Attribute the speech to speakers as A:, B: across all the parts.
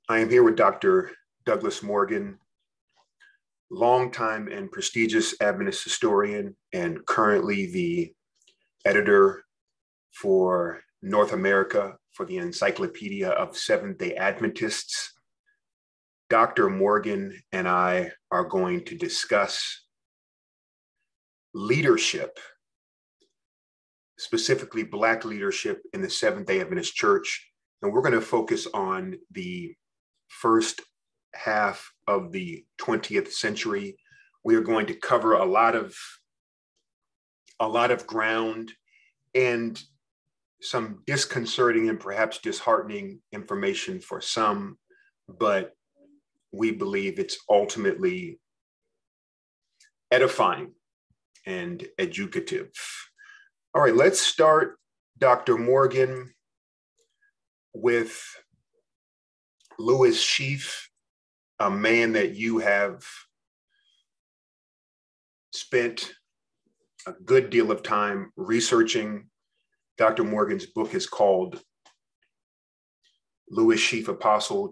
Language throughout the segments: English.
A: I am here with Dr. Douglas Morgan, longtime and prestigious Adventist historian, and currently the editor for North America for the Encyclopedia of Seventh-day Adventists. Dr. Morgan and I are going to discuss leadership, specifically Black leadership in the Seventh-day Adventist Church. And we're going to focus on the first half of the 20th century. We are going to cover a lot of ground and some disconcerting and perhaps disheartening information for some, but we believe it's ultimately edifying and educative. All right, let's start, Dr. Morgan, with Lewis Schief, a man that you have spent a good deal of time researching. Dr. Morgan's book is called Lewis Schief, Apostle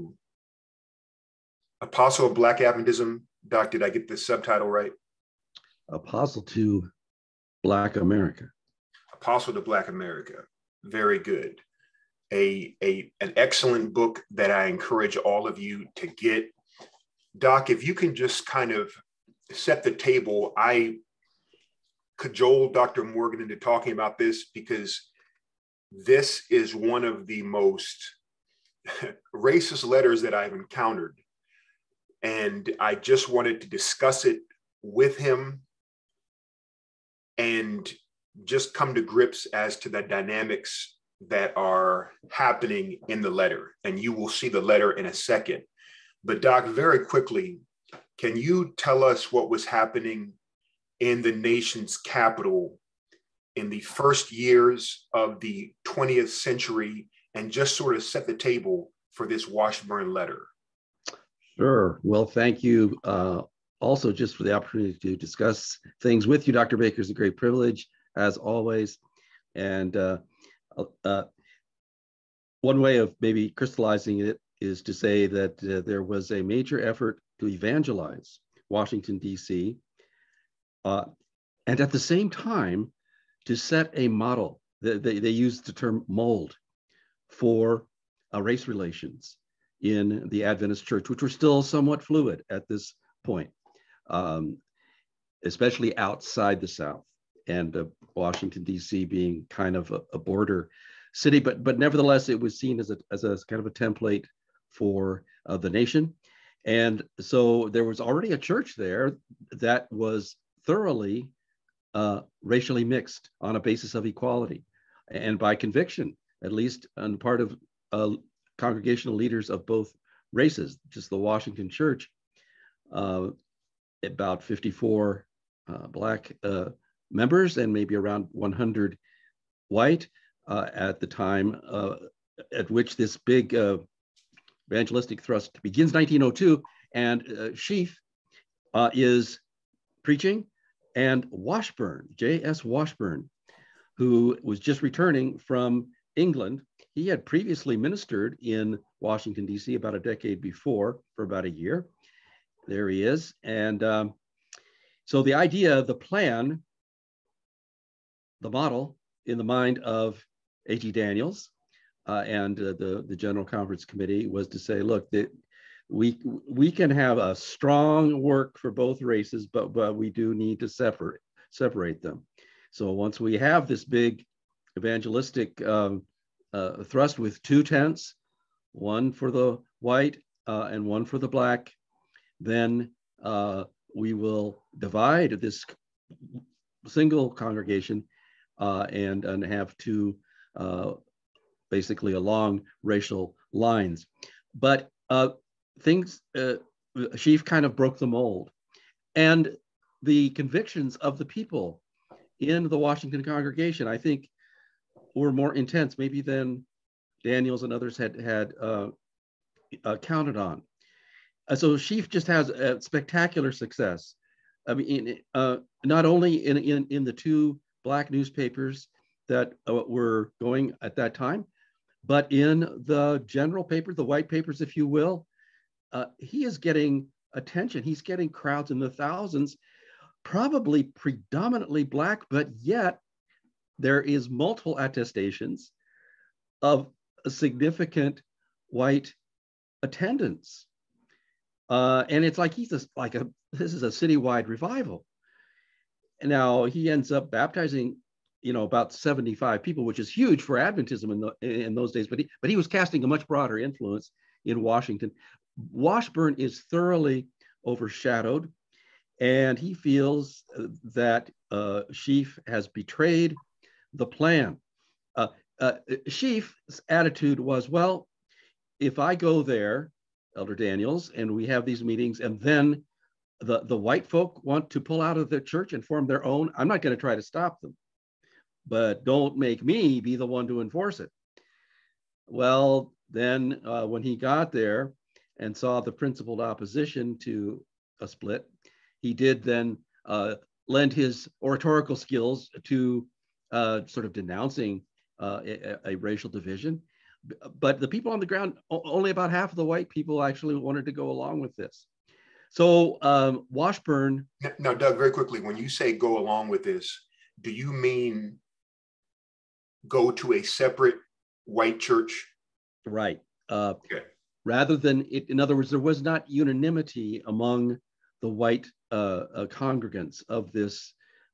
A: of Black Adventism. Doc, did I get the subtitle right?
B: Apostle to Black America.
A: Apostle to Black America. Very good. An excellent book that I encourage all of you to get. Doc, if you can just kind of set the table, I cajoled Dr. Morgan into talking about this because this is one of the most racist letters that I've encountered. And I just wanted to discuss it with him and just come to grips as to the dynamics that are happening in the letter. And you will see the letter in a second. But Doc, very quickly, can you tell us what was happening in the nation's capital in the first years of the 20th century and just sort of set the table for this Washburn letter?
B: Sure. Well, thank you also just for the opportunity to discuss things with you, Dr. Baker. Is a great privilege, as always. And one way of maybe crystallizing it is to say that there was a major effort to evangelize Washington, D.C., and at the same time to set a model. They used the term mold for race relations in the Adventist Church, which were still somewhat fluid at this point, especially outside the South, and Washington, D.C. being kind of a border city, but nevertheless, it was seen as a kind of a template for the nation. And so there was already a church there that was thoroughly racially mixed on a basis of equality and by conviction, at least on the part of congregational leaders of both races. Just the Washington Church, about 54 Black members and maybe around 100 white at the time at which this big evangelistic thrust begins, 1902, and Schief is preaching, and Washburn, J.S. Washburn, who was just returning from England. He had previously ministered in Washington, D.C. about a decade before for about a year. There he is. And so the idea, the plan, the model in the mind of A.T. Daniels and the General Conference Committee was to say, look, we can have a strong work for both races, but we do need to separate them. So once we have this big evangelistic thrust with two tents, one for the white and one for the Black, then we will divide this single congregation and have two basically along racial lines. But Schief kind of broke the mold. And the convictions of the people in the Washington congregation, I think, were more intense maybe than Daniels and others had counted on. So Schief just has a spectacular success. I mean, not only in the two Black newspapers that were going at that time, But in the general paper, the white papers, if you will, he is getting attention. He's getting crowds in the thousands, probably predominantly Black, but yet there is multiple attestations of a significant white attendance. And it's like this is a citywide revival. Now he ends up baptizing, about 75 people, which is huge for Adventism in those days. But he was casting a much broader influence in Washington. Washburn is thoroughly overshadowed, and he feels that Sheaffe has betrayed the plan. Sheaffe's attitude was, well, if I go there, Elder Daniels, and we have these meetings, and then the white folk want to pull out of the church and form their own, I'm not going to try to stop them, but don't make me be the one to enforce it. Well, then when he got there and saw the principled opposition to a split, he did then lend his oratorical skills to sort of denouncing a racial division. But the people on the ground, only about half of the white people actually wanted to go along with this. So Washburn.
A: Now, Doug, very quickly, when you say go along with this, do you mean go to a separate white church?
B: Right.
A: Okay.
B: Rather than it, in other words, there was not unanimity among the white congregants of this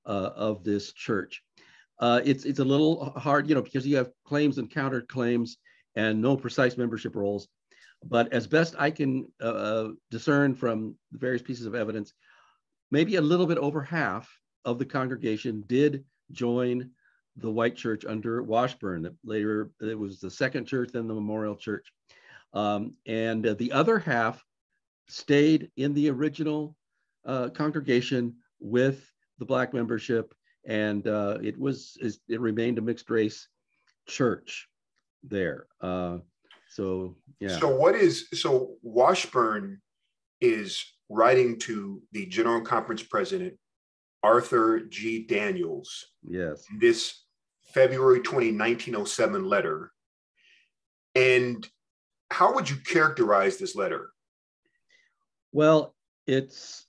B: church. It's a little hard, because you have claims and counterclaims and no precise membership rolls. But as best I can discern from the various pieces of evidence, maybe a little bit over half of the congregation did join the white church under Washburn. Later, it was the Second Church, then the Memorial Church. And the other half stayed in the original congregation with the Black membership, and it remained a mixed race church there. So yeah.
A: So Washburn is writing to the General Conference President, Arthur G. Daniels.
B: Yes.
A: This February 20, 1907 letter. And how would you characterize this letter?
B: Well, it's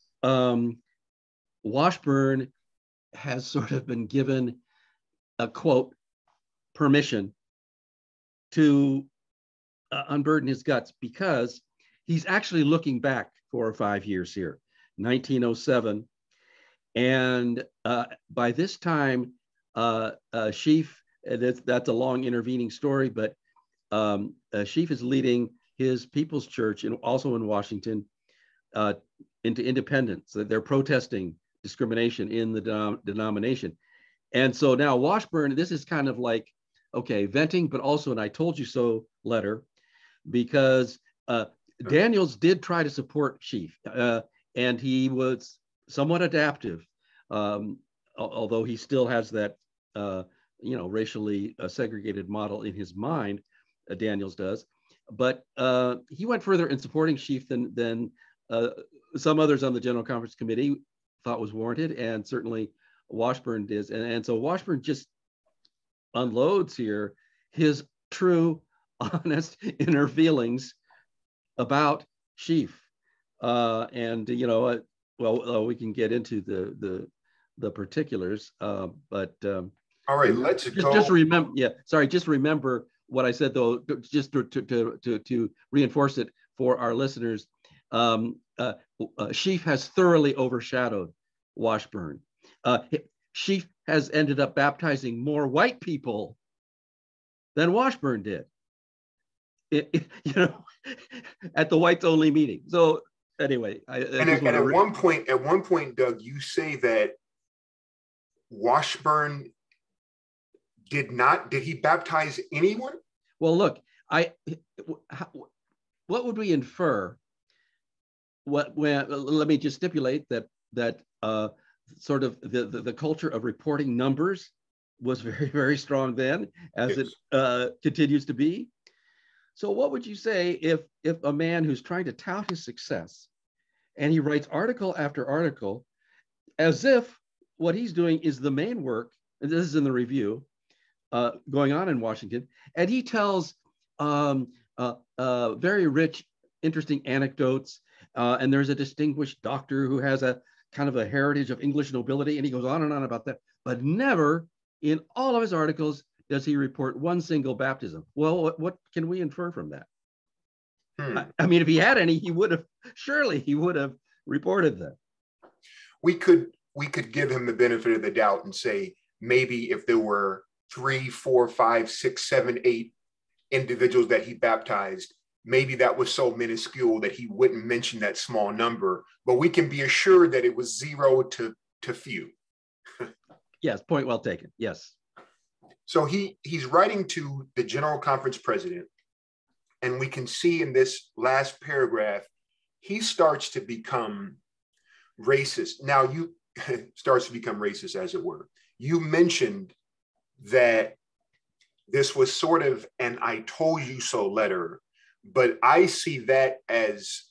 B: Washburn has sort of been given a quote permission to unburden his guts, because he's actually looking back 4 or 5 years here, 1907. And by this time, Sheaffe, that's a long intervening story, but Sheaffe is leading his People's Church, and also in Washington, into independence. They're protesting discrimination in the denomination. And so now Washburn, this is kind of like, okay, venting, but also an I told you so letter, because Daniels did try to support Sheaffe, and he was somewhat adaptive, although he still has that, racially segregated model in his mind, Daniels does. But he went further in supporting Sheaffe than some others on the General Conference Committee thought was warranted, and certainly Washburn did. And so Washburn just unloads here his true, honest inner feelings about Sheaffe. We can get into the particulars, but
A: all right, let's go.
B: Just remember what I said, though, just to reinforce it for our listeners. Sheaffe has thoroughly overshadowed Washburn. Sheaffe has ended up baptizing more white people than Washburn did, at the whites only meeting. So anyway,
A: at one point, Doug, you say that Washburn did he baptize anyone?
B: Well, look, what would we infer? Let me just stipulate that sort of the culture of reporting numbers was very, very strong then, as
A: yes.
B: It continues to be. So what would you say if a man who's trying to tout his success, and he writes article after article, as if what he's doing is the main work, and this is in the review, going on in Washington, and he tells very rich, interesting anecdotes. And there's a distinguished doctor who has a kind of a heritage of English nobility, and he goes on and on about that. But never in all of his articles does he report one single baptism. Well, what can we infer from that? I mean, if he had any, he would have reported them.
A: We could give him the benefit of the doubt and say maybe if there were 3, 4, 5, 6, 7, 8 individuals that he baptized, maybe that was so minuscule that he wouldn't mention that small number. But we can be assured that it was 0 to few.
B: Yes, point well taken. Yes.
A: So he's writing to the General Conference president, and we can see in this last paragraph, he starts to become racist. Now starts to become racist, as it were. You mentioned that this was sort of an "I told you so" letter, but I see that as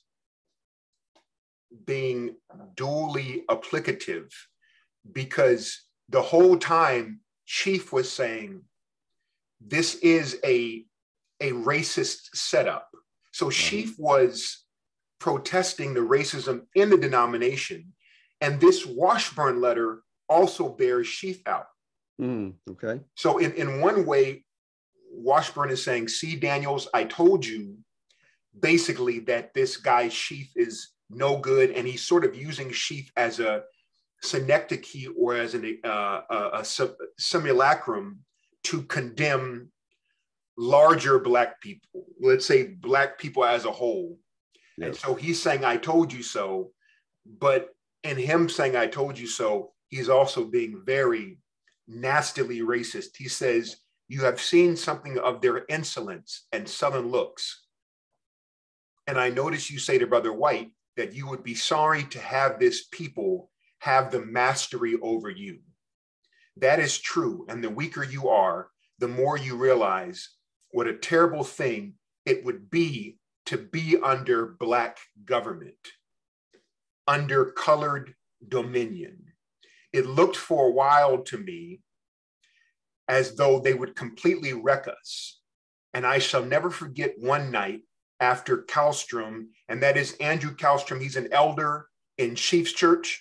A: being duly applicative, because the whole time Chief was saying this is a racist setup. So Chief was protesting the racism in the denomination, and this Washburn letter also bears Chief out.
B: Okay.
A: So in one way, Washburn is saying, see, Daniels, I told you basically that this guy Chief is no good, and he's sort of using Chief as a synecdoche or as a simulacrum to condemn larger Black people, let's say Black people as a whole. Yes. And so he's saying, I told you so. But in him saying, I told you so, he's also being very nastily racist. He says, you have seen something of their insolence and sullen looks. And I notice you say to Brother White that you would be sorry to have this people have the mastery over you. That is true. And the weaker you are, the more you realize what a terrible thing it would be to be under Black government, under colored dominion. It looked for a while to me as though they would completely wreck us. And I shall never forget one night after Kallstrom, and that is Andrew Kallstrom. He's an elder in Chief's Church.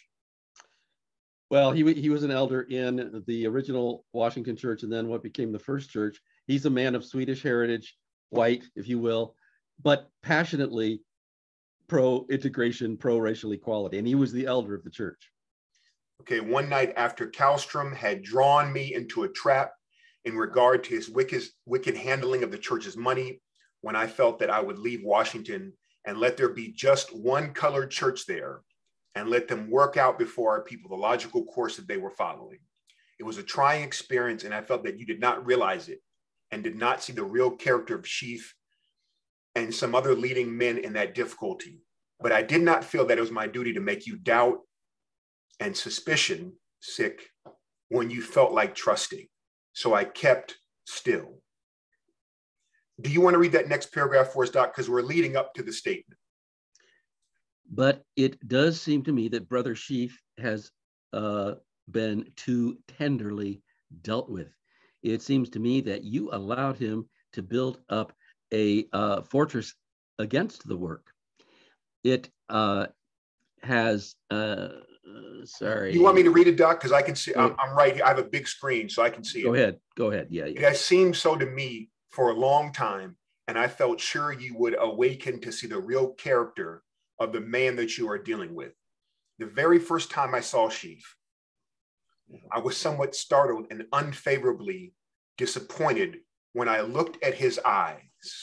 B: Well, he was an elder in the original Washington Church, and then what became the First Church. He's a man of Swedish heritage, white, if you will, but passionately pro-integration, pro-racial equality, and he was the elder of the church.
A: Okay, one night after Kallstrom had drawn me into a trap in regard to his wicked handling of the church's money, when I felt that I would leave Washington and let there be just one colored church there, and let them work out before our people the logical course that they were following. It was a trying experience, and I felt that you did not realize it and did not see the real character of Chief and some other leading men in that difficulty. But I did not feel that it was my duty to make you doubt and suspicion sick when you felt like trusting. So I kept still. Do you want to read that next paragraph for us, Doc? Because we're leading up to the statement.
B: But it does seem to me that Brother Chief has been too tenderly dealt with. It seems to me that you allowed him to build up a fortress against the work. It has, sorry.
A: You want me to read it, Doc? Because I can see, I'm right here. I have a big screen, so I can see it.
B: Go ahead. Yeah.
A: It has seemed so to me for a long time, and I felt sure you would awaken to see the real character of the man that you are dealing with. The very first time I saw Chief, I was somewhat startled and unfavorably disappointed when I looked at his eyes.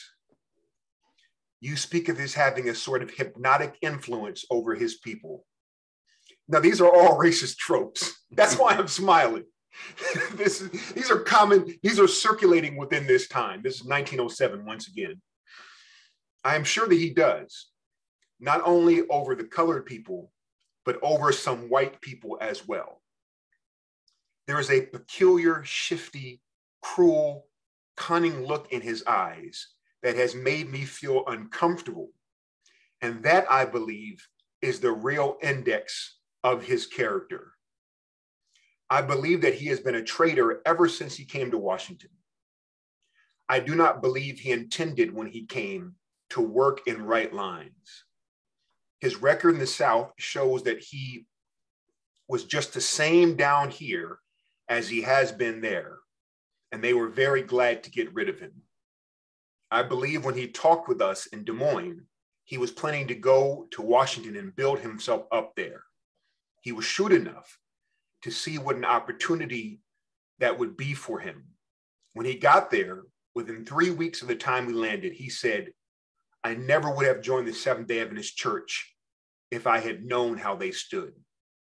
A: You speak of his having a sort of hypnotic influence over his people. Now, these are all racist tropes. That's why I'm smiling. These are common, these are circulating within this time. This is 1907 once again. I am sure that he does, not only over the colored people, but over some white people as well. There is a peculiar, shifty, cruel, cunning look in his eyes that has made me feel uncomfortable. And that, I believe, is the real index of his character. I believe that he has been a traitor ever since he came to Washington. I do not believe he intended when he came to work in right lines. His record in the South shows that he was just the same down here as he has been there, and they were very glad to get rid of him. I believe when he talked with us in Des Moines, he was planning to go to Washington and build himself up there. He was shrewd enough to see what an opportunity that would be for him. When he got there, within 3 weeks of the time we landed, he said, I never would have joined the Seventh-day Adventist Church if I had known how they stood.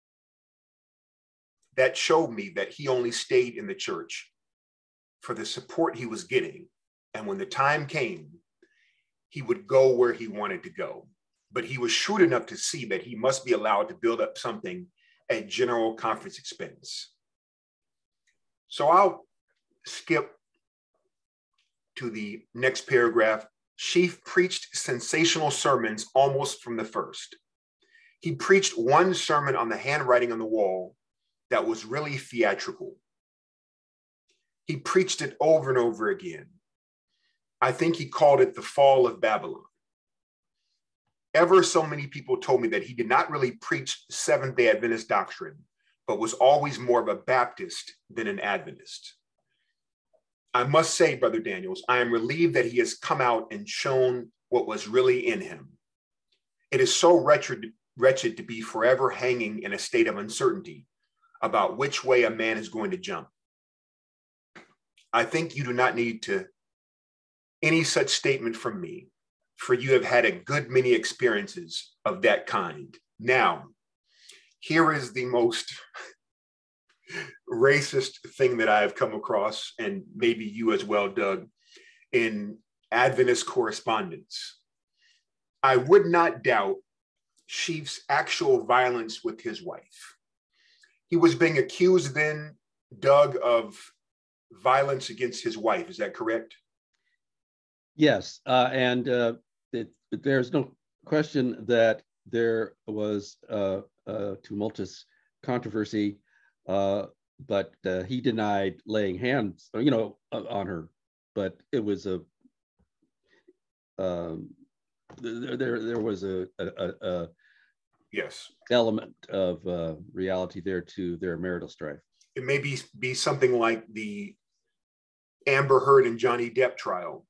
A: That showed me that he only stayed in the church for the support he was getting. And when the time came, he would go where he wanted to go. But he was shrewd enough to see that he must be allowed to build up something at general conference expense. So I'll skip to the next paragraph. Sheaf preached sensational sermons almost from the first. He preached one sermon on the handwriting on the wall that was really theatrical. He preached it over and over again. I think he called it the Fall of Babylon. Ever so many people told me that he did not really preach Seventh-day Adventist doctrine, but was always more of a Baptist than an Adventist. I must say, Brother Daniels, I am relieved that he has come out and shown what was really in him. It is so wretched to be forever hanging in a state of uncertainty about which way a man is going to jump. I think you do not need any such statement from me, for you have had a good many experiences of that kind. Now, here is the most racist thing that I have come across, and maybe you as well, Doug, in Adventist correspondence. I would not doubt Sheaf's actual violence with his wife. He was being accused then, Doug, of violence against his wife. Is that correct?
B: Yes, there's no question that there was a tumultuous controversy, but he denied laying hands, on her. But it was there was a
A: yes
B: element of reality there to their marital strife.
A: It may be something like the Amber Heard and Johnny Depp trial.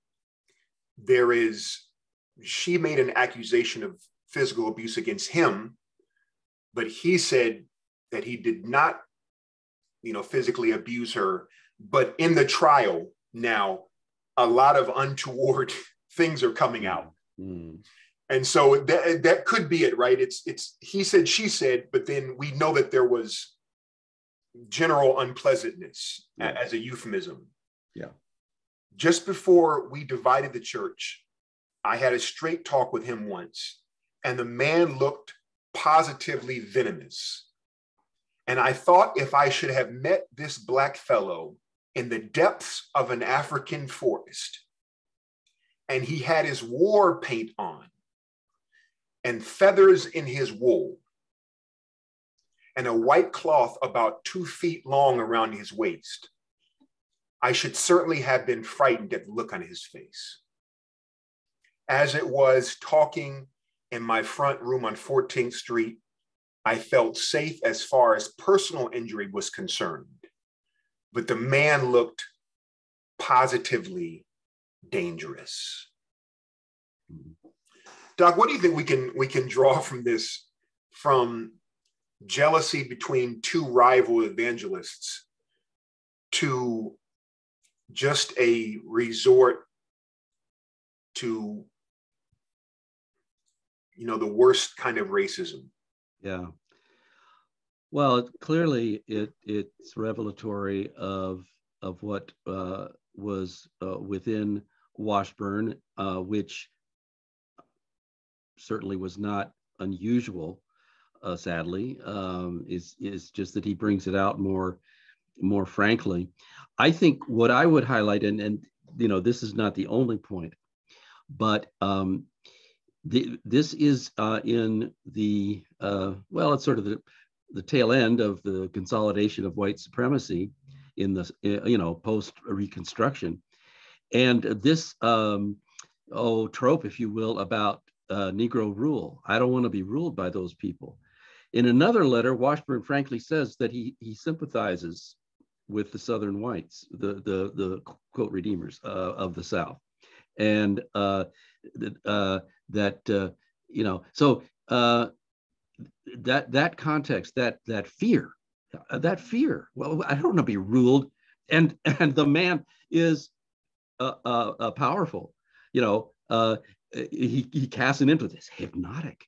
A: She made an accusation of physical abuse against him, but he said that he did not, physically abuse her. But in the trial now, a lot of untoward things are coming out.
B: Mm.
A: And so that could be it, right? It's he said, she said, but then we know that there was general unpleasantness as a euphemism.
B: Yeah.
A: Just before we divided the church, I had a straight talk with him once, and the man looked positively venomous. And I thought if I should have met this black fellow in the depths of an African forest, and he had his war paint on, and feathers in his wool, and a white cloth about 2 feet long around his waist, I should certainly have been frightened at the look on his face. As it was, talking in my front room on 14th Street, I felt safe as far as personal injury was concerned, but the man looked positively dangerous. Doc, what do you think we can draw from this, from jealousy between two rival evangelists to just a resort to, the worst kind of racism?
B: Yeah. Well, clearly it's revelatory of what was within Washburn, which certainly was not unusual, sadly. Is just that he brings it out more frankly. I think what I would highlight, and this is not the only point, but this is in the it's sort of the tail end of the consolidation of white supremacy in the post Reconstruction, And this trope, if you will, about Negro rule. I don't want to be ruled by those people. In another letter, Washburn frankly says that he sympathizes with the Southern whites, the quote redeemers of the South, and so that context, that fear. Well, I don't want to be ruled, and the man is powerful. He casts it into this hypnotic,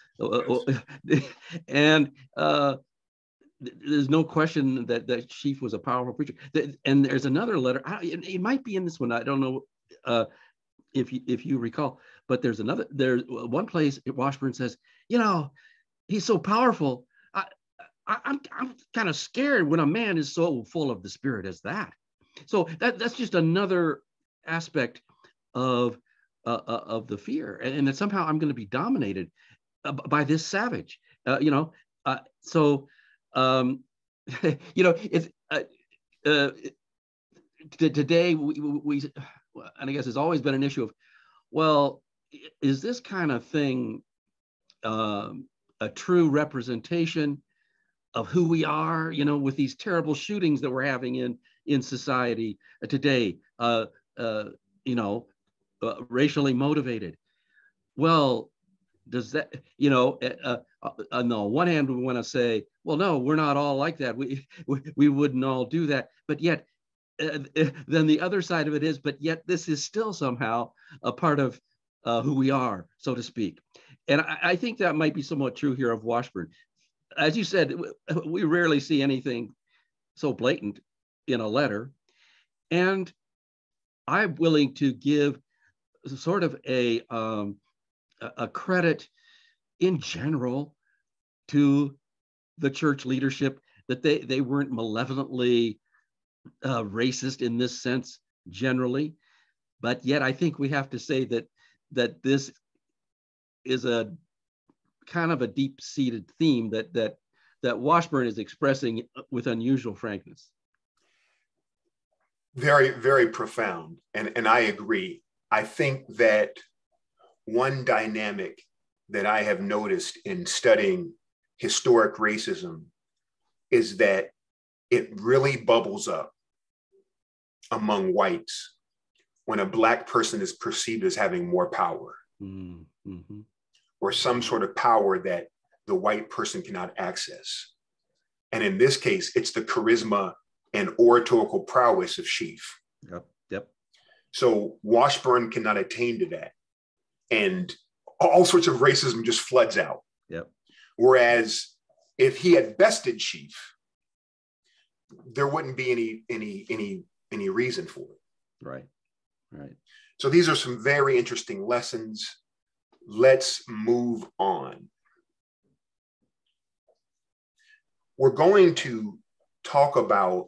B: and there's no question that Sheaf was a powerful preacher. And there's another letter. It might be in this one. I don't know if you recall, but there's one place Washburn says, he's so powerful. I'm kind of scared when a man is so full of the Spirit as that. So that's just another aspect of the fear, and that somehow I'm going to be dominated by this savage. It's today we and I guess it's always been an issue of, well, is this kind of thing a true representation of who we are, with these terrible shootings that we're having in society today, racially motivated? Well, does that, on the one hand, we want to say, well, no, we're not all like that. We wouldn't all do that. But yet, then the other side of it is, but yet this is still somehow a part of who we are, so to speak. And I think that might be somewhat true here of Washburn. As you said, we rarely see anything so blatant in a letter. And I'm willing to give sort of a credit in general to the church leadership, that they weren't malevolently racist in this sense generally. But yet I think we have to say that this is a kind of a deep-seated theme that Washburn is expressing with unusual frankness.
A: Very, very profound. And I agree. I think that one dynamic that I have noticed in studying historic racism is that it really bubbles up among whites when a Black person is perceived as having more power. Mm-hmm. Or some sort of power that the white person cannot access. And in this case, it's the charisma and oratorical prowess of Sheaf.
B: Yep.
A: So Washburn cannot attain to that. And all sorts of racism just floods out.
B: Yep.
A: Whereas if he had bested Sheaf, there wouldn't be any reason for it.
B: Right.
A: So these are some very interesting lessons. Let's move on. We're going to talk about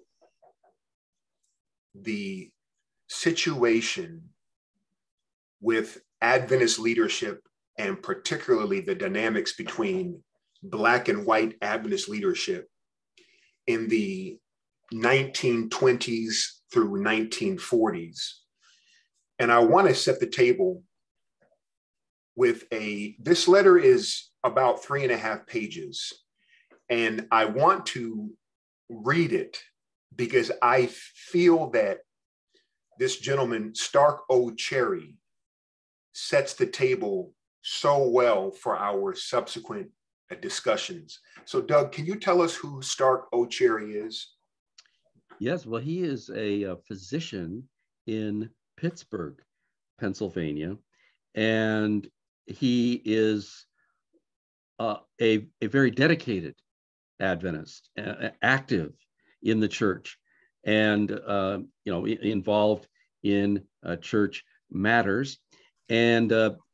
A: the situation with Adventist leadership, and particularly the dynamics between Black and white Adventist leadership in the 1920s through 1940s. And I want to set the table with this letter is about 3.5 pages. And I want to read it because I feel that this gentleman, Stark O. Cherry, sets the table so well for our subsequent discussions. So Doug, can you tell us who Stark O. Cherry is?
B: Yes, well, he is a physician in Pittsburgh, Pennsylvania, and he is a very dedicated Adventist, active in the church, and involved in church matters. And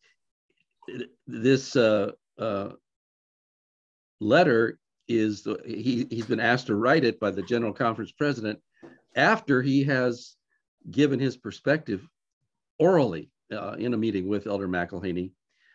B: this letter is he's been asked to write it by the General Conference president after he has given his perspective orally in a meeting with Elder McElhaney.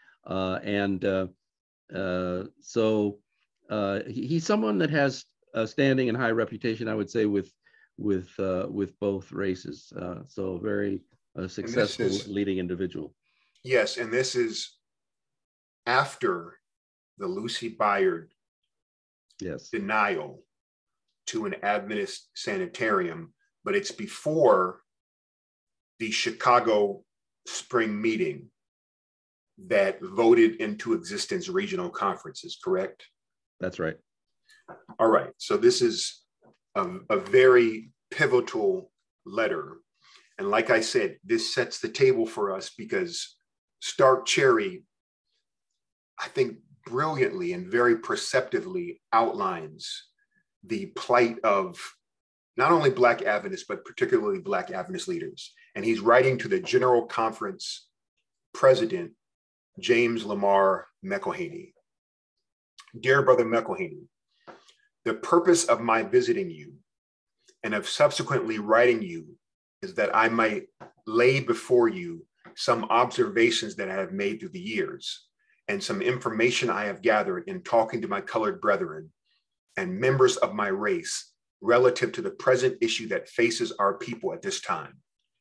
B: So he's someone that has a standing and high reputation, I would say, with both races. So very, a successful leading individual.
A: Yes, and this is after the Lucy Byard denial to an Adventist sanitarium, but it's before the Chicago spring meeting that voted into existence regional conferences, correct?
B: That's right.
A: All right, so this is a very pivotal letter. And like I said, this sets the table for us because Stark Cherry, I think, brilliantly and very perceptively outlines the plight of not only Black Adventists, but particularly Black Adventist leaders. And he's writing to the General Conference president, James Lamar McElhaney. Dear Brother McElhaney, the purpose of my visiting you and of subsequently writing you is that I might lay before you some observations that I have made through the years and some information I have gathered in talking to my colored brethren and members of my race relative to the present issue that faces our people at this time.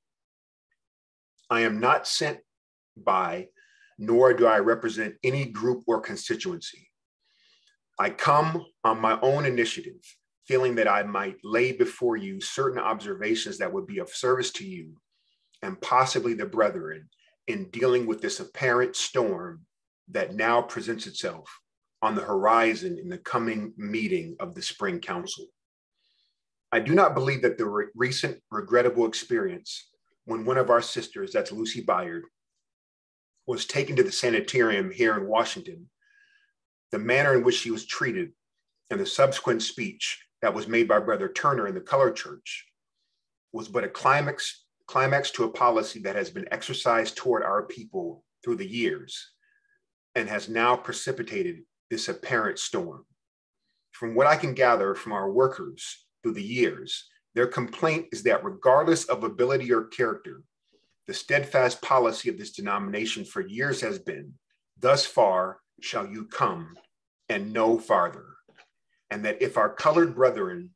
A: I am not sent by, nor do I represent any group or constituency. I come on my own initiative, feeling that I might lay before you certain observations that would be of service to you and possibly the brethren in dealing with this apparent storm that now presents itself on the horizon in the coming meeting of the Spring Council. I do not believe that the recent regrettable experience when one of our sisters, that's Lucy Byard, was taken to the sanitarium here in Washington, the manner in which she was treated, and the subsequent speech that was made by Brother Turner in the Colored Church was but a climax to a policy that has been exercised toward our people through the years and has now precipitated this apparent storm. From what I can gather from our workers through the years, their complaint is that regardless of ability or character, the steadfast policy of this denomination for years has been, thus far shall you come and no farther. And that if our colored brethren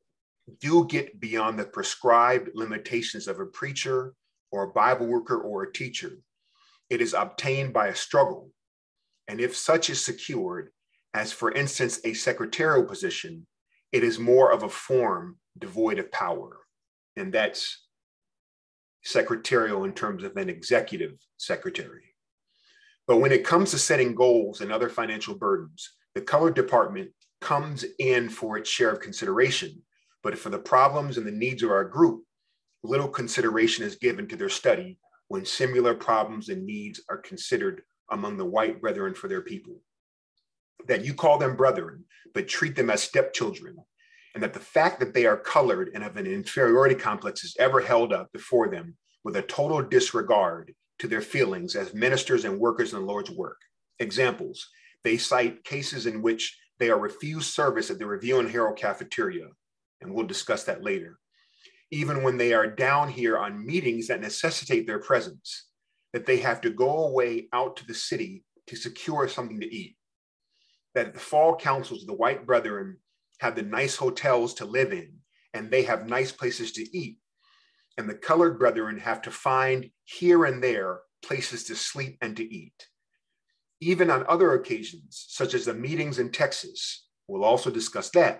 A: do get beyond the prescribed limitations of a preacher or a Bible worker or a teacher, it is obtained by a struggle. And if such is secured, as for instance, a secretarial position, it is more of a form devoid of power. And that's secretarial in terms of an executive secretary. But when it comes to setting goals and other financial burdens, the colored department comes in for its share of consideration. But for the problems and the needs of our group, little consideration is given to their study when similar problems and needs are considered among the white brethren for their people. That you call them brethren, but treat them as stepchildren, and that the fact that they are colored and of an inferiority complex is ever held up before them with a total disregard to their feelings as ministers and workers in the Lord's work. Examples, they cite cases in which they are refused service at the Review and Herald cafeteria, and we'll discuss that later. Even when they are down here on meetings that necessitate their presence, that they have to go away out to the city to secure something to eat. That at the fall councils, the white brethren have the nice hotels to live in, and they have nice places to eat. And the colored brethren have to find here and there places to sleep and to eat. Even on other occasions, such as the meetings in Texas, we'll also discuss that,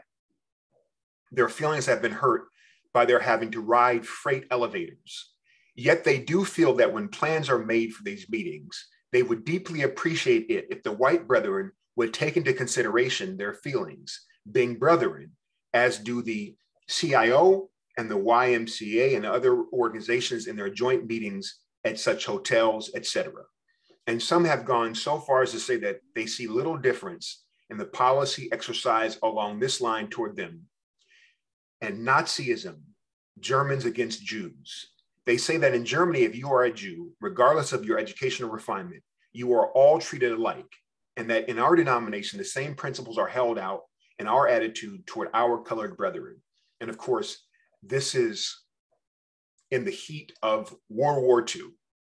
A: their feelings have been hurt by their having to ride freight elevators. Yet they do feel that when plans are made for these meetings, they would deeply appreciate it if the white brethren would take into consideration their feelings, being brethren, as do the CIO and the YMCA and other organizations in their joint meetings at such hotels, etc. And some have gone so far as to say that they see little difference in the policy exercised along this line toward them. And Nazism, Germans against Jews. They say that in Germany, if you are a Jew, regardless of your educational refinement, you are all treated alike. And that in our denomination, the same principles are held out in our attitude toward our colored brethren. And of course, this is in the heat of World War II,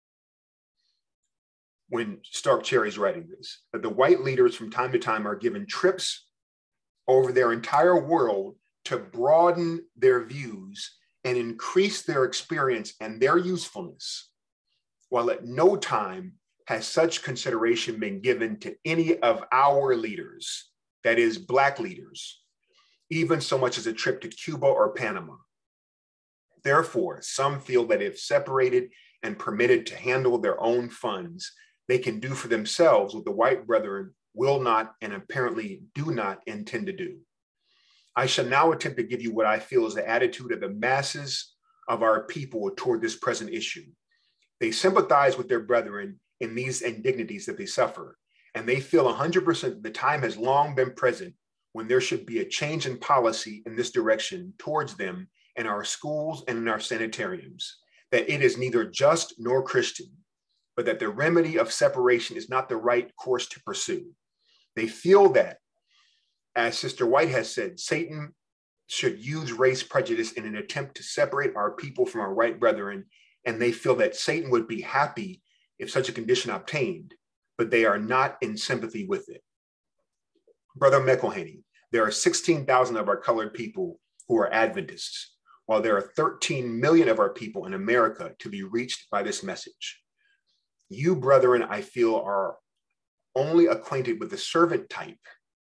A: when Stark Cherry is writing this, that the white leaders from time to time are given trips over their entire world to broaden their views and increase their experience and their usefulness, while at no time has such consideration been given to any of our leaders, that is, Black leaders, even so much as a trip to Cuba or Panama. Therefore, some feel that if separated and permitted to handle their own funds, they can do for themselves what the white brethren will not and apparently do not intend to do. I shall now attempt to give you what I feel is the attitude of the masses of our people toward this present issue. They sympathize with their brethren in these indignities that they suffer, and they feel 100% that the time has long been present when there should be a change in policy in this direction towards them in our schools and in our sanitariums, that it is neither just nor Christian, but that the remedy of separation is not the right course to pursue. They feel that, as Sister White has said, Satan should use race prejudice in an attempt to separate our people from our white brethren, and they feel that Satan would be happy if such a condition obtained, but they are not in sympathy with it. Brother McElhaney, there are 16,000 of our colored people who are Adventists, while there are 13 million of our people in America to be reached by this message. You, brethren, I feel are only acquainted with the servant type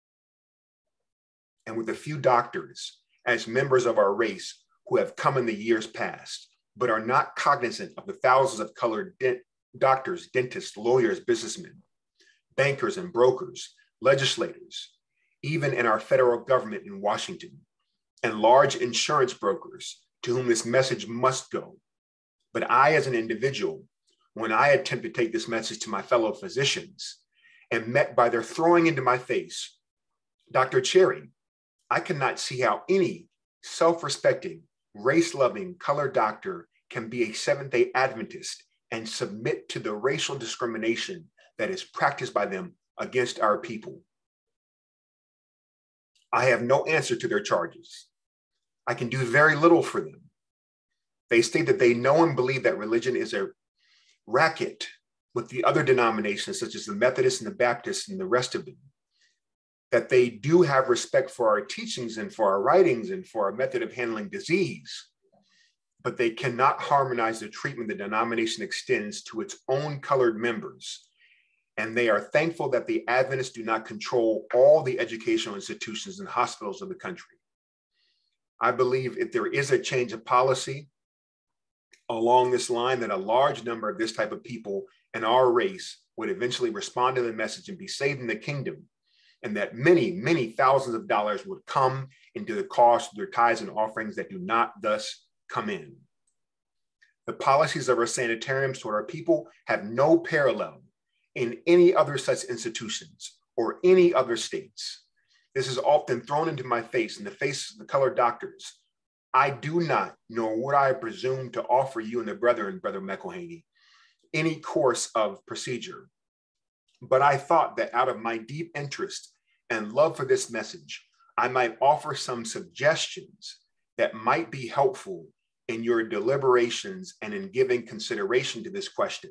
A: and with a few doctors as members of our race who have come in the years past, but are not cognizant of the thousands of colored doctors, dentists, lawyers, businessmen, bankers and brokers, legislators, even in our federal government in Washington, and large insurance brokers to whom this message must go. But I, as an individual, when I attempt to take this message to my fellow physicians, am met by their throwing into my face, Dr. Cherry, I cannot see how any self-respecting, race-loving colored doctor can be a Seventh-day Adventist and submit to the racial discrimination that is practiced by them against our people. I have no answer to their charges. I can do very little for them. They state that they know and believe that religion is a racket with the other denominations, such as the Methodists and the Baptists and the rest of them, that they do have respect for our teachings and for our writings and for our method of handling disease, but they cannot harmonize the treatment the denomination extends to its own colored members. And they are thankful that the Adventists do not control all the educational institutions and hospitals of the country. I believe if there is a change of policy along this line, that a large number of this type of people in our race would eventually respond to the message and be saved in the kingdom, and that many, many thousands of dollars would come into the cost of their tithes and offerings that do not thus come in. The policies of our sanitariums toward our people have no parallel in any other such institutions or any other states. This is often thrown into my face, in the faces of the colored doctors. I do not, nor would I presume to offer you and the brethren, Brother McElhaney, any course of procedure. But I thought that out of my deep interest and love for this message, I might offer some suggestions that might be helpful in your deliberations and in giving consideration to this question.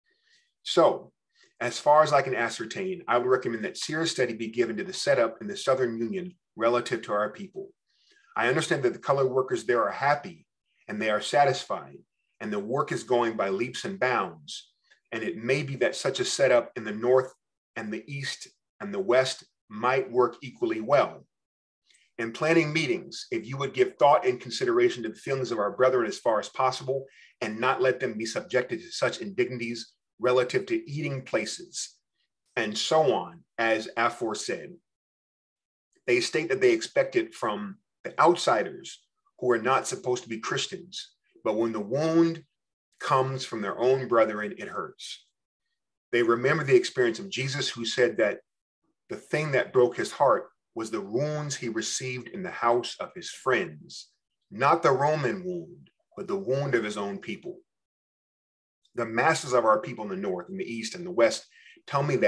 A: So, as far as I can ascertain, I would recommend that serious study be given to the setup in the Southern Union relative to our people. I understand that the colored workers there are happy and they are satisfied, and the work is going by leaps and bounds. And it may be that such a setup in the North and the East and the West might work equally well. In planning meetings, if you would give thought and consideration to the feelings of our brethren as far as possible, and not let them be subjected to such indignities relative to eating places, and so on, as aforesaid. They state that they expect it from the outsiders who are not supposed to be Christians, but when the wound comes from their own brethren, it hurts. They remember the experience of Jesus, who said that the thing that broke his heart was the wounds he received in the house of his friends, not the Roman wound, but the wound of his own people. The masses of our people in the North and the East and the West tell me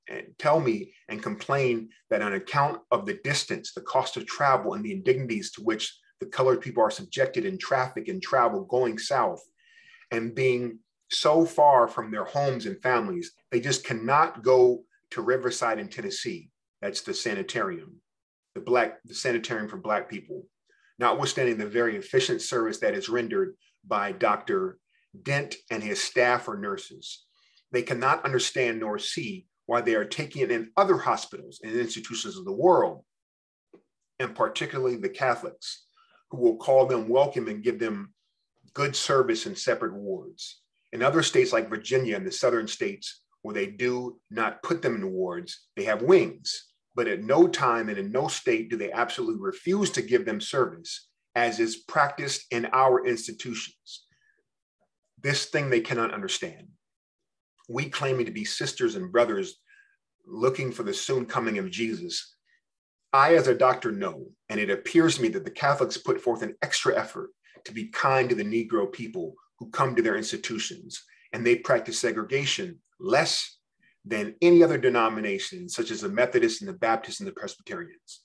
A: and complain that on account of the distance, the cost of travel, and the indignities to which the colored people are subjected in traffic and travel going south, and being so far from their homes and families, they just cannot go to Riverside in Tennessee. That's the sanitarium, the sanitarium for Black people. notwithstanding the very efficient service that is rendered by Dr. Dent and his staff or nurses. They cannot understand nor see why they are taking it in other hospitals and institutions of the world, and particularly the Catholics, who will call them welcome and give them good service in separate wards. In other states like Virginia and the southern states, where they do not put them in wards, they have wings, but at no time and in no state do they absolutely refuse to give them service, as is practiced in our institutions. This thing they cannot understand. We claiming to be sisters and brothers looking for the soon coming of Jesus. I, as a doctor, know, and it appears to me that the Catholics put forth an extra effort to be kind to the Negro people who come to their institutions, and they practice segregation less than any other denomination, such as the Methodists and the Baptists and the Presbyterians.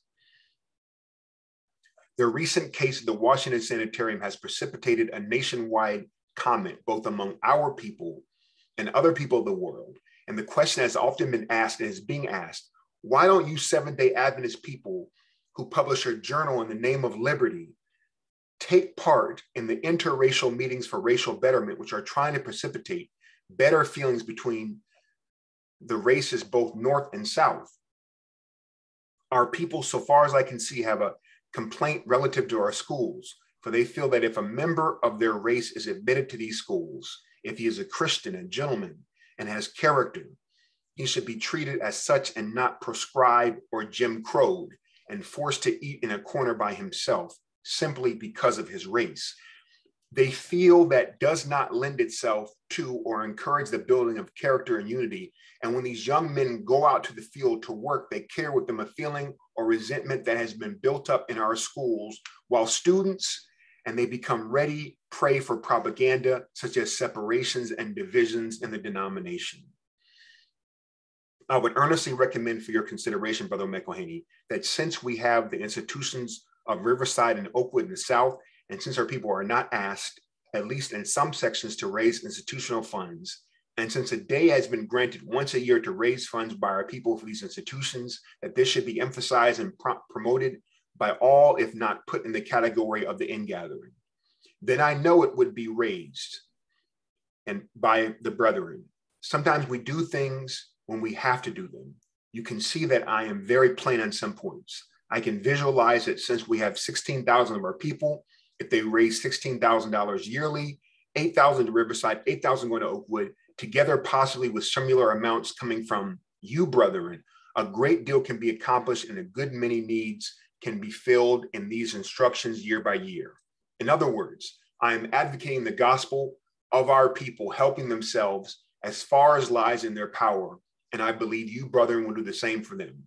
A: The recent case of the Washington Sanitarium has precipitated a nationwide comment, both among our people and other people of the world. And the question has often been asked and is being asked, why don't you Seventh-day Adventist people who publish a journal in the name of liberty take part in the interracial meetings for racial betterment, which are trying to precipitate better feelings between the races, both North and South? Our people, so far as I can see, have a complaint relative to our schools, for they feel that if a member of their race is admitted to these schools, if he is a Christian, a gentleman, and has character, he should be treated as such and not proscribed or Jim Crowed and forced to eat in a corner by himself simply because of his race. They feel that does not lend itself to or encourage the building of character and unity. And when these young men go out to the field to work, they carry with them a feeling or resentment that has been built up in our schools while students, and they become ready prey for propaganda such as separations and divisions in the denomination. I would earnestly recommend for your consideration, Brother McElhaney, that since we have the institutions of Riverside and Oakwood in the South, and since our people are not asked, at least in some sections, to raise institutional funds, and since a day has been granted once a year to raise funds by our people for these institutions, that this should be emphasized and promoted by all, if not put in the category of the ingathering, then I know it would be raised and by the brethren. Sometimes we do things when we have to do them. You can see that I am very plain on some points. I can visualize it since we have 16,000 of our people. If they raise $16,000 yearly, 8,000 to Riverside, 8,000 going to Oakwood, together possibly with similar amounts coming from you, brethren, a great deal can be accomplished and a good many needs can be filled in these instructions year by year. In other words, I am advocating the gospel of our people helping themselves as far as lies in their power, and I believe you, brethren, will do the same for them.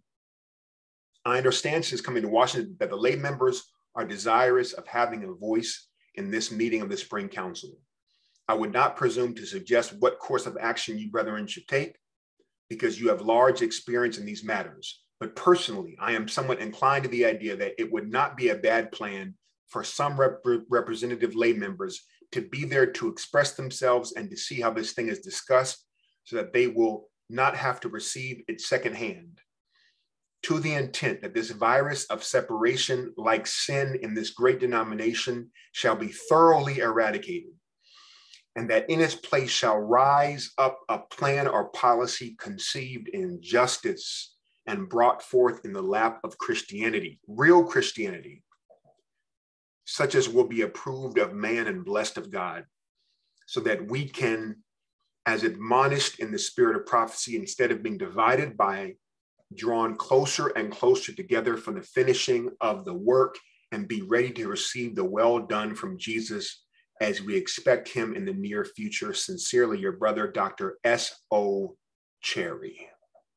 A: I understand since coming to Washington that the lay members are desirous of having a voice in this meeting of the Spring Council. I would not presume to suggest what course of action you, brethren, should take, because you have large experience in these matters. But personally, I am somewhat inclined to the idea that it would not be a bad plan for some representative lay members to be there to express themselves and to see how this thing is discussed so that they will not have to receive it secondhand, to the intent that this virus of separation, like sin in this great denomination, shall be thoroughly eradicated, and that in its place shall rise up a plan or policy conceived in justice and brought forth in the lap of Christianity, real Christianity, such as will be approved of man and blessed of God, so that we can, as admonished in the spirit of prophecy, instead of being divided by, drawn closer and closer together for the finishing of the work and be ready to receive the well done from Jesus as we expect him in the near future. Sincerely, your brother, Dr. S.O. Cherry.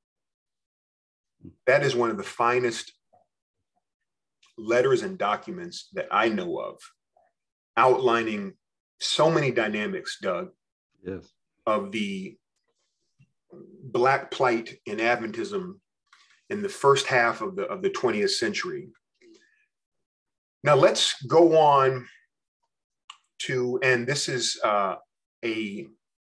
A: That is one of the finest letters and documents that I know of, outlining so many dynamics, Doug,
B: yes, of
A: the Black plight in Adventism in the first half of the 20th century. Now let's go on to, and this is an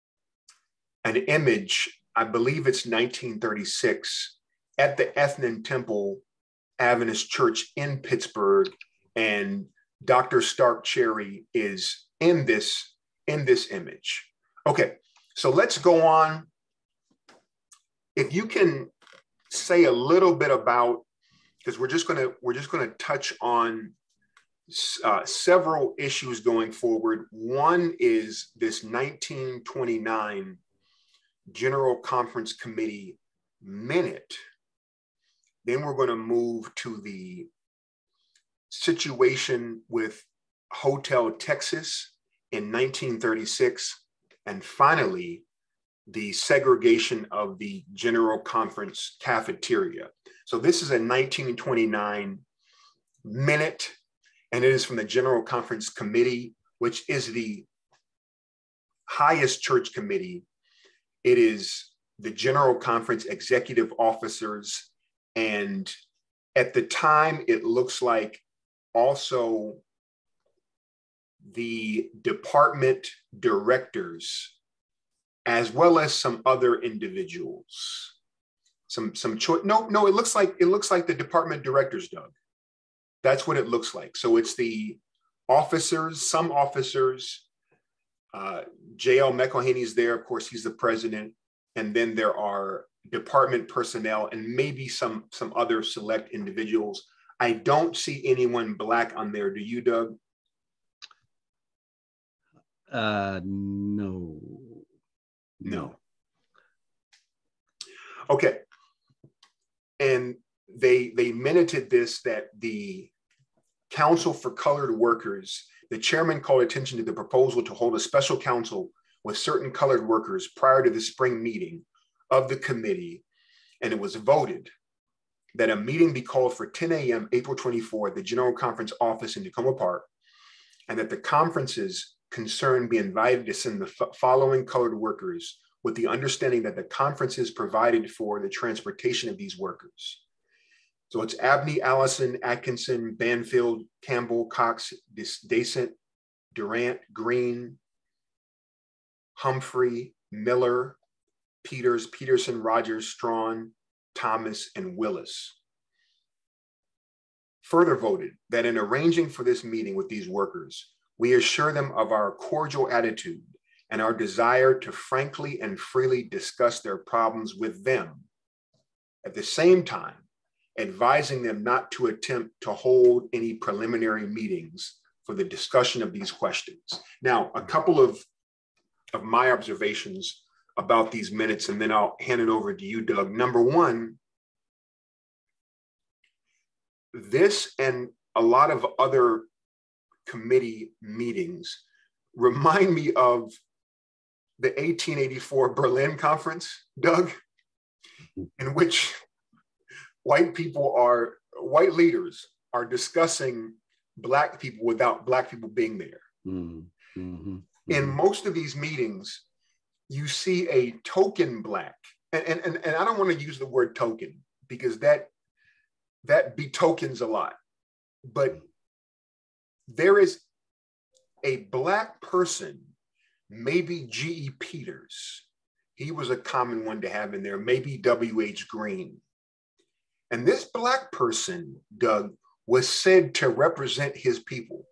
A: image, I believe it's 1936, at the Ethnan Temple Adventist Church in Pittsburgh, and Dr. Stark Cherry is in this image. Okay, so let's go on. If you can say a little bit about, because we're just gonna touch on several issues going forward. One is this 1929 General Conference Committee minute. Then we're going to move to the situation with Hotel Texas in 1936. And finally, the segregation of the General Conference cafeteria. So this is a 1929 minute, and it is from the General Conference Committee, which is the highest church committee. It is the General Conference executive officers. And at the time, it looks like also the department directors, as well as some other individuals. No, it looks like the department directors, Doug. That's what it looks like. So it's the officers, some officers. J.L. McElhaney's there, of course, he's the president. And then there are department personnel and maybe some other select individuals. I don't see anyone Black on there. Do you, Doug?
B: No.
A: Okay. And they minuted this, that the Council for Colored Workers, the chairman called attention to the proposal to hold a special council with certain colored workers prior to the spring meeting of the committee. And it was voted that a meeting be called for 10 a.m. April 24 at the General Conference office in Tacoma Park, and that the conferences concerned be invited to send the following colored workers, with the understanding that the conferences provided for the transportation of these workers. So it's Abney, Allison, Atkinson, Banfield, Campbell, Cox, Decent, Durant, Green, Humphrey, Miller, Peters, Peterson, Rogers, Strawn, Thomas, and Willis. Further voted that in arranging for this meeting with these workers, we assure them of our cordial attitude and our desire to frankly and freely discuss their problems with them. At the same time, advising them not to attempt to hold any preliminary meetings for the discussion of these questions. Now, a couple of my observations about these minutes, and then I'll hand it over to you, Doug. Number one, this and a lot of other committee meetings remind me of the 1884 Berlin Conference, Doug, in which white leaders are discussing Black people without Black people being there.
B: Mm-hmm. Mm-hmm.
A: In most of these meetings, you see a token Black, and I don't want to use the word token because that betokens a lot, but there is a Black person, maybe G.E. Peters. He was a common one to have in there, maybe W.H. Green. And this Black person, Doug, was said to represent his people.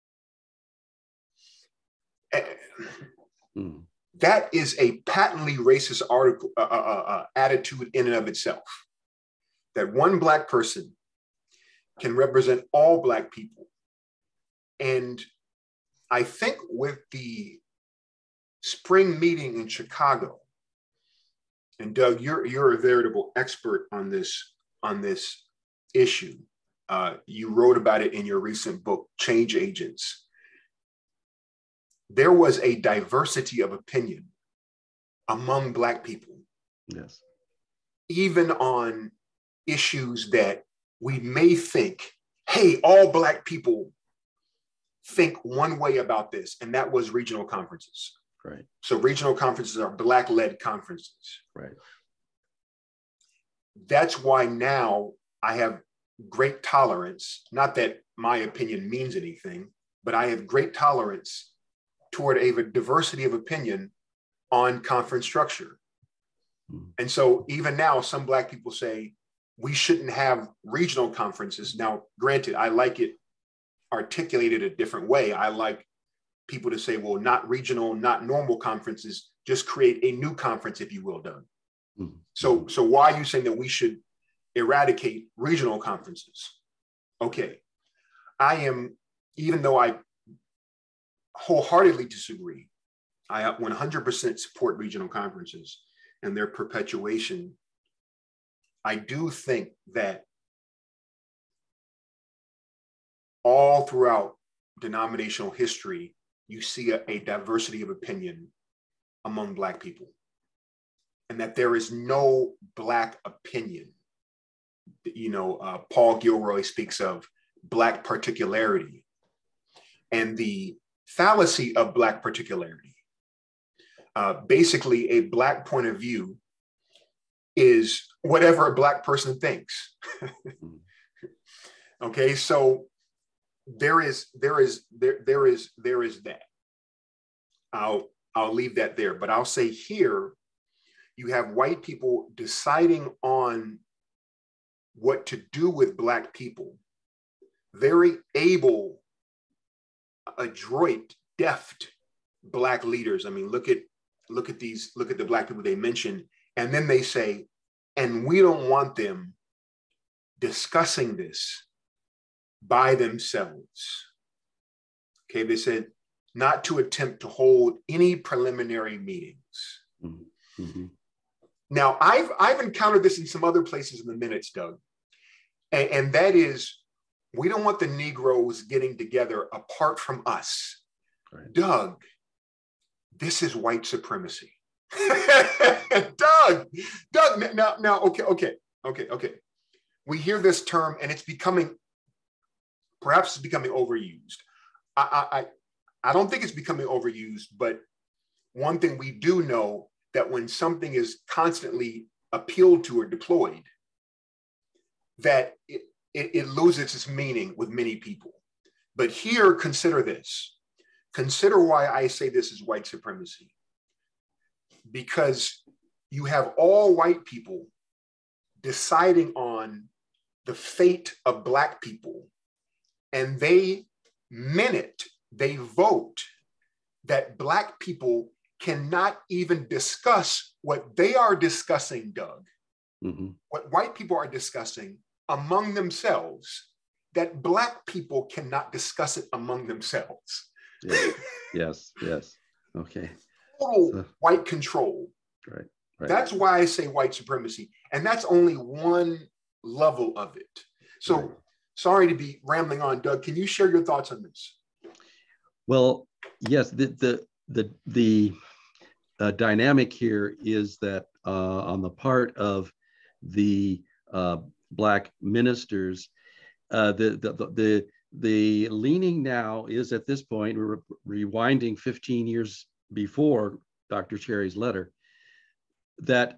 A: That is a patently racist attitude in and of itself. That one Black person can represent all Black people. And I think with the spring meeting in Chicago, and Doug, you're a veritable expert on this issue. You wrote about it in your recent book, Change Agents. There was a diversity of opinion among Black people.
B: Yes. Even
A: on issues that we may think, hey, all Black people think one way about this, and that was regional conferences.
B: Right.
A: So regional conferences are Black-led conferences.
B: Right.
A: That's why now I have great tolerance, not that my opinion means anything, but I have great tolerance toward a diversity of opinion on conference structure. And so even now, some Black people say we shouldn't have regional conferences. Now, granted, I like it articulate it a different way. I like people to say, well, not regional, not normal conferences, just create a new conference, if you will, Doug. Mm-hmm. So why are you saying that we should eradicate regional conferences? Okay, even though I wholeheartedly disagree, I 100% support regional conferences and their perpetuation. I do think that all throughout denominational history, you see a diversity of opinion among Black people, and that there is no Black opinion. Paul Gilroy speaks of Black particularity, and the fallacy of Black particularity. Basically, a Black point of view is whatever a Black person thinks. Okay, so there is that. I'll leave that there, but I'll say here, you have white people deciding on what to do with Black people. Very able, adroit, deft Black leaders. I mean, look at the Black people they mentioned, and then they say, and we don't want them discussing this by themselves. Okay, they said not to attempt to hold any preliminary meetings. Mm-hmm. Now, I've encountered this in some other places in the minutes, Doug, and that is, we don't want the Negroes getting together apart from us. Right. Doug, this is white supremacy. Doug, now, okay. We hear this term and it's becoming overused. I don't think it's becoming overused, but one thing we do know, that when something is constantly appealed to or deployed, that it loses its meaning with many people. But here, consider this. Consider why I say this is white supremacy. Because you have all white people deciding on the fate of Black people, and they vote that Black people cannot even discuss what they are discussing, Doug. Mm-hmm. What white people are discussing among themselves, that Black people cannot discuss it among themselves.
B: Yes. Okay.
A: Total white control.
B: Right.
A: That's why I say white supremacy. And that's only one level of it. So right. Sorry to be rambling on, Doug. Can you share your thoughts on this?
B: Well, yes, the dynamic here is that on the part of the Black ministers, the leaning now is, at this point, we're rewinding 15 years before Dr. Cherry's letter, that,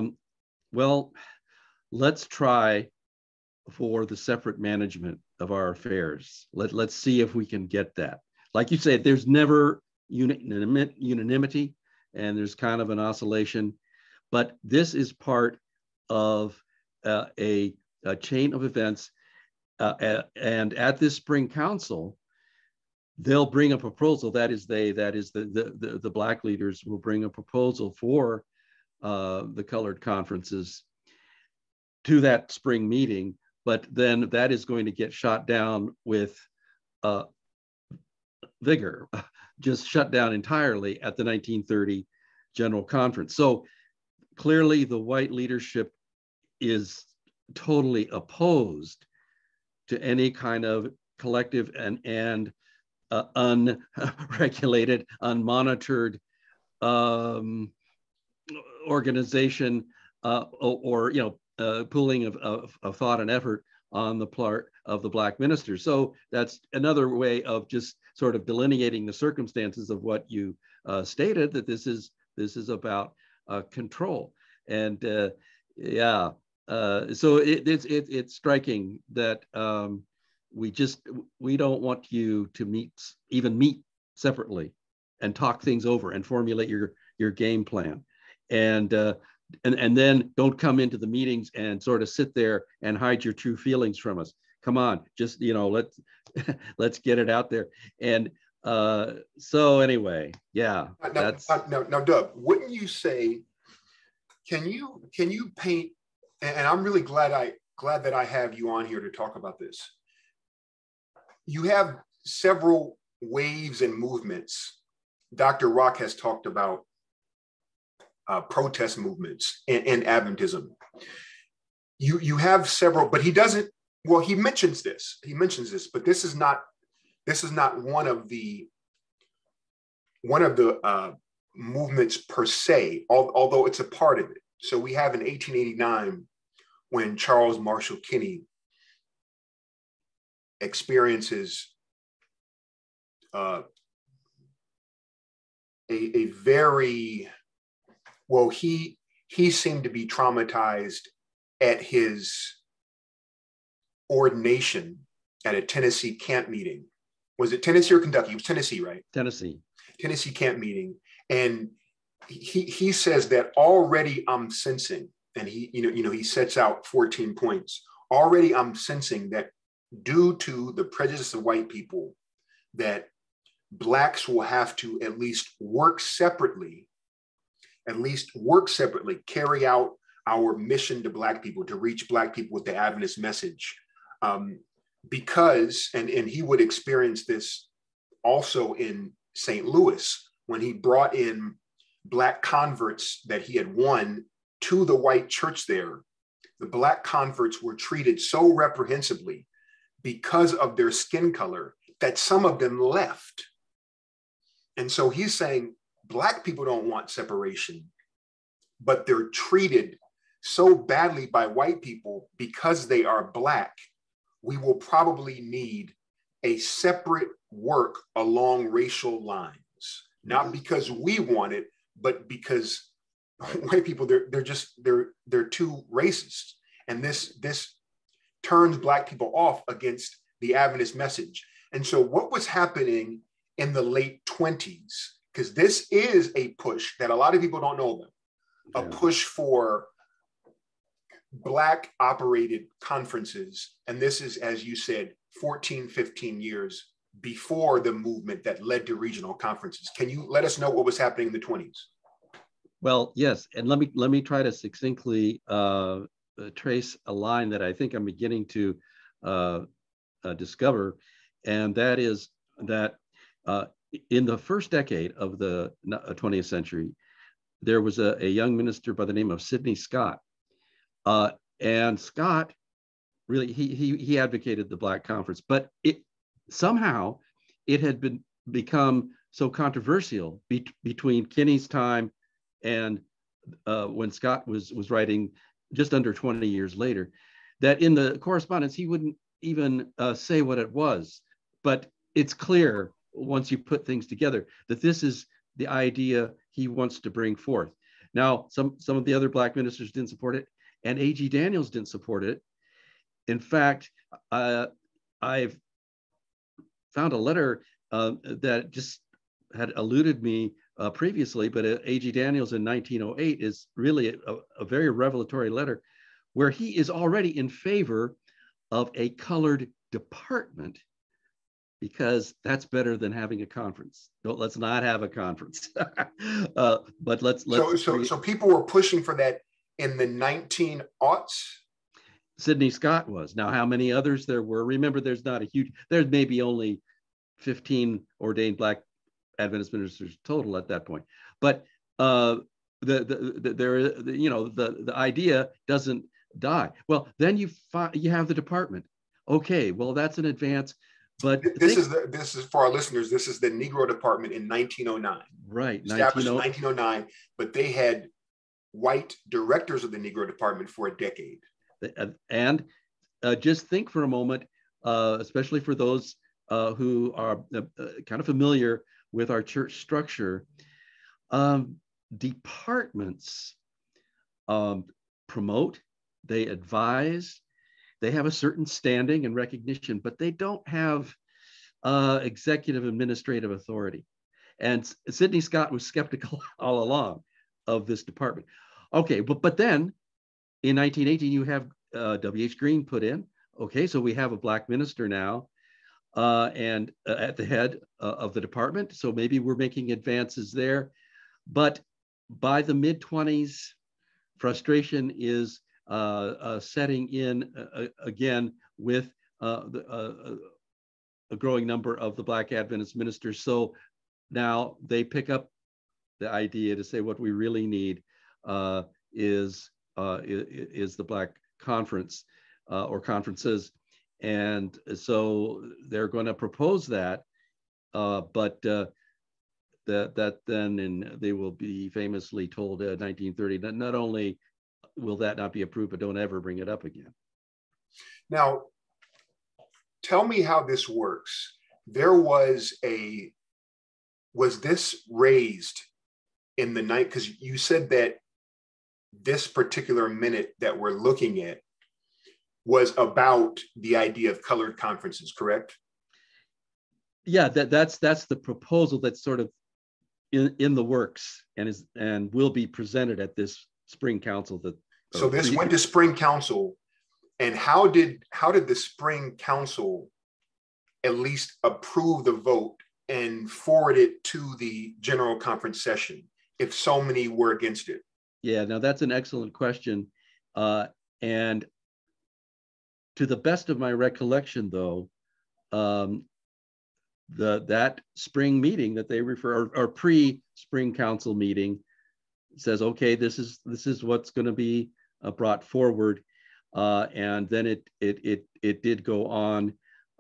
B: let's try for the separate management of our affairs. Let's see if we can get that. Like you said, there's never unanimity, and there's kind of an oscillation, but this is part of a chain of events. And at this spring council, they'll bring a proposal. That is the Black leaders will bring a proposal for the colored conferences to that spring meeting, but then that is going to get shot down with vigor, just shut down entirely at the 1930 General Conference. So clearly the white leadership is totally opposed to any kind of collective and unregulated, unmonitored organization or pooling of thought and effort on the part of the Black ministers. So that's another way of just sort of delineating the circumstances of what you stated, that this is about control. And so it's striking that we don't want you to meet separately and talk things over and formulate your game plan, and then don't come into the meetings and sort of sit there and hide your true feelings from us. come on, just, let's let's get it out there. And so anyway, yeah, that's
A: now, Doug, wouldn't you say, can you paint, and I'm really glad that I have you on here to talk about this. You have several waves and movements. Dr. Rock has talked about protest movements in Adventism. You have several, but he doesn't. Well, he mentions this, but this is not one of the movements per se, although it's a part of it. So we have in 1889 when Charles Marshall Kinney experiences a very, well, he seemed to be traumatized at his ordination at a Tennessee camp meeting. Was it Tennessee or Kentucky? It was Tennessee, right?
B: Tennessee
A: camp meeting. And he says that already I'm sensing, and he sets out 14 points. Already I'm sensing that due to the prejudice of white people, that Blacks will have to at least work separately, carry out our mission to Black people, to reach Black people with the Adventist message. Because, and he would experience this also in St. Louis, when he brought in Black converts that he had won to the white church there. The Black converts were treated so reprehensibly because of their skin color that some of them left. And so he's saying Black people don't want separation, but they're treated so badly by white people because they are Black. We will probably need a separate work along racial lines, not because we want it, but because white people, they're too racist. And this turns Black people off against the Adventist message. And so what was happening in the late 20s, because this is a push that a lot of people don't know about, a push for Black operated conferences. And this is, as you said, 14, 15 years before the movement that led to regional conferences. Can you let us know what was happening in the 20s?
B: Well, yes, and let me try to succinctly trace a line that I think I'm beginning to discover, and that is that in the first decade of the 20th century, there was a young minister by the name of Sidney Scott, and Scott really he advocated the Black Conference, but somehow it had become so controversial between Kinney's time and when Scott was writing just under 20 years later, that in the correspondence, he wouldn't even say what it was. But it's clear once you put things together that this is the idea he wants to bring forth. Now, some of the other Black ministers didn't support it, and A.G. Daniells didn't support it. In fact, I've found a letter that just had eluded me previously, but A.G. Daniells in 1908 is really a very revelatory letter where he is already in favor of a colored department because that's better than having a conference. Let's not have a conference. But let's.
A: So people were pushing for that in the 1900s.
B: Sidney Scott was. Now, how many others there were? Remember, there's maybe only 15 ordained Black Adventist ministers total at that point. But the idea doesn't die. Well, then you have the department. Okay, well, that's an advance. But
A: this is for our listeners. This is the Negro Department in 1909.
B: Right,
A: established in 1909. But they had white directors of the Negro Department for a decade.
B: And just think for a moment, especially for those who are kind of familiar with our church structure, departments promote, they advise, they have a certain standing and recognition, but they don't have executive administrative authority. And Sidney Scott was skeptical all along of this department. Okay, but then in 1918, you have W.H. Green put in, okay, so we have a Black minister now, and at the head of the department. So maybe we're making advances there. But by the mid-20s, frustration is setting in again with a growing number of the Black Adventist ministers. So now they pick up the idea to say what we really need is the Black conference or conferences. And so they're going to propose that, but that then, and they will be famously told 1930 that not only will that not be approved, but don't ever bring it up again.
A: Now, tell me how this works. There was this raised in the night? Because you said that this particular minute that we're looking at was about the idea of colored conferences, correct?
B: Yeah, that's the proposal that's sort of in the works and will be presented at this spring council.
A: So this went to spring council, and how did the spring council at least approve the vote and forward it to the general conference session if so many were against it?
B: Yeah, now that's an excellent question. And to the best of my recollection, though, that spring meeting that they refer, or pre-spring council meeting, says, okay, this is what's going to be brought forward, and then it did go on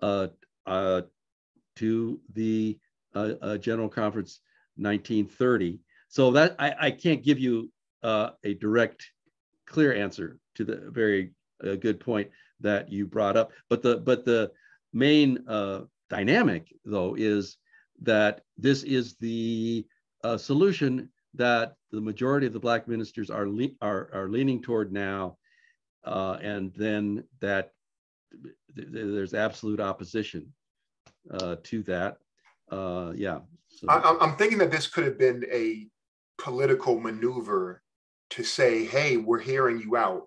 B: to the General Conference 1930. So that I can't give you a direct, clear answer to the very good point that you brought up. But the main dynamic, though, is that this is the solution that the majority of the Black ministers are leaning toward now, and then that there's absolute opposition to that. Yeah. So.
A: I'm thinking that this could have been a political maneuver to say, hey, we're hearing you out.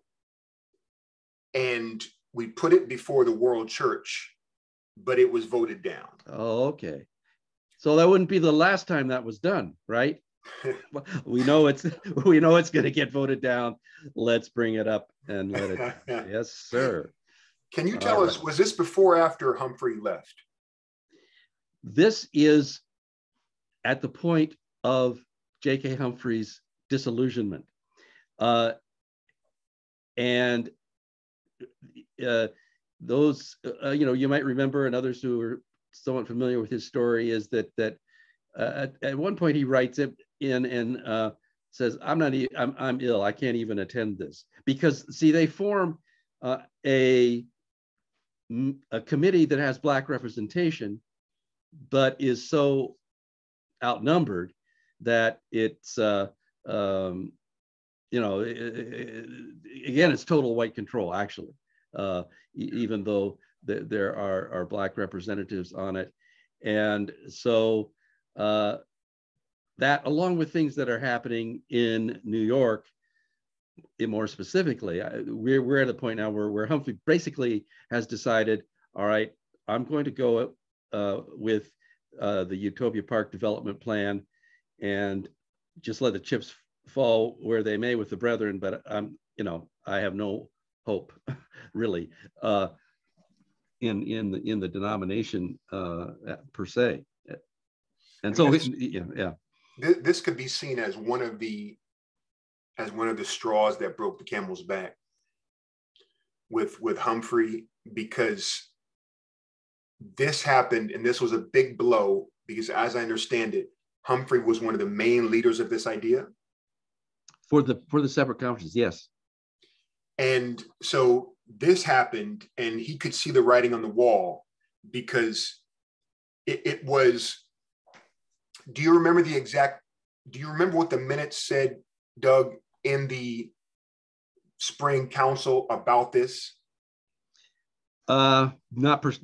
A: And we put it before the world church, but it was voted down.
B: Oh, okay. So that wouldn't be the last time that was done, right? we know it's going to get voted down. Let's bring it up and let it. Yes, sir.
A: Can you tell us, was this before or after Humphrey left?
B: This is at the point of J.K. Humphrey's disillusionment. And those, you might remember, and others who are somewhat familiar with his story, is that at one point he writes it in and says, I'm ill, I can't even attend this. Because, see, they form a committee that has Black representation, but is so outnumbered that it's, again, it's total white control, actually, even though there are Black representatives on it. And so that, along with things that are happening in New York, more specifically, we're at a point now where Humphrey basically has decided, all right, I'm going to go with the Utopia Park development plan and just let the chips fall where they may with the brethren, but I have no hope really in the denomination per se. And so
A: this could be seen as one of the straws that broke the camel's back with Humphrey, because this happened, and this was a big blow, because as I understand it, Humphrey was one of the main leaders of this idea.
B: For the separate conferences, yes.
A: And so this happened, and he could see the writing on the wall, because it was, do you remember what the minutes said, Doug, in the spring council about this?
B: Not per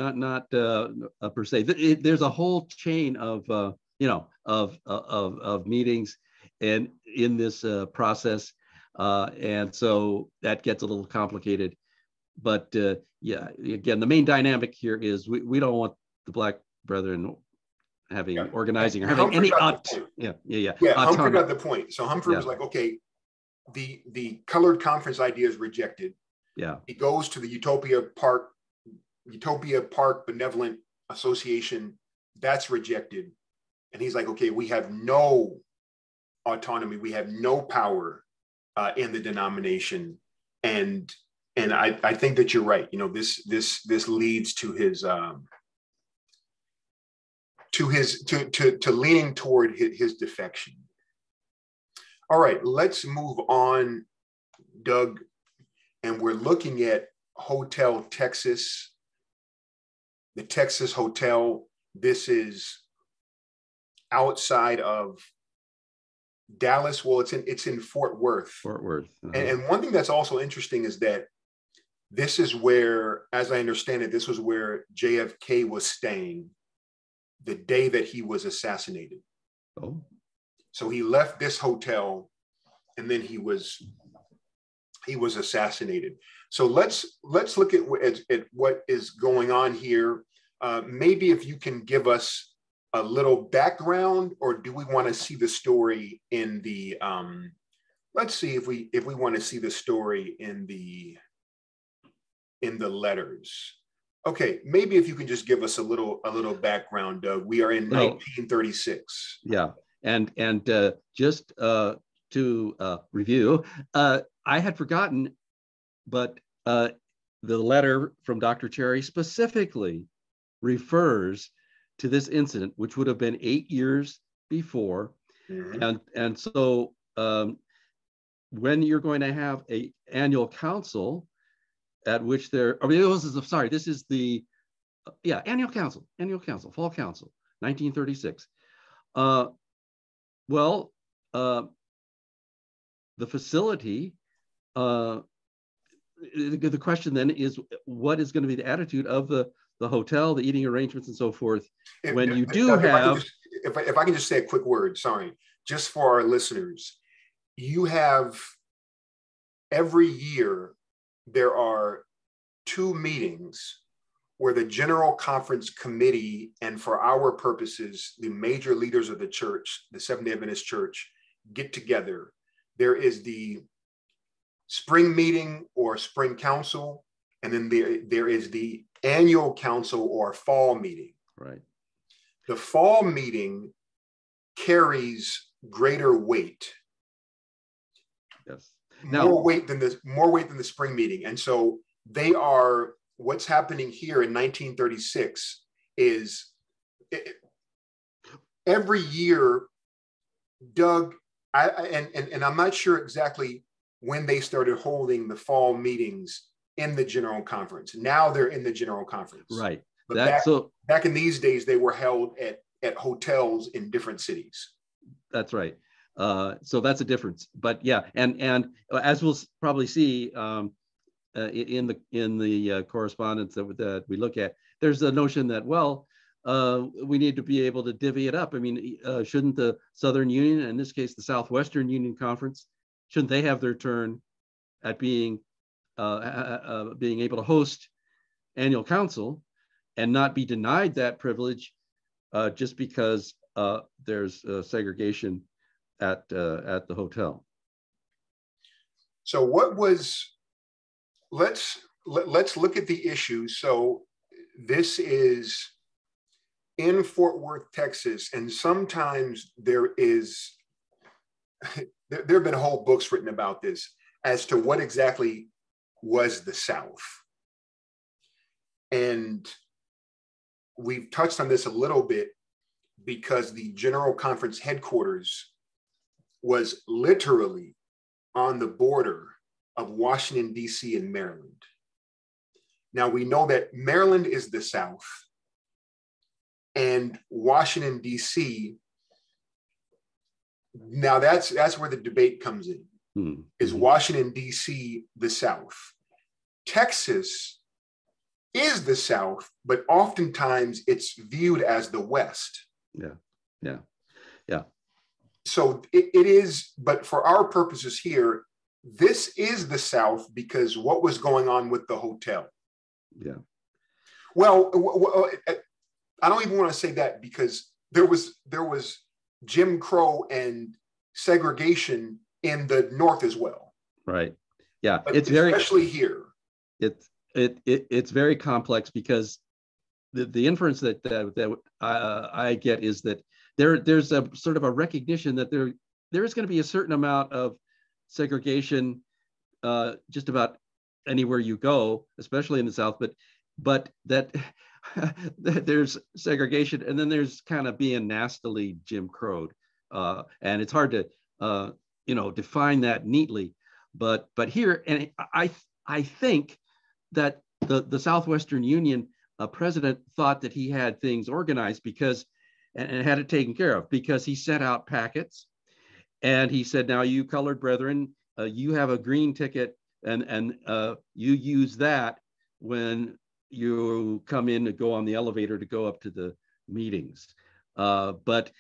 B: se. There's a whole chain of meetings and in this process, and so that gets a little complicated. yeah, again, the main dynamic here is we don't want the Black Brethren having organizing or having
A: Humphrey
B: any
A: Humphrey got the point. So Humphrey was like, okay, the colored conference idea is rejected.
B: Yeah.
A: He goes to the Utopia Park Benevolent Association. That's rejected. And he's like, okay, we have no autonomy. We have no power in the denomination. And I think that you're right. You know, this leads to his to leaning toward his defection. All right, let's move on, Doug. And we're looking at Hotel Texas, the Texas Hotel. This is outside of Dallas. Well, it's in Fort Worth.
B: Fort Worth. Uh-huh.
A: And one thing that's also interesting is that this is where, as I understand it, this was where JFK was staying the day that he was assassinated.
B: Oh.
A: So he left this hotel and then he was assassinated. So let's look at what is going on here. Maybe if you can give us a little background, or do we want to see the story in the let's see if we want to see the story in the letters. Okay, maybe if you can just give us a little background, Doug. We are in 1936.
B: Yeah, and just to review, I had forgotten, but the letter from Dr. Cherry specifically refers to this incident, which would have been 8 years before. Mm-hmm. And so when you're going to have an annual council at which this is the annual council, fall council, 1936. The facility, the question then is, what is going to be the attitude of the hotel, the eating arrangements and so forth, when you do have...
A: If I can just say a quick word, sorry, just for our listeners, you have every year, there are 2 meetings where the General Conference Committee, and for our purposes, the major leaders of the church, the Seventh-day Adventist Church, get together. There is the spring meeting or spring council, and then there is the annual council or fall meeting.
B: Right.
A: The fall meeting carries greater weight.
B: Yes.
A: More weight than the spring meeting. And so they are, what's happening here in 1936 is every year, Doug, and I'm not sure exactly when they started holding the fall meetings in the General Conference. Now they're in the General Conference.
B: Right.
A: But back in these days, they were held at hotels in different cities.
B: That's right. So that's a difference. But yeah, and as we'll probably see in the correspondence that we look at, there's a notion that, we need to be able to divvy it up. I mean, shouldn't the Southern Union, in this case, the Southwestern Union Conference, shouldn't they have their turn at being able to host annual council and not be denied that privilege just because there's segregation at the hotel?
A: So let's look at the issue. So this is in Fort Worth, Texas, and sometimes there have been whole books written about this as to what exactly was the South. And we've touched on this a little bit because the General Conference headquarters was literally on the border of Washington, D.C. and Maryland. Now we know that Maryland is the South, and Washington, D.C., now that's where the debate comes in. Mm-hmm. Is Washington, D.C. the South? Texas is the South, but oftentimes it's viewed as the West.
B: Yeah.
A: So it is, but for our purposes here, this is the South because what was going on with the hotel.
B: Yeah.
A: Well, I don't even want to say that because there was Jim Crow and segregation in the North as well.
B: Right. Yeah.
A: But
B: it's
A: especially here.
B: It's very complex because the inference that I get is that there's a sort of a recognition that there is going to be a certain amount of segregation just about anywhere you go, especially in the South, but that there's segregation, and then there's kind of being nastily Jim Crowed, and it's hard to define that neatly. But here, and I think that the Southwestern Union president thought that he had things organized because and had it taken care of, because he sent out packets, and he said, now you colored brethren, you have a green ticket, and you use that when you come in to go on the elevator to go up to the meetings. But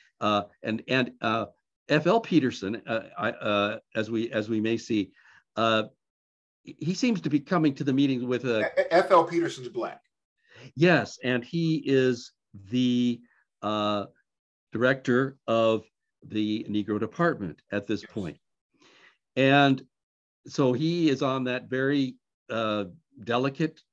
B: F.L. Peterson, as we may see, he seems to be coming to the meetings with a
A: F.L. Peterson's Black.
B: Yes, and he is the director of the Negro Department at this point. And so he is on that very delicate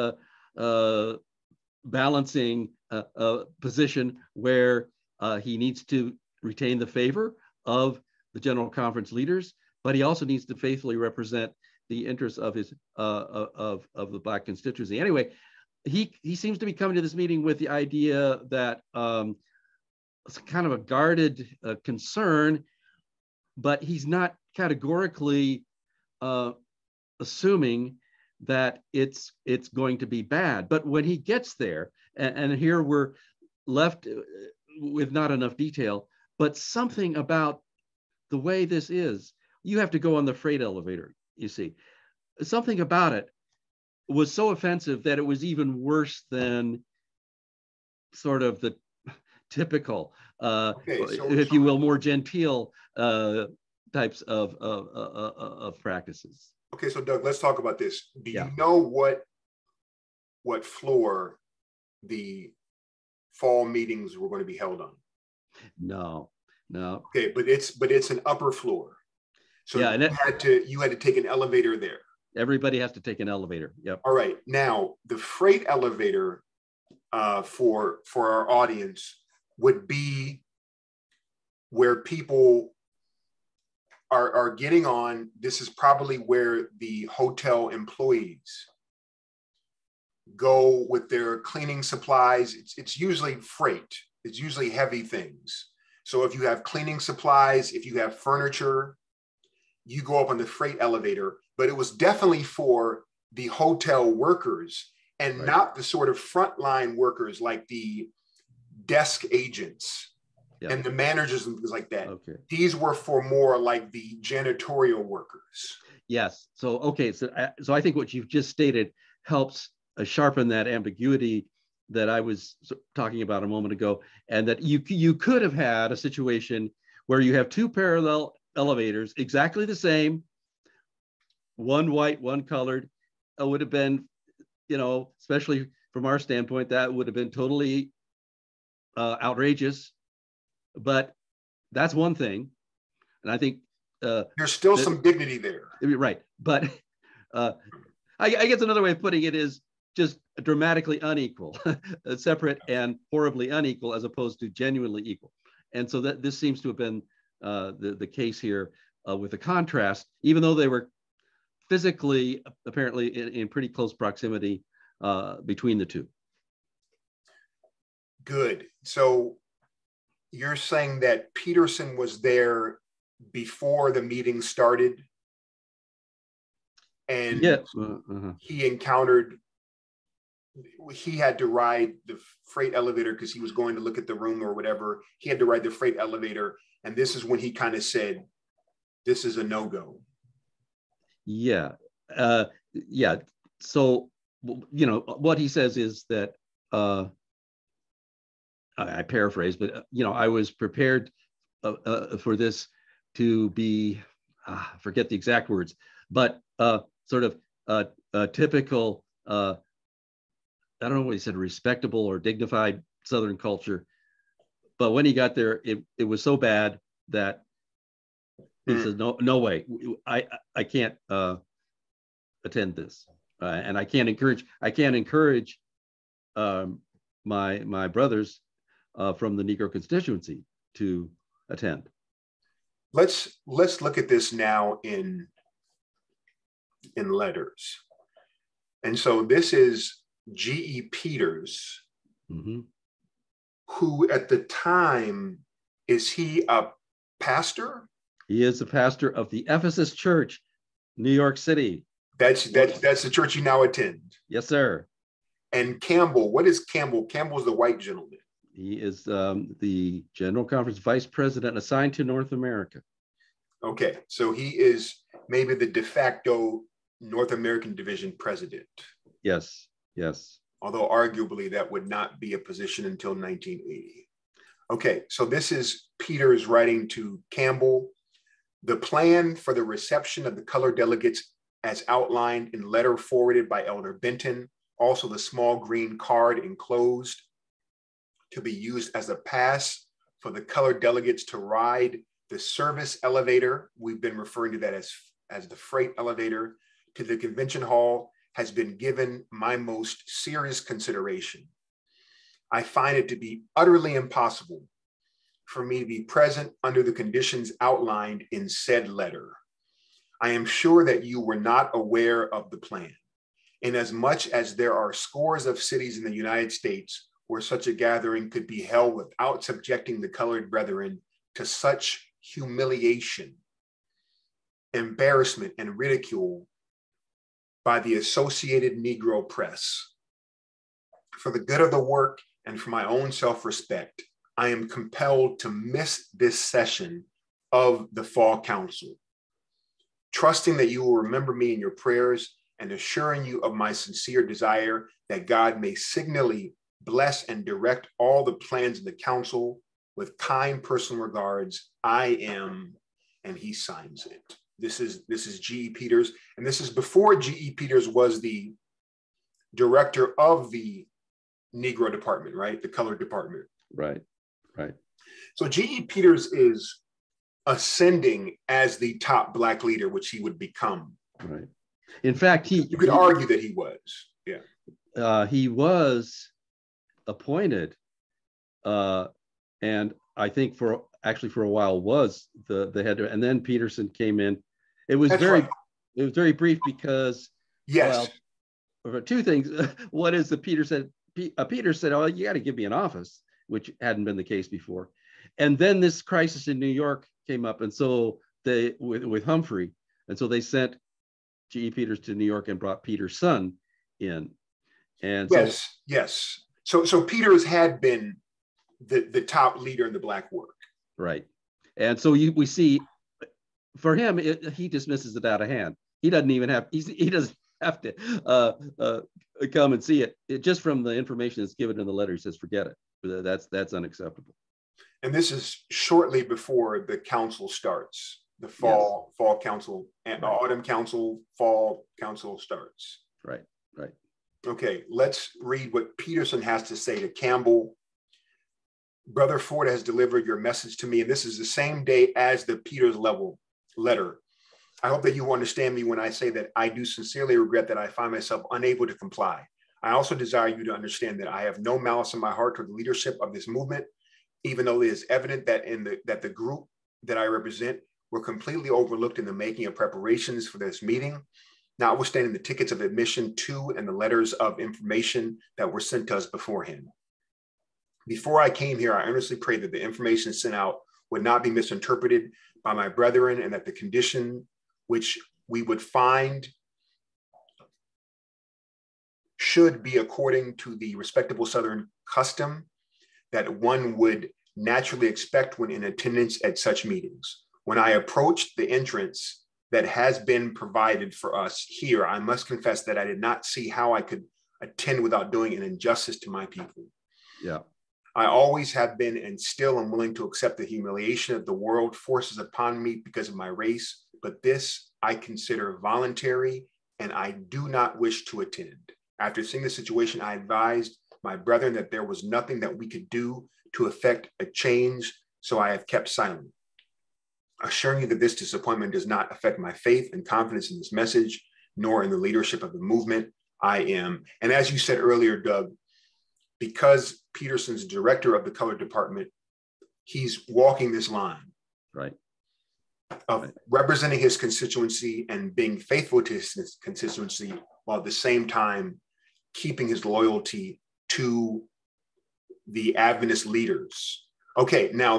B: balancing position where he needs to retain the favor of the General Conference leaders, but he also needs to faithfully represent the interests of his of the Black constituency. Anyway, he seems to be coming to this meeting with the idea that it's kind of a guarded concern, but he's not categorically assuming that it's going to be bad. But when he gets there, and here we're left with not enough detail, but something about the way this is, you have to go on the freight elevator, you see. Something about it was so offensive that it was even worse than sort of the typical, if you will, more genteel types of practices.
A: Okay, so Doug, let's talk about this. Do you know what floor the fall meetings were going to be held on?
B: No.
A: Okay, but it's an upper floor. So yeah, you had to take an elevator there.
B: Everybody has to take an elevator. Yep.
A: All right. Now, the freight elevator for our audience would be where people are getting on. This is probably where the hotel employees go with their cleaning supplies. It's usually freight. It's usually heavy things. So if you have cleaning supplies, if you have furniture, you go up on the freight elevator. But it was definitely for the hotel workers and not the sort of frontline workers like the desk agents and the managers and things like that. Okay. These were for more like the janitorial workers.
B: Yes. So I think what you've just stated helps sharpen that ambiguity that I was talking about a moment ago, and that you could have had a situation where you have two parallel elevators, exactly the same, one white, one colored. It would have been, especially from our standpoint, that would have been totally outrageous. But that's one thing, and I think
A: there's still some dignity there,
B: right? But I guess another way of putting it is just dramatically unequal, separate and horribly unequal, as opposed to genuinely equal. And so that this seems to have been the case here with the contrast, even though they were physically apparently in pretty close proximity between the two.
A: Good. So you're saying that Peterson was there before the meeting started, and he had to ride the freight elevator because he was going to look at the room or whatever. He had to ride the freight elevator. And this is when he kind of said, this is a no-go.
B: Yeah. So, what he says is that, I paraphrase, but, I was prepared for this to be, forget the exact words, but sort of typical, I don't know what he said, respectable or dignified Southern culture. But when he got there, it was so bad that he says, no way, I can't attend this. And I can't encourage my brothers from the Negro constituency to attend.
A: Let's look at this now in letters. And so this is G.E. Peters, who at the time, is he a pastor?
B: He is the pastor of the Ephesus Church, New York City.
A: That's the church you now attend.
B: Yes, sir.
A: And Campbell, what is Campbell? Campbell's the white gentleman.
B: He is the General Conference Vice President assigned to North America.
A: Okay, so he is maybe the de facto North American Division president.
B: Yes, yes.
A: Although arguably that would not be a position until 1980. Okay, so this is Peters writing to Campbell. The plan for the reception of the colored delegates as outlined in letter forwarded by Elder Benton, also the small green card enclosed to be used as a pass for the colored delegates to ride the service elevator. We've been referring to that as the freight elevator to the convention hall, has been given my most serious consideration. I find it to be utterly impossible for me to be present under the conditions outlined in said letter. I am sure that you were not aware of the plan, inasmuch as there are scores of cities in the United States where such a gathering could be held without subjecting the colored brethren to such humiliation, embarrassment, and ridicule by the Associated Negro Press. For the good of the work and for my own self-respect, I am compelled to miss this session of the Fall Council, trusting that you will remember me in your prayers and assuring you of my sincere desire that God may signally bless and direct all the plans of the council. With kind personal regards, I am, and he signs it. This is G.E. Peters, and this is before G.E. Peters was the director of the Negro department, right? The colored department.
B: Right, right.
A: So G.E. Peters is ascending as the top Black leader, which he would become.
B: Right. In fact,
A: you could argue that he was. Yeah.
B: He was appointed, and I think for a while was the head, and then Peterson came in. It was It was very brief because,
A: yes,
B: well, two things. One is that Peter said, "Oh, you got to give me an office," which hadn't been the case before. And then this crisis in New York came up, and so they with Humphrey, and so they sent G.E. Peters to New York and brought Peter's son in. And
A: yes. So Peters had been the top leader in the Black work,
B: right? And so we see. For him, he dismisses it out of hand. He doesn't even have. He doesn't have to come and see it. Just from the information that's given in the letter, he says, "Forget it. That's unacceptable."
A: And this is shortly before the council starts. The fall council, and right. Autumn council, fall council starts.
B: Right.
A: Okay, let's read what Peterson has to say to Campbell. Brother Ford has delivered your message to me, and this is the same day as the Peters letter. I hope that you will understand me when I say that I do sincerely regret that I find myself unable to comply. I also desire you to understand that I have no malice in my heart toward the leadership of this movement, even though it is evident that that the group that I represent were completely overlooked in the making of preparations for this meeting, notwithstanding the tickets of admission to and the letters of information that were sent to us beforehand. Before I came here, I earnestly prayed that the information sent out would not be misinterpreted by my brethren, and that the condition which we would find should be according to the respectable Southern custom that one would naturally expect when in attendance at such meetings. When I approached the entrance that has been provided for us here, I must confess that I did not see how I could attend without doing an injustice to my people.
B: Yeah.
A: I always have been and still am willing to accept the humiliation that the world forces upon me because of my race, but this I consider voluntary, and I do not wish to attend. After seeing the situation, I advised my brethren that there was nothing that we could do to effect a change, so I have kept silent. Assuring you that this disappointment does not affect my faith and confidence in this message, nor in the leadership of the movement. I am, and as you said earlier, Doug, because Peterson's director of the color department, he's walking this line,
B: right,
A: of representing his constituency and being faithful to his constituency, while at the same time keeping his loyalty to the Adventist leaders. Okay, now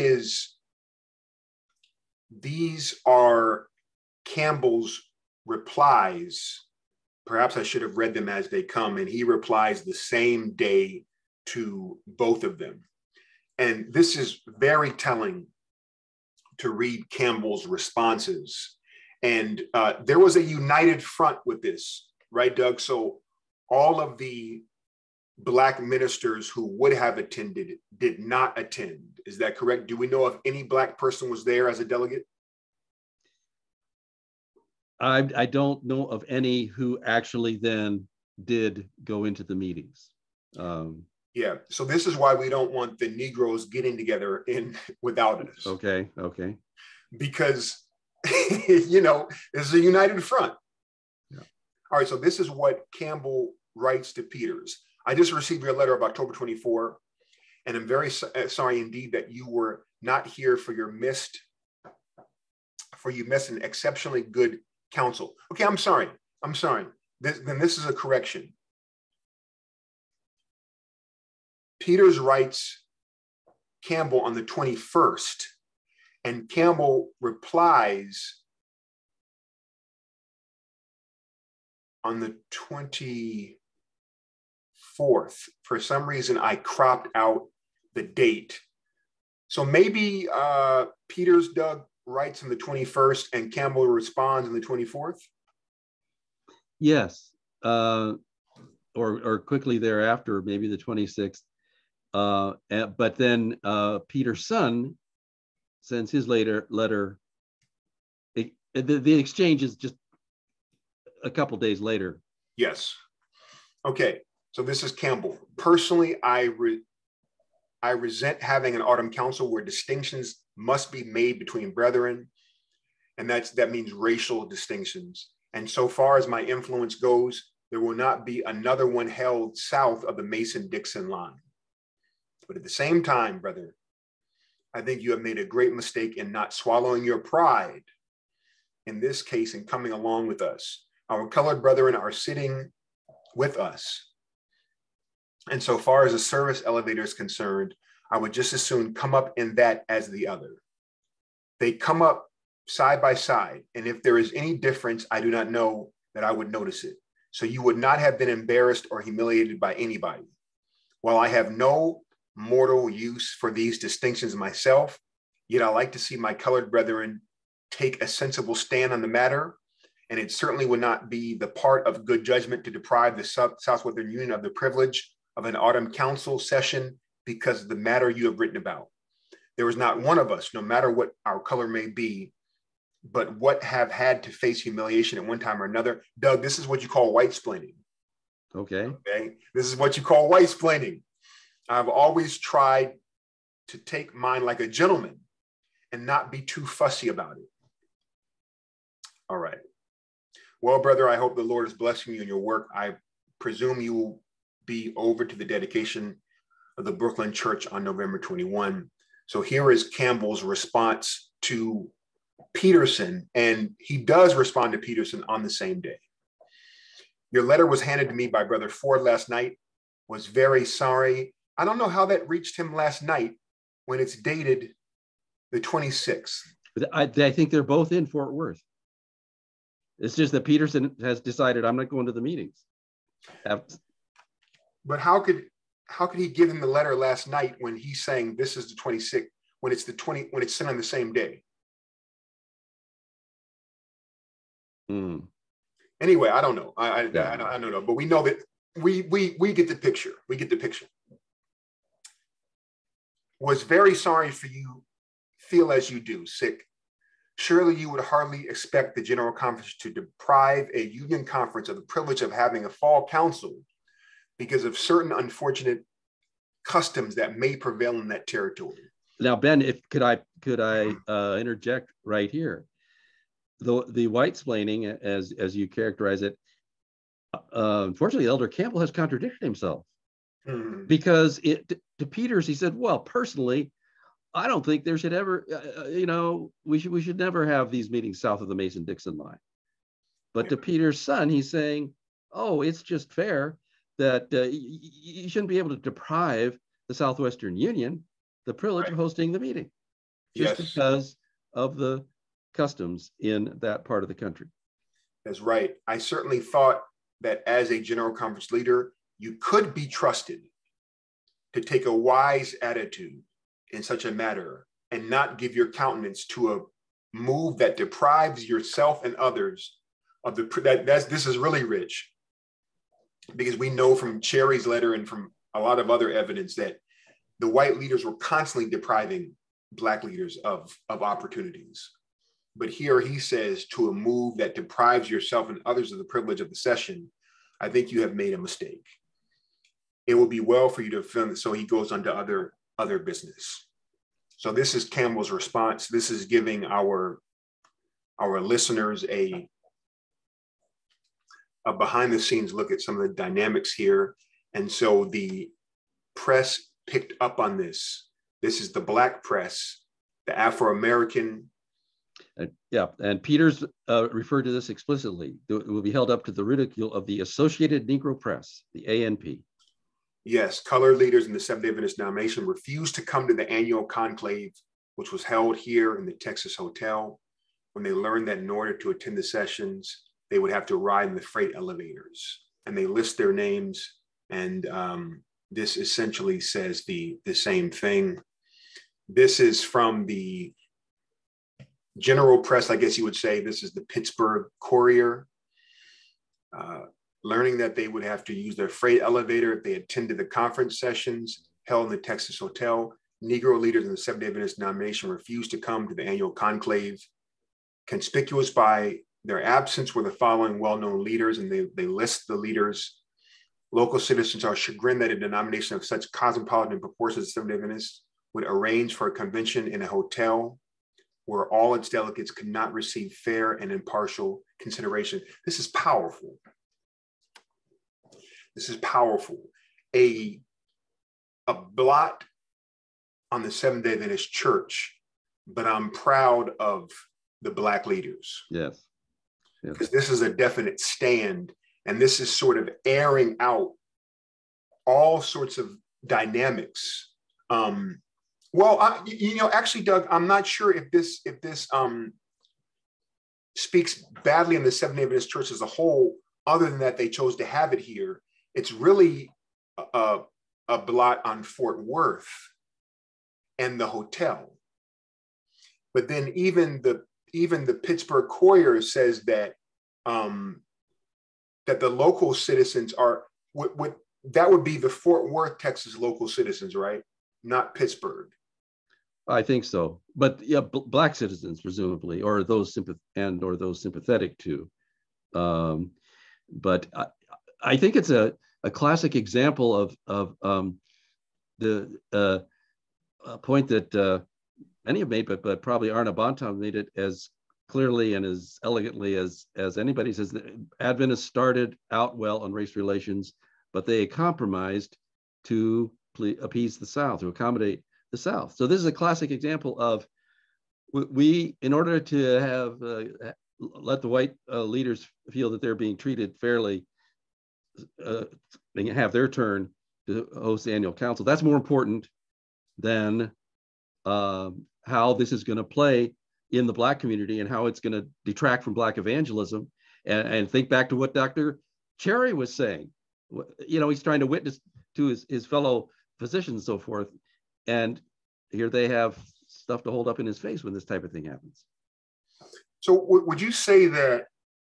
A: these are Campbell's replies. Perhaps I should have read them as they come, and he replies the same day to both of them. And this is very telling to read Campbell's responses. And there was a united front with this, right, Doug? So all of the Black ministers who would have attended did not attend. Is that correct? Do we know if any Black person was there as a delegate?
B: I don't know of any who actually then did go into the meetings.
A: Yeah, so this is why we don't want the Negroes getting together without us.
B: Okay.
A: Because, you know, it's a united front.
B: Yeah.
A: All right, so this is what Campbell writes to Peters. I just received your letter of October 24, and I'm very sorry indeed that you were not here for you missed an exceptionally good counsel. Okay, I'm sorry. Then this is a correction. Peters writes Campbell on the 21st, and Campbell replies on the 24th. For some reason, I cropped out the date. So maybe Peters, Doug, writes on the 21st and Campbell responds on the 24th?
B: Yes, or quickly thereafter, maybe the 26th. But then Peter's son sends his letter. The exchange is just a couple days later.
A: Yes. Okay. So this is Campbell. Personally, I resent having an autumn council where distinctions must be made between brethren, and that means racial distinctions. And so far as my influence goes, there will not be another one held south of the Mason-Dixon line. But at the same time, brother, I think you have made a great mistake in not swallowing your pride in this case and coming along with us. Our colored brethren are sitting with us. And so far as the service elevator is concerned, I would just as soon come up in that as the other. They come up side by side. And if there is any difference, I do not know that I would notice it. So you would not have been embarrassed or humiliated by anybody. While I have no mortal use for these distinctions myself, yet I like to see my colored brethren take a sensible stand on the matter. And it certainly would not be the part of good judgment to deprive the Southwestern Union of the privilege of an autumn council session because of the matter you have written about. There is not one of us, no matter what our color may be, but what have had to face humiliation at one time or another. Doug, this is what you call white-splaining.
B: Okay.
A: This is what you call white-splaining. I've always tried to take mine like a gentleman and not be too fussy about it. All right. Well, brother, I hope the Lord is blessing you in your work. I presume you will be over to the dedication of the Brooklyn Church on November 21. So here is Campbell's response to Peterson, and he does respond to Peterson on the same day. Your letter was handed to me by Brother Ford last night. Was very sorry. I don't know how that reached him last night when it's dated the 26th.
B: I think they're both in Fort Worth. It's just that Peterson has decided I'm not going to the meetings.
A: But how could he give him the letter last night when he's saying this is the 26th, when it's sent on the same day? Anyway, I don't know. I don't know, but we know that we get the picture. We get the picture. Was very sorry for you. Feel as you do, sick. Surely you would hardly expect the General Conference to deprive a union conference of the privilege of having a fall council because of certain unfortunate customs that may prevail in that territory.
B: Now, Ben, if could I interject right here? The white-splaining, as you characterize it, unfortunately, Elder Campbell has contradicted himself. Because to Peters, he said, well, personally, I don't think there should ever, we should never have these meetings south of the Mason-Dixon line. But to Peters' son, he's saying, oh, it's just fair that you shouldn't be able to deprive the Southwestern Union the privilege of hosting the meeting just because of the customs in that part of the country.
A: That's right. I certainly thought that as a General Conference leader, you could be trusted to take a wise attitude in such a matter and not give your countenance to a move that deprives yourself and others of this is really rich, because we know from Cherry's letter and from a lot of other evidence that the white leaders were constantly depriving Black leaders of opportunities. But here he says, to a move that deprives yourself and others of the privilege of the session, I think you have made a mistake. It will be well for you to film it. So he goes on to other business. So this is Campbell's response. This is giving our listeners a behind the scenes look at some of the dynamics here. And so the press picked up on this. This is the Black press, the Afro-American.
B: And Peters referred to this explicitly. It will be held up to the ridicule of the Associated Negro Press, the ANP.
A: Yes, colored leaders in the Seventh-day Adventist denomination refused to come to the annual conclave, which was held here in the Texas Hotel, when they learned that in order to attend the sessions, they would have to ride in the freight elevators. And they list their names, and this essentially says the same thing. This is from the general press, I guess you would say. This is the Pittsburgh Courier. Learning that they would have to use their freight elevator if they attended the conference sessions held in the Texas Hotel, Negro leaders in the Seventh-day Adventist denomination refused to come to the annual conclave. Conspicuous by their absence were the following well-known leaders, and they list the leaders. Local citizens are chagrined that a denomination of such cosmopolitan proportions as the Seventh-day Adventists would arrange for a convention in a hotel where all its delegates could not receive fair and impartial consideration. This is powerful. This is powerful. A blot on the Seventh-day Adventist Church, but I'm proud of the Black leaders.
B: Yes.
A: Because this is a definite stand, and this is sort of airing out all sorts of dynamics. Actually, Doug, I'm not sure if this speaks badly in the Seventh-day Adventist Church as a whole, other than that they chose to have it here. It's really a blot on Fort Worth and the hotel. But then even the Pittsburgh Courier says that that the local citizens are that would be the Fort Worth, Texas local citizens, right? Not Pittsburgh.
B: I think so, but yeah, Black citizens presumably, or those sympathetic to. But I think it's a classic example of the point that many have made, but probably Arna Bontam made it as clearly and as elegantly as anybody. Says that Adventists started out well on race relations, but they compromised to appease the South, to accommodate the South. So this is a classic example of we, in order to have let the white leaders feel that they're being treated fairly, they have their turn to host the annual council. That's more important than how this is going to play in the Black community and how it's going to detract from Black evangelism. And think back to what Dr. Cherry was saying. He's trying to witness to his fellow physicians and so forth. And here they have stuff to hold up in his face when this type of thing happens.
A: So would you say that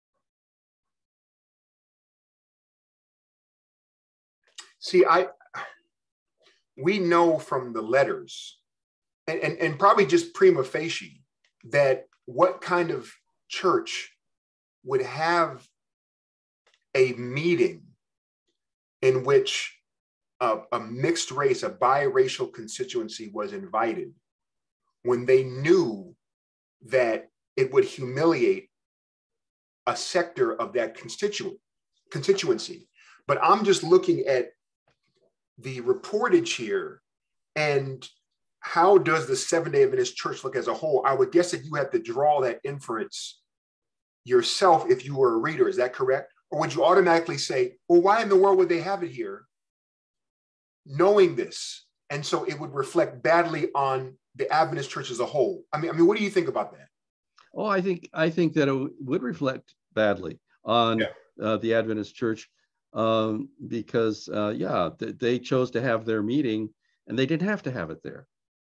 A: we know from the letters and probably just prima facie that what kind of church would have a meeting in which a mixed race, a biracial constituency was invited when they knew that it would humiliate a sector of that constituency. But I'm just looking at the reportage here, and how does the Seventh-day Adventist Church look as a whole? I would guess that you have to draw that inference yourself if you were a reader. Is that correct? Or would you automatically say, well, why in the world would they have it here, knowing this? And so it would reflect badly on the Adventist Church as a whole. I mean, what do you think about that?
B: Oh, I think that it would reflect badly on the Adventist Church, because they chose to have their meeting, and they didn't have to have it there.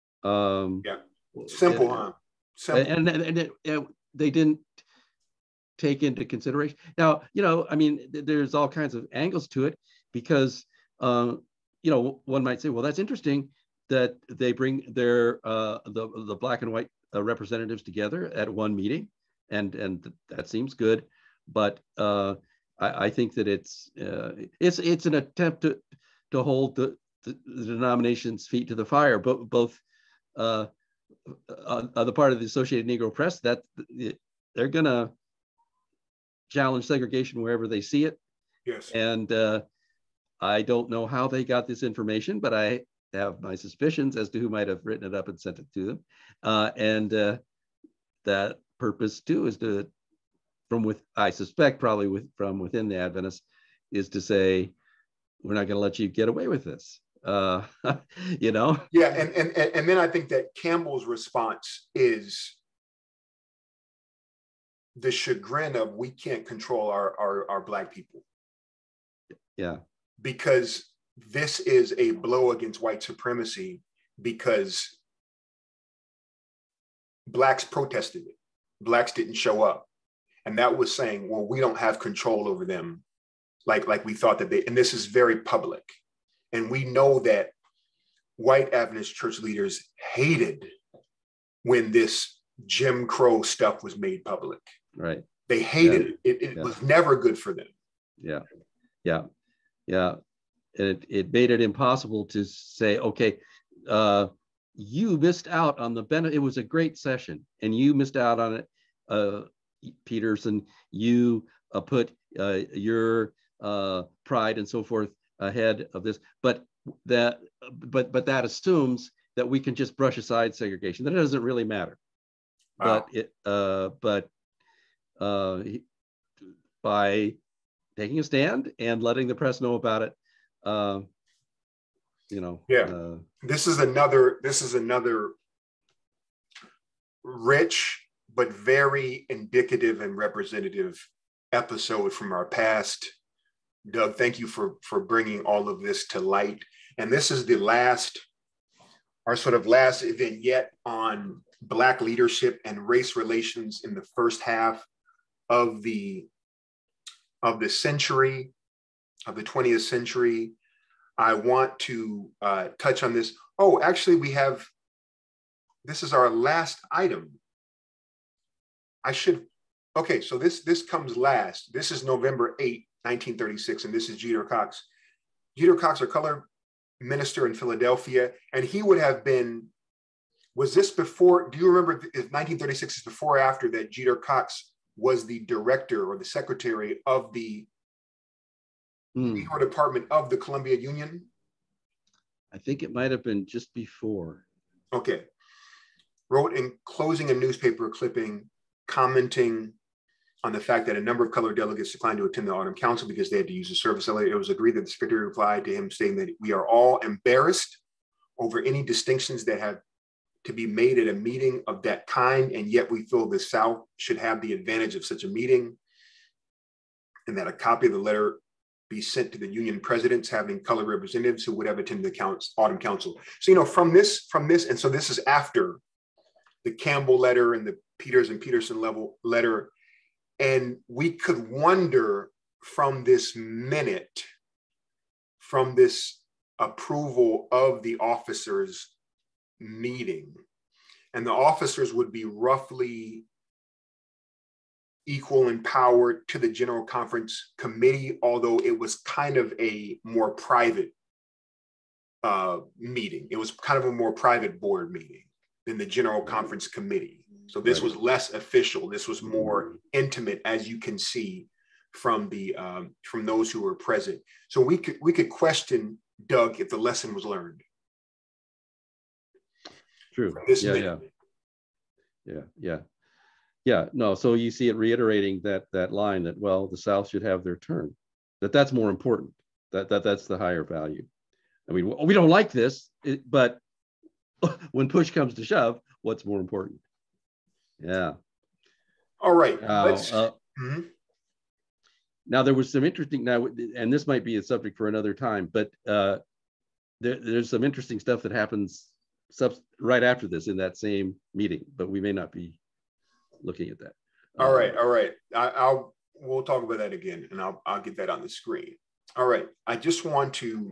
A: Simple, huh? Simple.
B: And they didn't take into consideration. Now, I mean, there's all kinds of angles to it, because one might say, well, that's interesting that they bring their the black and white representatives together at one meeting, and that seems good. But I think that it's an attempt to hold the denomination's feet to the fire, both on the part of the Associated Negro Press, that they're going to challenge segregation wherever they see it.
A: Yes.
B: And I don't know how they got this information, but I have my suspicions as to who might have written it up and sent it to them. And that purpose too is to, I suspect probably from within the Adventists, is to say, we're not going to let you get away with this.
A: Yeah, and then I think that Campbell's response is the chagrin of, we can't control our black people.
B: Yeah.
A: Because this is a blow against white supremacy, because blacks protested it. Blacks didn't show up. And that was saying, well, we don't have control over them like we thought that they, and this is very public. And we know that white Adventist church leaders hated when this Jim Crow stuff was made public.
B: Right.
A: They hated it. It was never good for them.
B: Yeah. It made it impossible to say, okay, you missed out on the benefit. It was a great session, and you missed out on it, Peterson. You put your pride and so forth ahead of this, but that assumes that we can just brush aside segregation. That doesn't really matter. Wow. But by taking a stand and letting the press know about it,
A: this is another rich but very indicative and representative episode from our past. Doug, thank you for bringing all of this to light. And this is our sort of last event yet on Black leadership and race relations in the first half of the century, of the 20th century. I want to touch on this. Oh, actually, this is our last item. Okay, so this comes last. This is November 8, 1936, and this is Jeter Cox. Jeter Cox, our color minister in Philadelphia, and he would have been, was this before, do you remember if 1936 is before or after that Jeter Cox was the director or the secretary of the Negro Department of the Columbia Union?
B: I think it might have been just before.
A: Okay. Wrote in closing a newspaper clipping commenting on the fact that a number of colored delegates declined to attend the Autumn Council because they had to use the service elevator. It was agreed that the secretary replied to him stating that we are all embarrassed over any distinctions that have to be made at a meeting of that kind, and yet we feel the South should have the advantage of such a meeting, and that a copy of the letter be sent to the union presidents having colored representatives who would have attended the Autumn Council. So, from this, and so this is after the Campbell letter and the Peters and Peterson letter. And we could wonder from this minute, from this approval of the officers' meeting, and the officers would be roughly equal in power to the General Conference Committee, although it was kind of a more private meeting. It was kind of a more private board meeting than the General Conference Committee. So this was less official. This was more intimate, as you can see from those who were present. So we could question, Doug, if the lesson was learned.
B: True. Yeah. No. So you see it reiterating that line that, well, the South should have their turn. That's more important. That's the higher value. I mean, we don't like this, but when push comes to shove, what's more important? Yeah.
A: All right.
B: Now there was some interesting and this might be a subject for another time, but there's some interesting stuff that happens right after this in that same meeting, but we may not be looking at that.
A: All right. We'll talk about that again, and I'll get that on the screen. All right. I just want to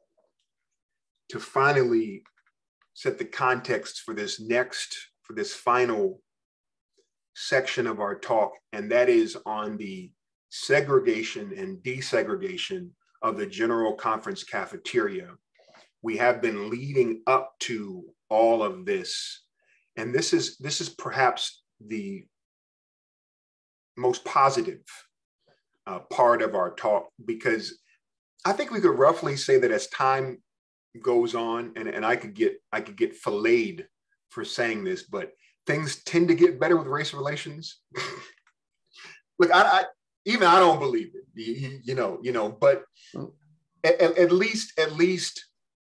A: finally set the context for this final section of our talk, and that is on the segregation and desegregation of the General Conference cafeteria. We have been leading up to all of this, and this is perhaps the most positive part of our talk, because I think we could roughly say that as time goes on, and I could get filleted for saying this, but things tend to get better with race relations. Look, I don't believe it, but at least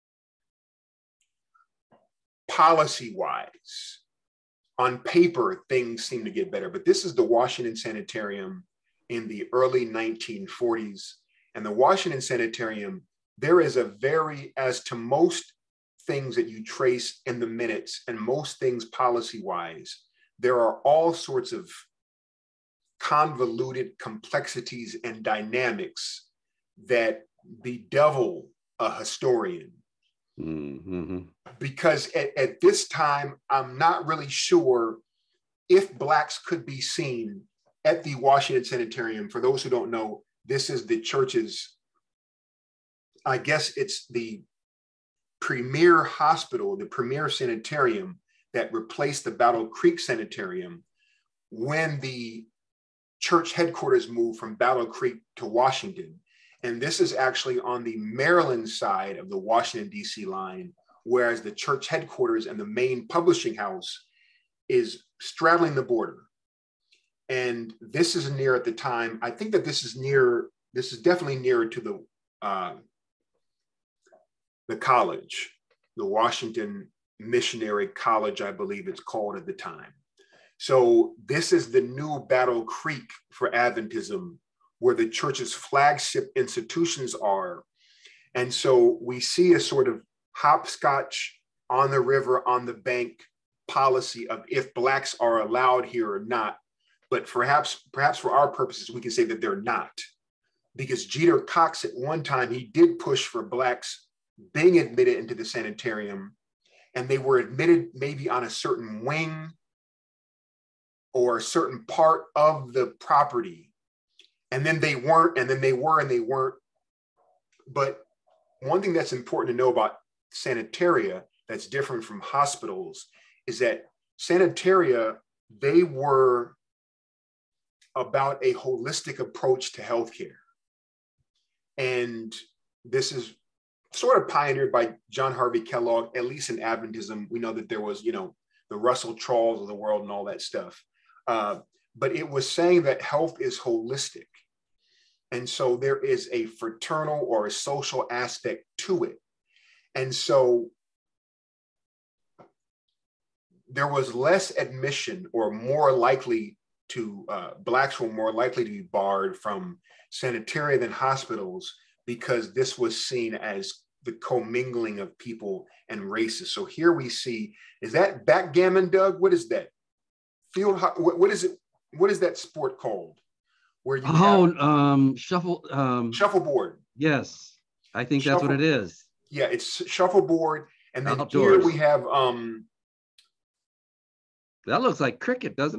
A: policy-wise, on paper, things seem to get better. But this is the Washington Sanitarium in the early 1940s. And the Washington Sanitarium, there is as to most things that you trace in the minutes and most things policy-wise, there are all sorts of convoluted complexities and dynamics that bedevil a historian. Mm-hmm. Because at this time, I'm not really sure if Blacks could be seen at the Washington Sanitarium. For those who don't know, this is the church's, I guess it's the premier hospital, the premier sanitarium that replaced the Battle Creek Sanitarium when the church headquarters moved from Battle Creek to Washington. And this is actually on the Maryland side of the Washington, D.C. line, whereas the church headquarters and the main publishing house is straddling the border. And this is near at the time, I think that this is definitely nearer to the college, the Washington Missionary College, I believe it's called at the time. So this is the new Battle Creek for Adventism, where the church's flagship institutions are. And so we see a sort of hopscotch on the river, on the bank policy of if Blacks are allowed here or not. But perhaps for our purposes, we can say that they're not. Because Jeter Cox at one time, he did push for Blacks being admitted into the sanitarium, and they were admitted maybe on a certain wing or a certain part of the property. And then they weren't, and then they were, and they weren't. But one thing that's important to know about sanitaria that's different from hospitals is that sanitaria, they were about a holistic approach to healthcare. And this is sort of pioneered by John Harvey Kellogg, at least in Adventism. We know that there was, the Russell Charles of the world and all that stuff. But it was saying that health is holistic. And so there is a fraternal or a social aspect to it. And so there was less admission, or more likely to, Blacks were more likely to be barred from sanitaria than hospitals, because this was seen as the commingling of people and races. So here we see, is that backgammon, Doug? What is that? What is it? What is that sport called? Where you shuffleboard.
B: Yes, I think that's what it is.
A: Yeah, it's shuffleboard, and then
B: outdoors.
A: Here we have
B: that looks like cricket, doesn't it?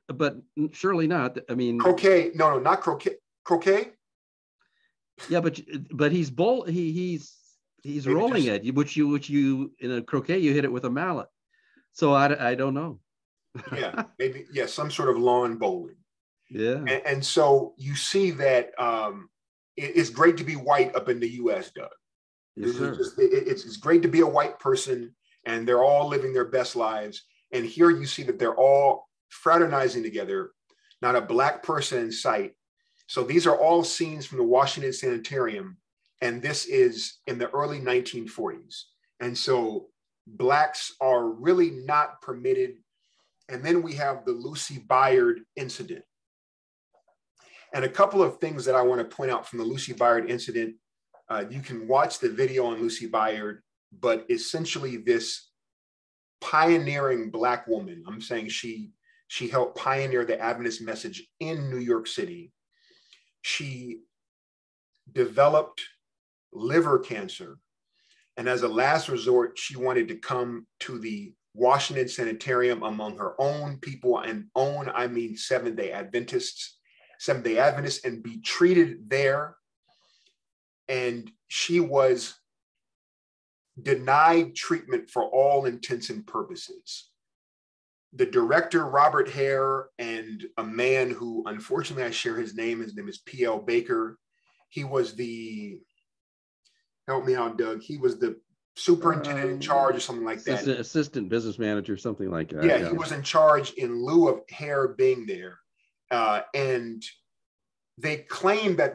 B: but surely not. I mean,
A: croquet. No, not croquet. Croquet.
B: Yeah, but he's he's
A: Maybe
B: rolling
A: just,
B: it, which you in a croquet you hit it with a mallet. So I don't know.
A: yeah, maybe, yeah, some sort of lawn bowling.
B: Yeah.
A: And so you see that it's great to be white up in the U.S., Doug.
B: Yes, sir.
A: It's great to be a white person, and they're all living their best lives. And here you see that they're all fraternizing together, not a black person in sight. So these are all scenes from the Washington Sanitarium, and this is in the early 1940s. And so blacks are really not permitted. And then we have the Lucy Byard incident. And a couple of things that I want to point out from the Lucy Byard incident. You can watch the video on Lucy Byard, but essentially this pioneering Black woman, I'm saying she helped pioneer the Adventist message in New York City. She developed liver cancer. And as a last resort, she wanted to come to the Washington Sanitarium among her own people, and own, I mean Seventh-day Adventists, and be treated there. And she was denied treatment for all intents and purposes. The director, Robert Hare, and a man who, unfortunately, I share his name is P.L. Baker. He was help me out, Doug. He was the superintendent in charge or something like that.
B: Assistant business manager, something like that.
A: Yeah, he was in charge in lieu of Hare being there. And they claimed that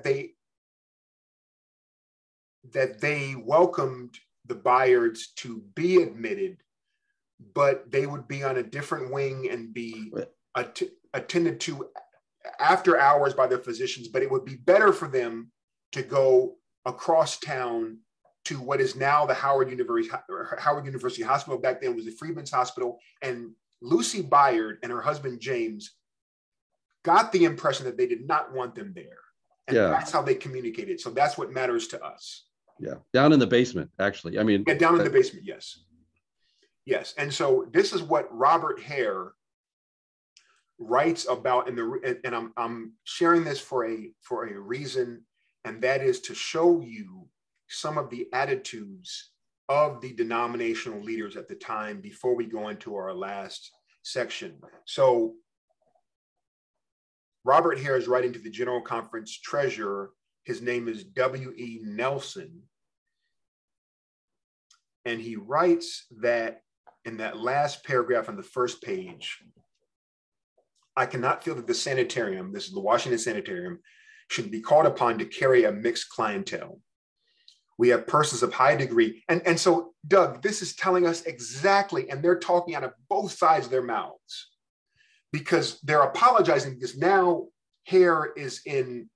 A: they welcomed the Byards to be admitted, but they would be on a different wing and be attended to after hours by their physicians, but it would be better for them to go across town to what is now the Howard University Hospital. Back then it was the Freedmen's Hospital. And Lucy Byard and her husband, James, got the impression that they did not want them there. And that's how they communicated. So that's what matters to us.
B: Yeah, down in the basement, actually. I mean,
A: yeah, down in the basement, yes. Yes, and so this is what Robert Hare writes about and I'm sharing this for a reason, and that is to show you some of the attitudes of the denominational leaders at the time before we go into our last section. So Robert Hare is writing to the General Conference treasurer. His name is W.E. Nelson. And he writes that in that last paragraph on the first page, I cannot feel that the sanitarium, this is the Washington Sanitarium, should be called upon to carry a mixed clientele. We have persons of high degree. And so, Doug, this is telling us exactly, and they're talking out of both sides of their mouths, because they're apologizing because now Hare is in,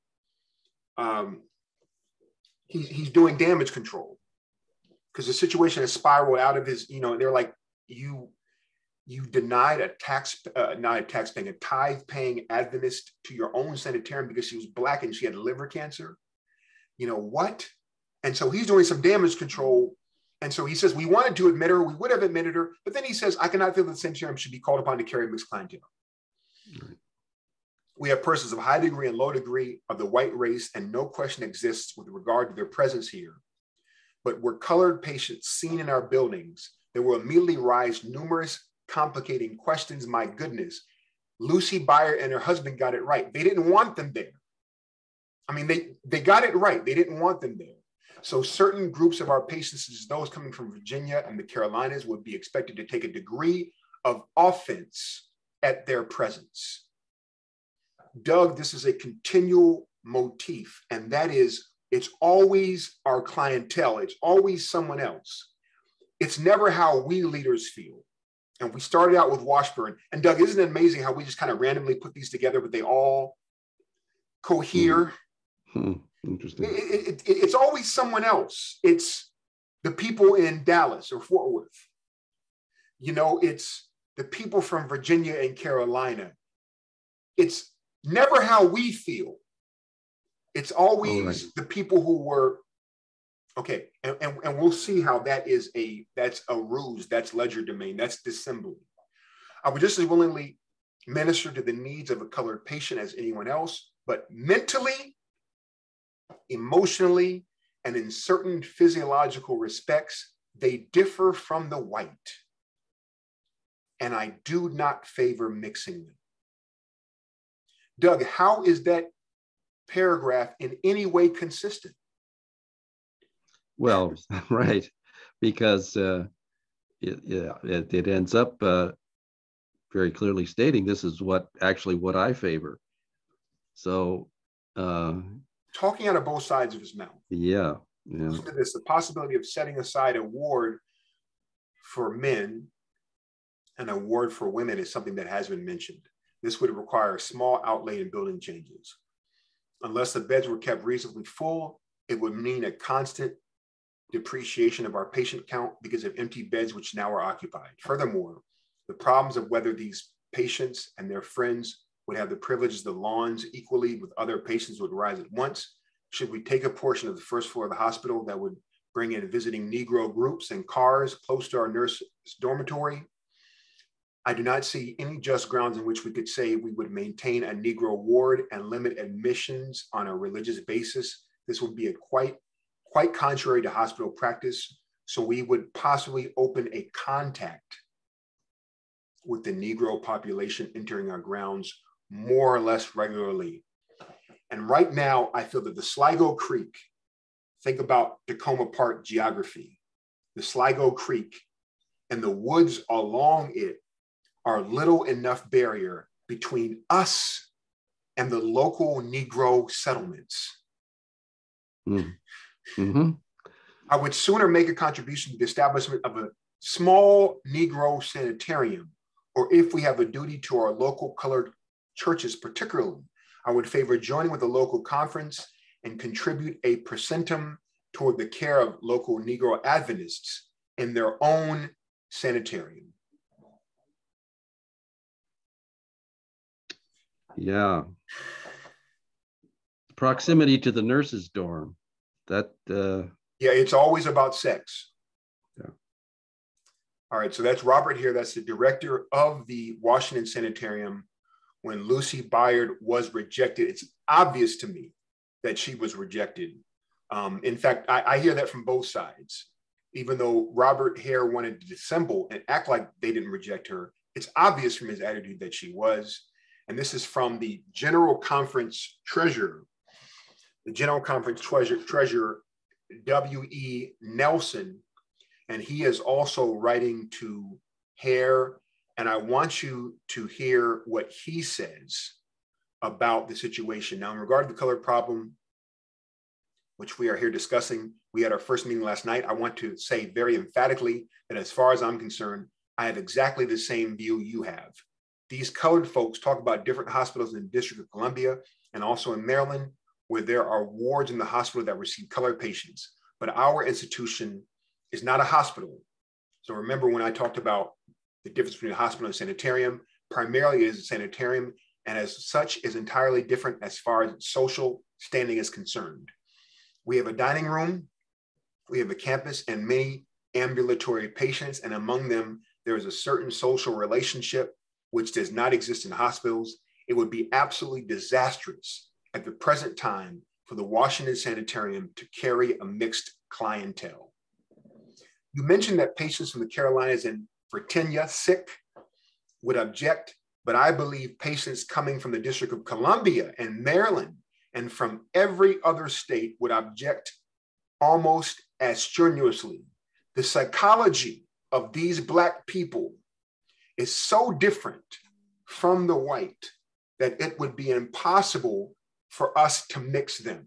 A: he's doing damage control because the situation has spiraled out of his, they're like, you denied a tithe-paying Adventist to your own sanitarium because she was Black and she had liver cancer. What? And so he's doing some damage control. And so he says, we wanted to admit her, we would have admitted her, but then he says, I cannot feel that the sanitarium should be called upon to carry mixed clientele. Right. We have persons of high degree and low degree of the white race, and no question exists with regard to their presence here. But were colored patients seen in our buildings, there will immediately rise numerous complicating questions. My goodness, Lucy Byard and her husband got it right. They didn't want them there. I mean, they got it right. They didn't want them there. So certain groups of our patients, such as those coming from Virginia and the Carolinas, would be expected to take a degree of offense at their presence. Doug, this is a continual motif, and that is, it's always our clientele. It's always someone else. It's never how we leaders feel. And we started out with Washburn. And Doug, isn't it amazing how we just kind of randomly put these together, but they all cohere?
B: Interesting.
A: It's always someone else. It's the people in Dallas or Fort Worth. It's the people from Virginia and Carolina. It's never how we feel. It's always the people who were, okay, and we'll see how that's a ruse, that's legerdemain, that's dissembling. I would just as willingly minister to the needs of a colored patient as anyone else, but mentally, emotionally, and in certain physiological respects, they differ from the white. And I do not favor mixing them. Doug, how is that paragraph in any way consistent?
B: Well, right, because it ends up very clearly stating this is what I favor. So
A: talking out of both sides of his mouth.
B: Yeah.
A: Listen to this: the possibility of setting aside a ward for men and a ward for women is something that has been mentioned. This would require a small outlay in building changes. Unless the beds were kept reasonably full, it would mean a constant depreciation of our patient count because of empty beds which now are occupied. Furthermore, the problems of whether these patients and their friends would have the privileges of the lawns equally with other patients would rise at once. Should we take a portion of the first floor of the hospital that would bring in visiting Negro groups and cars close to our nurse dormitory? I do not see any just grounds in which we could say we would maintain a Negro ward and limit admissions on a religious basis. This would be quite contrary to hospital practice. So we would possibly open a contact with the Negro population entering our grounds more or less regularly. And right now, I feel that the Sligo Creek, think about Tacoma Park geography, the Sligo Creek and the woods along it are little enough barrier between us and the local Negro settlements.
B: Mm-hmm.
A: I would sooner make a contribution to the establishment of a small Negro sanitarium, or if we have a duty to our local colored churches particularly, I would favor joining with a local conference and contribute a percentum toward the care of local Negro Adventists in their own sanitarium.
B: Yeah. Proximity to the nurses' dorm. That.
A: Yeah, it's always about sex.
B: Yeah.
A: All right, so that's Robert here. That's the director of the Washington Sanitarium. When Lucy Byard was rejected, it's obvious to me that she was rejected. In fact, I hear that from both sides. Even though Robert Hare wanted to dissemble and act like they didn't reject her, it's obvious from his attitude that she was. And this is from the General Conference Treasurer. The General Conference Treasurer, W.E. Nelson, and he is also writing to Hare. And I want you to hear what he says about the situation. Now, in regard to the color problem, which we are here discussing, we had our first meeting last night. I want to say very emphatically that as far as I'm concerned, I have exactly the same view you have. These colored folks talk about different hospitals in the District of Columbia and also in Maryland, where there are wards in the hospital that receive colored patients. But our institution is not a hospital. So remember when I talked about the difference between a hospital and a sanitarium, primarily it is a sanitarium, and as such is entirely different as far as social standing is concerned. We have a dining room, we have a campus, and many ambulatory patients, and among them, there is a certain social relationship which does not exist in hospitals. It would be absolutely disastrous at the present time for the Washington Sanitarium to carry a mixed clientele. You mentioned that patients from the Carolinas and Virginia sick would object, but I believe patients coming from the District of Columbia and Maryland and from every other state would object almost as strenuously. The psychology of these Black people is so different from the white that it would be impossible for us to mix them.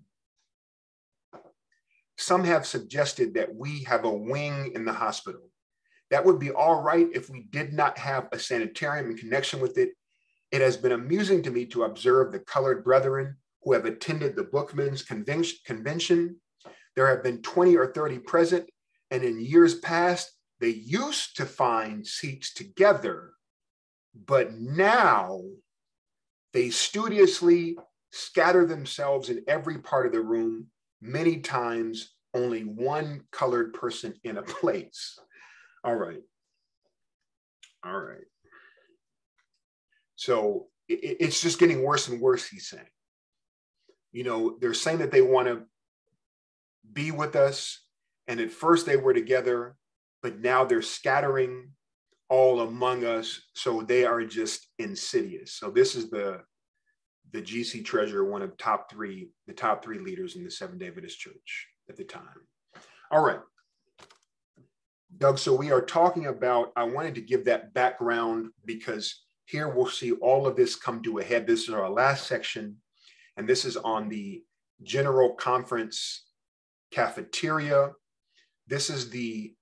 A: Some have suggested that we have a wing in the hospital. That would be all right if we did not have a sanitarium in connection with it. It has been amusing to me to observe the colored brethren who have attended the Bookmen's Convention. There have been 20 or 30 present, and in years past, they used to find seats together, but now they studiously scatter themselves in every part of the room, many times only one colored person in a place. All right. So it's just getting worse and worse, he's saying. You know, they're saying that they want to be with us. And at first they were together, but now they're scattering all among us. So they are just insidious. So this is the GC treasurer, one of the top three leaders in the Seventh-day Adventist Church at the time. All right, Doug, so we are talking about, I wanted to give that background because here we'll see all of this come to a head. This is our last section, and this is on the General Conference cafeteria. This is the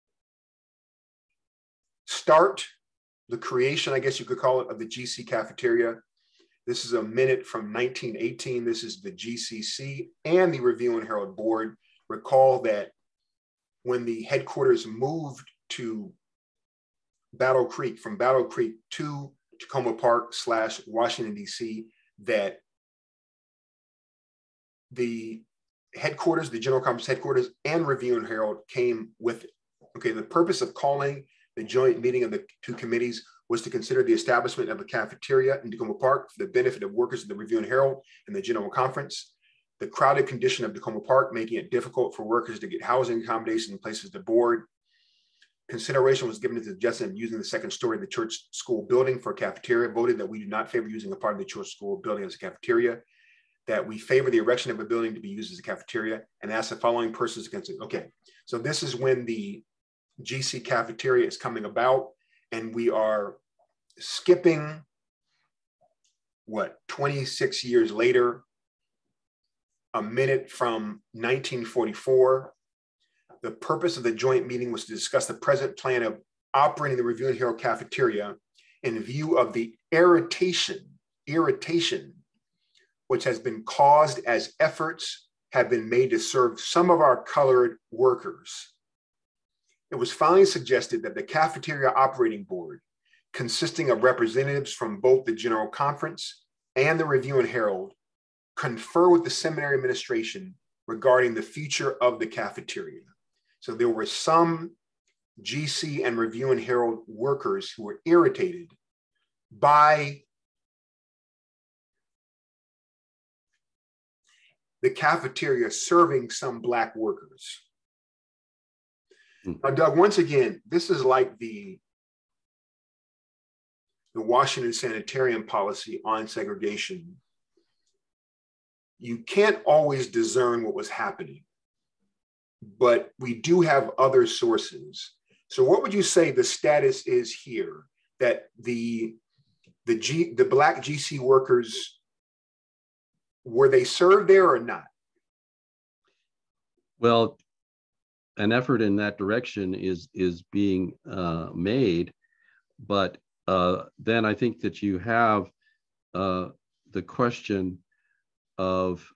A: start, the creation, I guess you could call it, of the GC cafeteria. This is a minute from 1918. This is the GCC and the Review and Herald Board. Recall that when the headquarters moved to Battle Creek, from Battle Creek to Tacoma Park / Washington, D.C., that the headquarters, the General Conference headquarters, and Review and Herald came with it. Okay, the purpose of calling the joint meeting of the two committees was to consider the establishment of a cafeteria in Tacoma Park for the benefit of workers of the Review and Herald and the General Conference. The crowded condition of Tacoma Park making it difficult for workers to get housing accommodations and places to board. Consideration was given to the suggestion of using the second story of the church school building for a cafeteria. Voted that we do not favor using a part of the church school building as a cafeteria. That we favor the erection of a building to be used as a cafeteria, and ask the following persons against it. Okay, so this is when the GC cafeteria is coming about, and we are skipping, what, 26 years later, a minute from 1944. The purpose of the joint meeting was to discuss the present plan of operating the Review and Herald cafeteria in view of the irritation which has been caused as efforts have been made to serve some of our colored workers. It was finally suggested that the Cafeteria Operating Board, consisting of representatives from both the General Conference and the Review and Herald, confer with the seminary administration regarding the future of the cafeteria. So there were some GC and Review and Herald workers who were irritated by the cafeteria serving some Black workers. Now, Doug, once again, this is like the Washington sanitarian policy on segregation. You can't always discern what was happening, but we do have other sources. So what would you say the status is here, that the Black GC workers, were they served there or not?
B: Well, an effort in that direction is being made, but then I think that you have the question of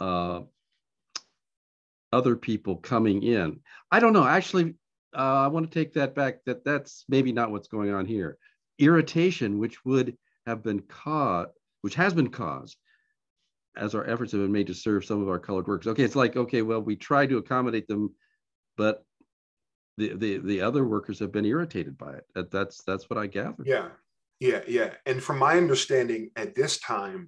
B: other people coming in. I don't know. Actually, I want to take that back. That's maybe not what's going on here. Irritation, which would have been caused, which has been caused, as our efforts have been made to serve some of our colored workers. Okay, it's like, okay, well, we tried to accommodate them, but the other workers have been irritated by it. That's what I gathered.
A: Yeah. And from my understanding, at this time,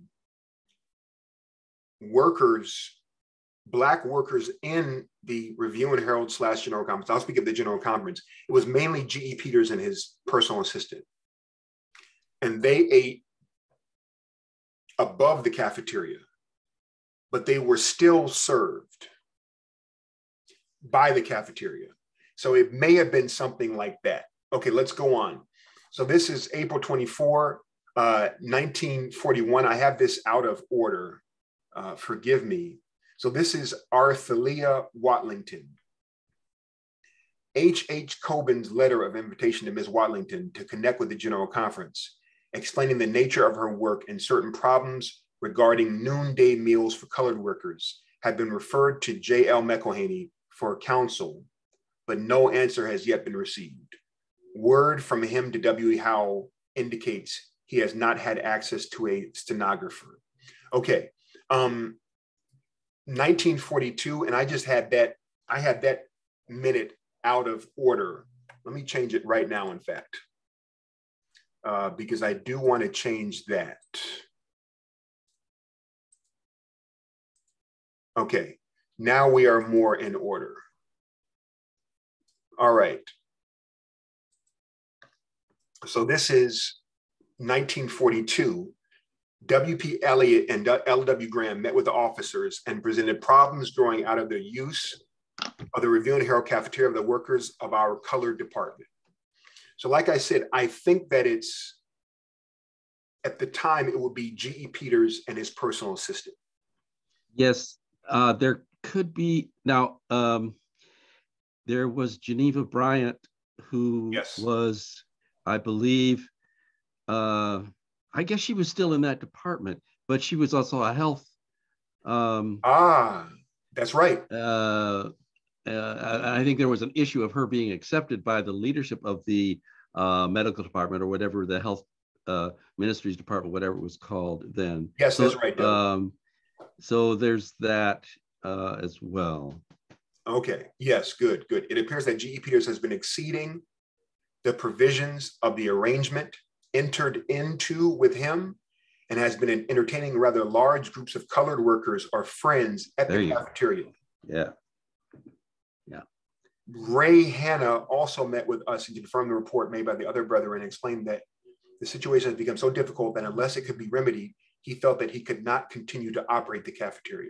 A: workers, Black workers in the Review and Herald / General Conference, I'll speak of the General Conference, it was mainly G.E. Peters and his personal assistant. And they ate above the cafeteria, but they were still served by the cafeteria. So it may have been something like that. Okay, let's go on. So this is April 24, 1941. I have this out of order. Forgive me. So this is Arthelia Watlington. H.H. Cobin's letter of invitation to Ms. Watlington to connect with the General Conference, explaining the nature of her work and certain problems regarding noonday meals for colored workers, had been referred to J.L. McElhaney for counsel, but no answer has yet been received. Word from him to W.E. Howell indicates he has not had access to a stenographer. Okay, 1942, and I just had that, I had that minute out of order. Let me change it right now, in fact. because I do want to change that. Okay, now we are more in order. All right. So this is 1942. W.P. Elliott and L.W. Graham met with the officers and presented problems growing out of their use of the Review and Herald cafeteria of the workers of our colored department. So like I said, I think that it's, at the time, it would be G.E. Peters and his personal assistant.
B: Yes, there could be. Now, there was Geneva Bryant, who was, I believe, I guess she was still in that department, but she was also a health.
A: That's right.
B: I think there was an issue of her being accepted by the leadership of the medical department, or whatever, the health ministries department, whatever it was called then.
A: Yes, so, that's right.
B: So there's that as well.
A: Okay. Yes. Good. Good. It appears that G.E. Peters has been exceeding the provisions of the arrangement entered into with him, and has been entertaining rather large groups of colored workers or friends at the cafeteria.
B: Yeah.
A: Ray Hanna also met with us and confirmed the report made by the other brethren and explained that the situation has become so difficult that unless it could be remedied, he felt that he could not continue to operate the cafeteria.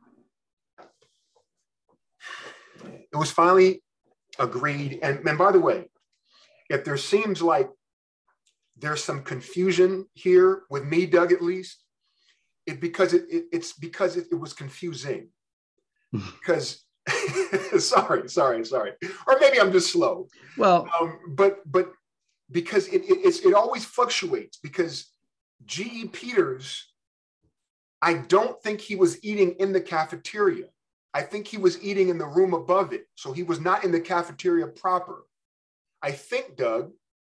A: It was finally agreed, and by the way, if there seems like there's some confusion here with me, Doug, at least, it's because it was confusing. Because sorry, or maybe I'm just slow.
B: Well,
A: but because it always fluctuates. Because G.E. Peters, I don't think he was eating in the cafeteria. I think he was eating in the room above it. So he was not in the cafeteria proper. I think, Doug.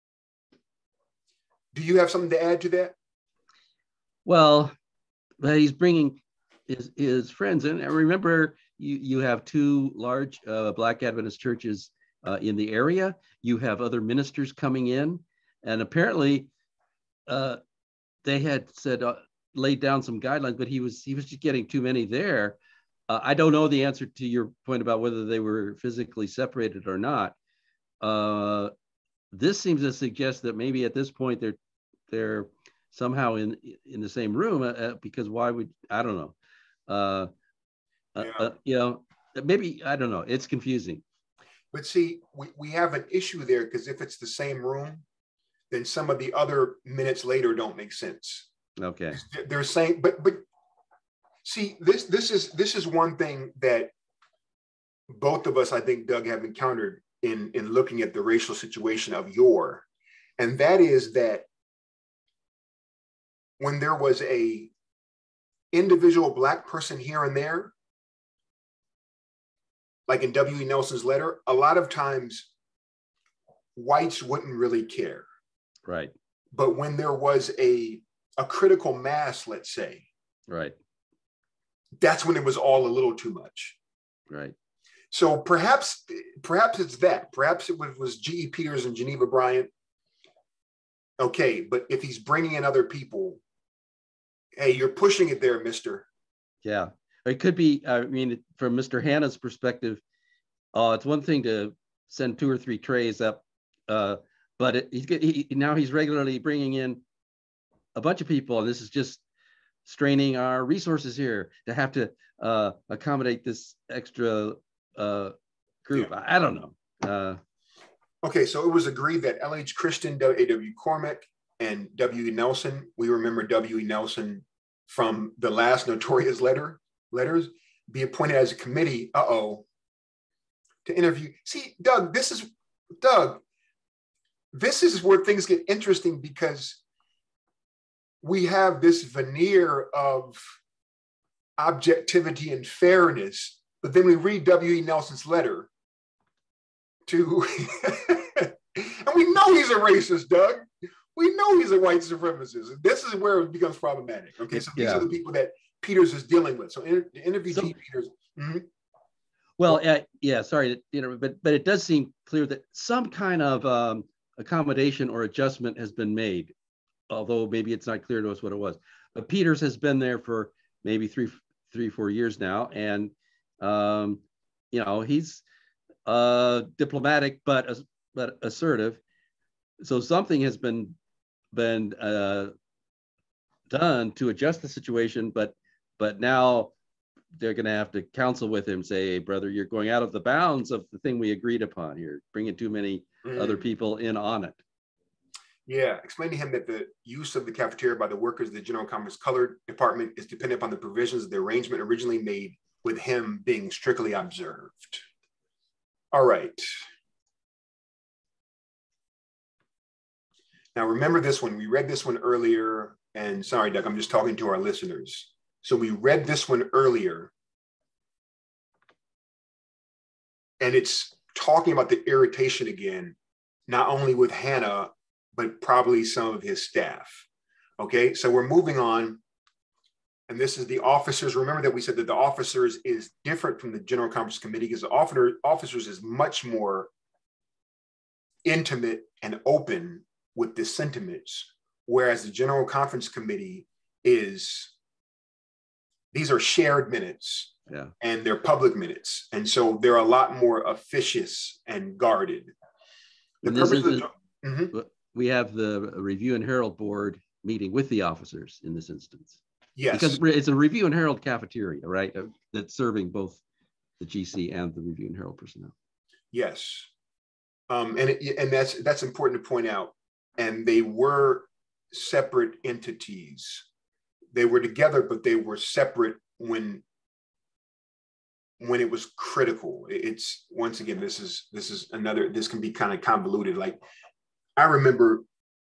A: Do you have something to add to that?
B: Well, he's bringing his friends in. And remember, you have two large Black Adventist churches in the area. You have other ministers coming in. And apparently they had said, laid down some guidelines, but he was just getting too many there. I don't know the answer to your point about whether they were physically separated or not. This seems to suggest that maybe at this point they're somehow in the same room, because why would, I don't know. You know, maybe, I don't know. It's confusing.
A: But see, we have an issue there, because if it's the same room, then some of the other minutes later don't make sense.
B: Okay.
A: They're saying, but see, this is one thing that both of us, I think, Doug, have encountered in looking at the racial situation of yore, and that is that when there was a individual Black person here and there, like in W.E. Nelson's letter, a lot of times whites wouldn't really care.
B: Right.
A: But when there was a critical mass, let's say,
B: right,
A: that's when it was all a little too much.
B: Right.
A: So perhaps it's that. Perhaps it was G.E. Peters and Geneva Bryant. Okay, but if he's bringing in other people, hey, you're pushing it there, mister.
B: Yeah, it could be. I mean, from Mr. Hanna's perspective, it's one thing to send 2 or 3 trays up, but now he's regularly bringing in a bunch of people, and this is just straining our resources here to have to accommodate this extra group. Yeah. I don't know.
A: Okay, so it was agreed that L.H. Christian, A.W. Cormack, and W.E. Nelson, we remember W.E. Nelson from the last notorious letters, be appointed as a committee, to interview. See, Doug, this is where things get interesting, because we have this veneer of objectivity and fairness, but then we read W.E. Nelson's letter to, and we know he's a racist, Doug. We know he's a white supremacist. And this is where it becomes problematic. Okay, so these are the people that Peters is dealing with. So interview G. Peters. Mm-hmm.
B: Well, yeah, sorry, but it does seem clear that some kind of accommodation or adjustment has been made, although maybe it's not clear to us what it was. But Peters has been there for maybe 4 years now, and he's diplomatic but assertive. So something has been done to adjust the situation, but now they're going to have to counsel with him, say, hey, brother, you're going out of the bounds of the thing we agreed upon. You're bringing too many other people in on it.
A: Yeah, explain to him that the use of the cafeteria by the workers of the General Conference Colored Department is dependent upon the provisions of the arrangement originally made, with him being strictly observed. All right. Now remember this one. We read this one earlier, and sorry, Doug, I'm just talking to our listeners. So we read this one earlier, and it's talking about the irritation again, not only with Hannah, but probably some of his staff. Okay, so we're moving on. And this is the officers. Remember that we said that the officers is different from the General Conference Committee, because the officers is much more intimate and open with the sentiments, whereas the General Conference Committee these are shared minutes, and they're public minutes. And so they're a lot more officious and guarded.
B: We have the Review and Herald Board meeting with the officers in this instance.
A: Yes.
B: Because it's a Review and Herald cafeteria, right? That's serving both the GC and the Review and Herald personnel.
A: Yes. And that's important to point out. And they were separate entities. They were together, but they were separate when it was critical. It's, once again, this can be kind of convoluted. Like, I remember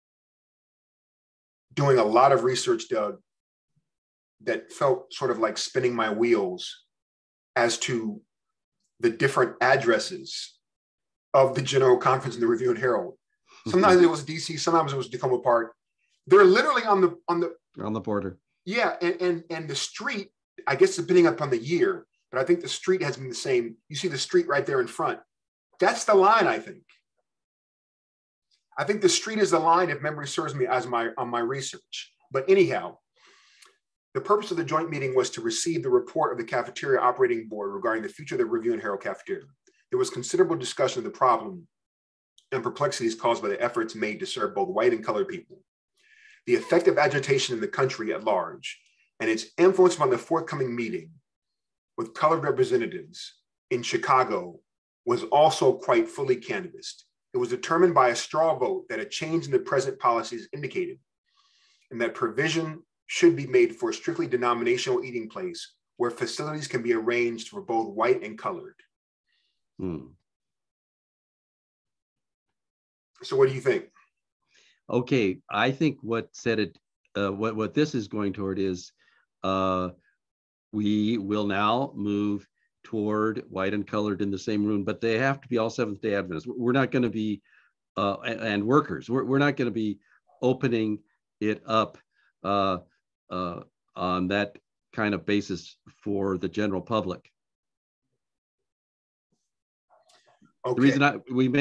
A: doing a lot of research, Doug, that felt sort of like spinning my wheels as to the different addresses of the General Conference and the Review and Herald. Sometimes it was DC, sometimes it was Tacoma Park. They're literally on the
B: border.
A: Yeah, and the street, I guess depending upon the year, but I think the street has been the same. You see the street right there in front. That's the line, I think. I think the street is the line, if memory serves me, on my research. But anyhow, the purpose of the joint meeting was to receive the report of the Cafeteria Operating Board regarding the future of the Review and Herald Cafeteria. There was considerable discussion of the problem and perplexities caused by the efforts made to serve both white and colored people, the effect of agitation in the country at large, and its influence on the forthcoming meeting with colored representatives in Chicago was also quite fully canvassed. It was determined by a straw vote that a change in the present policies indicated, and that provision should be made for a strictly denominational eating place where facilities can be arranged for both white and colored. So what do you think?
B: Okay, I think what this is going toward is we will now move toward white and colored in the same room, but they have to be all Seventh-day Adventists. We're not going to be, and workers, we're not going to be opening it up on that kind of basis for the general public. Okay. The reason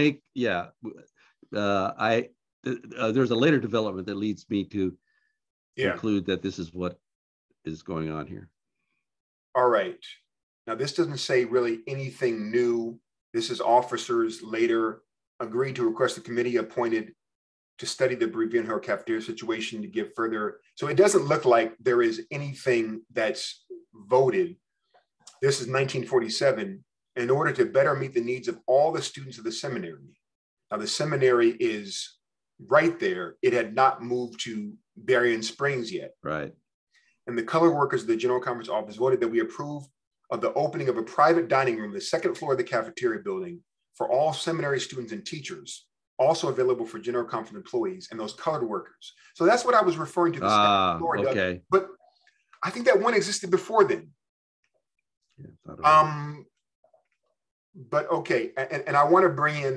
B: there's a later development that leads me to conclude that this is what is going on here.
A: All right. Now, this doesn't say really anything new. This is officers later agreed to request a committee appointed to study the Review and Herald cafeteria situation to give further. So it doesn't look like there is anything that's voted. This is 1947, in order to better meet the needs of all the students of the seminary. Now, the seminary is right there. It had not moved to Berrien Springs yet.
B: Right.
A: And the colored workers of the General Conference office voted that we approve of the opening of a private dining room, the second floor of the cafeteria building, for all seminary students and teachers, also available for General Conference employees and those colored workers. So that's what I was referring to. The second floor,
B: okay.
A: Doug. But I think that one existed before then.
B: Yeah,
A: but okay, and I want to bring in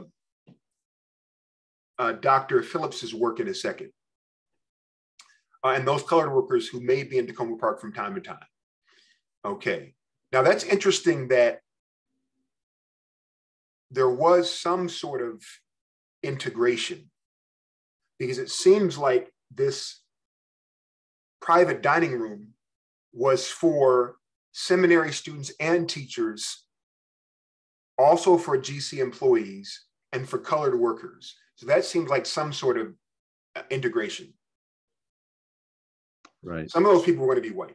A: Dr. Phillips's work in a second. And those colored workers who may be in Tacoma Park from time to time. Okay, now that's interesting that there was some sort of integration, because it seems like this private dining room was for seminary students and teachers, also for GC employees, and for colored workers. So that seems like some sort of integration.
B: Right.
A: Some of those people were going to be white.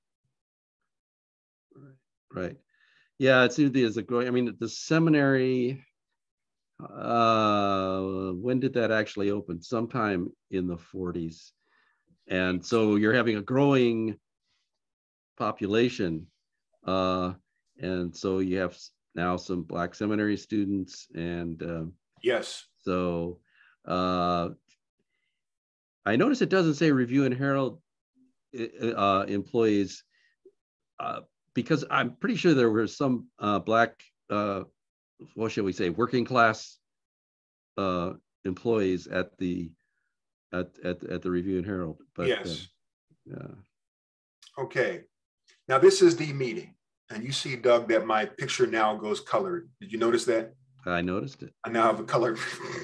B: Right. Yeah, it seems as a growing, I mean, the seminary, when did that actually open? Sometime in the 40s. And so you're having a growing population. And so you have now some Black seminary students. And
A: yes.
B: So I noticed it doesn't say Review and Herald employees, because I'm pretty sure there were some Black, what shall we say, working class employees at the Review and Herald. But
A: yes.
B: Yeah.
A: Okay. Now this is the meeting, and you see, Doug, that my picture now goes colored. Did you notice that?
B: I noticed it.
A: I now have a color.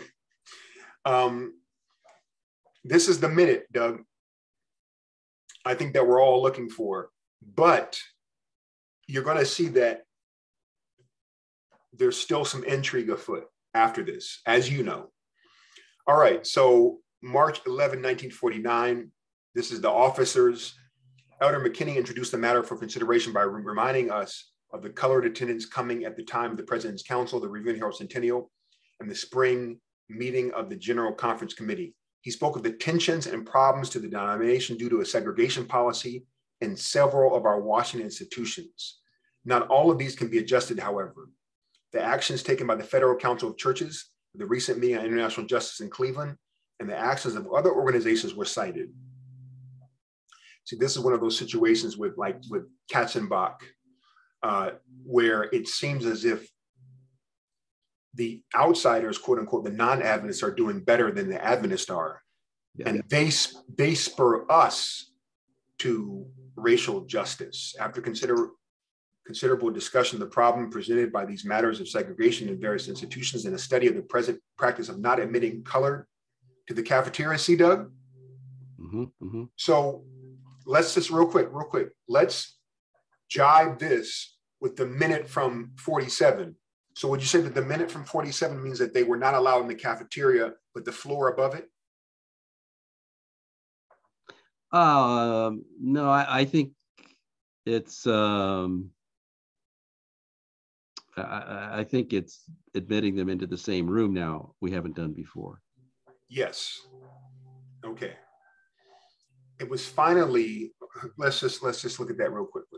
A: This is the minute, Doug, I think that we're all looking for, but you're going to see that there's still some intrigue afoot after this, as you know. All right, so March 11, 1949, this is the officers. Elder McKinney introduced the matter for consideration by reminding us of the colored attendance coming at the time of the President's Council, the Review and Herald Centennial, and the spring meeting of the General Conference Committee. He spoke of the tensions and problems to the denomination due to a segregation policy in several of our Washington institutions. Not all of these can be adjusted, however. The actions taken by the Federal Council of Churches, the recent meeting on international justice in Cleveland, and the actions of other organizations were cited. See, this is one of those situations with Katzenbach, where it seems as if the outsiders, quote unquote, the non-Adventists are doing better than the Adventists are. Yeah. And they spur us to racial justice. After considerable discussion of the problem presented by these matters of segregation in various institutions and a study of the present practice of not admitting color to the cafeteria, see, Doug?
B: Mm-hmm, mm-hmm.
A: So let's just real quick, let's jibe this with the minute from 47. So would you say that the minute from 47 means that they were not allowed in the cafeteria, but the floor above it?
B: No, I think it's, I think it's admitting them into the same room now. We haven't done before.
A: Yes. Okay. It was finally, let's just look at that real quickly.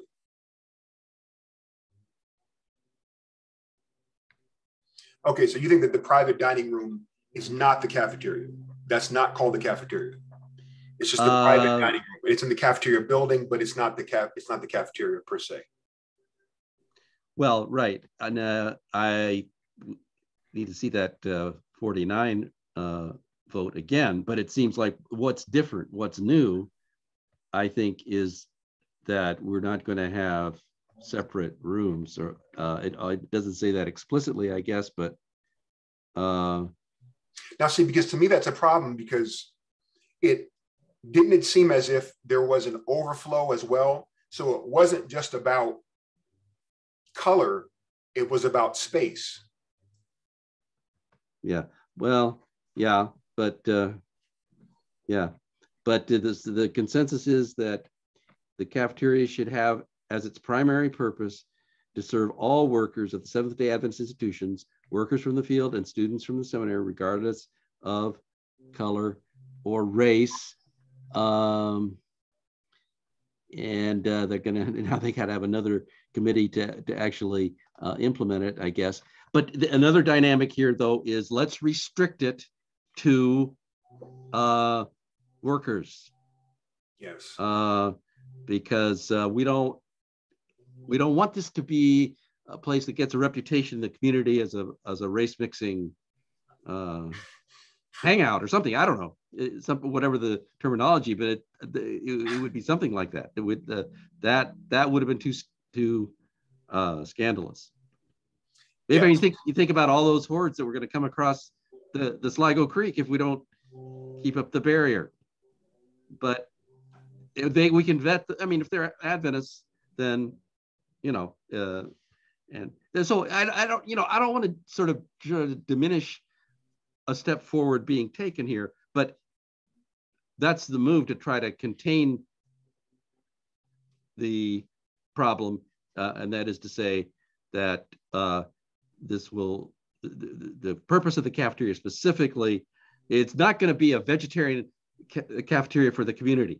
A: Okay, so you think that the private dining room is not the cafeteria? That's not called the cafeteria. It's just the private dining room. It's in the cafeteria building, but it's not the cafeteria per se.
B: Well, right, and I need to see that 49 vote again. But it seems like what's different, what's new, I think, is that we're not going to have separate rooms, or it doesn't say that explicitly, I guess, but
A: now see, because to me that's a problem, because it seem as if there was an overflow as well. So it wasn't just about color, it was about space.
B: Yeah, well, yeah, but yeah, but the consensus is that the cafeteria should have as its primary purpose to serve all workers of the Seventh-day Adventist institutions, workers from the field and students from the seminary, regardless of color or race. And they're gonna, now they gotta have another committee to actually implement it, I guess. But another dynamic here, though, is let's restrict it to workers.
A: Yes.
B: Because we don't want this to be a place that gets a reputation in the community as a race mixing hangout or something. I don't know, whatever the terminology, but it would be something like that. It would that would have been too scandalous. Maybe you think about all those hordes that we're going to come across the Sligo Creek if we don't keep up the barrier. But we can vet. I mean, if they're Adventists, then and so I don't want to sort of diminish a step forward being taken here, but that's the move to try to contain the problem, and that is to say that this will the purpose of the cafeteria specifically, it's not going to be a vegetarian cafeteria for the community.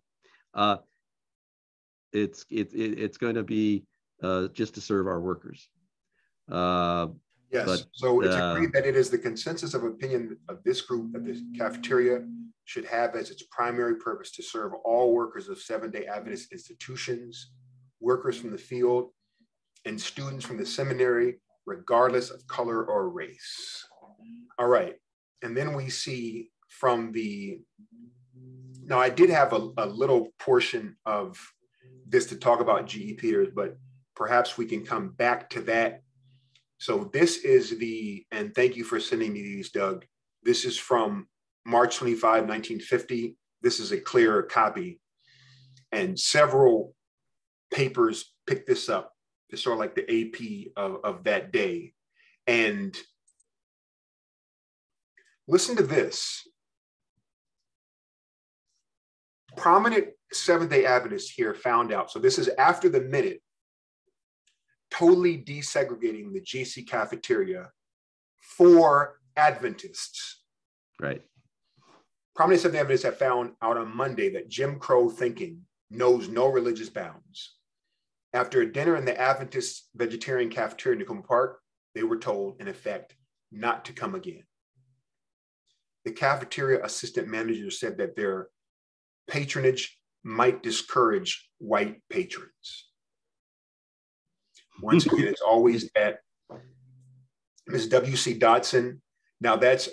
B: It's going to be just to serve our workers.
A: Yes, but, so it's agreed that it is the consensus of opinion of this group that the cafeteria should have as its primary purpose to serve all workers of Seventh-day Adventist institutions, workers from the field, and students from the seminary, regardless of color or race. All right, and then we see from the, now I did have a little portion of this to talk about G.E. Peters, but perhaps we can come back to that. So this is the, and thank you for sending me these, Doug. This is from March 25, 1950. This is a clearer copy. And several papers picked this up. It's sort of like the AP of that day. And listen to this. Prominent Seventh-day Adventists here found out. So this is after the minute, totally desegregating the GC cafeteria for Adventists.
B: Right.
A: Prominent Seventh-day Adventists have found out on Monday that Jim Crow thinking knows no religious bounds. After a dinner in the Adventist vegetarian cafeteria in Tacoma Park, they were told, in effect, not to come again. The cafeteria assistant manager said that their patronage might discourage white patrons. Once again, it's always that Ms. W.C. Dodson. Now that's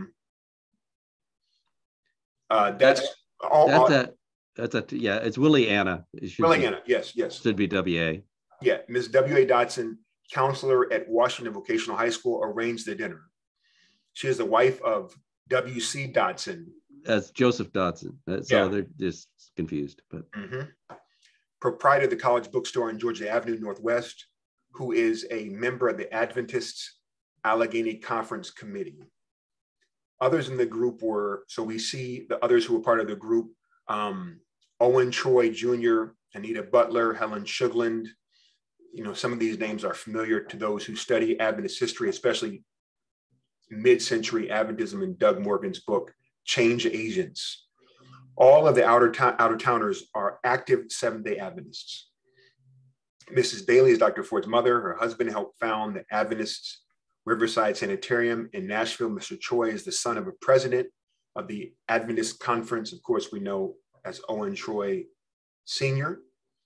B: it's Willie Anna.
A: Willie Anna, yes.
B: Should be W.A.
A: Yeah, Ms. W.A. Dodson, counselor at Washington Vocational High School, arranged the dinner. She is the wife of W.C. Dodson.
B: That's Joseph Dodson. So they're just confused. But
A: proprietor of the college bookstore on Georgia Avenue Northwest, who is a member of the Adventist Allegheny Conference Committee. Others in the group were, so we see the others who were part of the group, Owen Troy Jr., Anita Butler, Helen Shugland. Some of these names are familiar to those who study Adventist history, especially mid-century Adventism in Doug Morgan's book, Change Agents. All of the outer-towners are active Seventh-day Adventists. Mrs. Bailey is Dr. Ford's mother. Her husband helped found the Adventist Riverside Sanitarium in Nashville. Mr. Troy is the son of a president of the Adventist Conference. Of course, we know as Owen Troy Sr.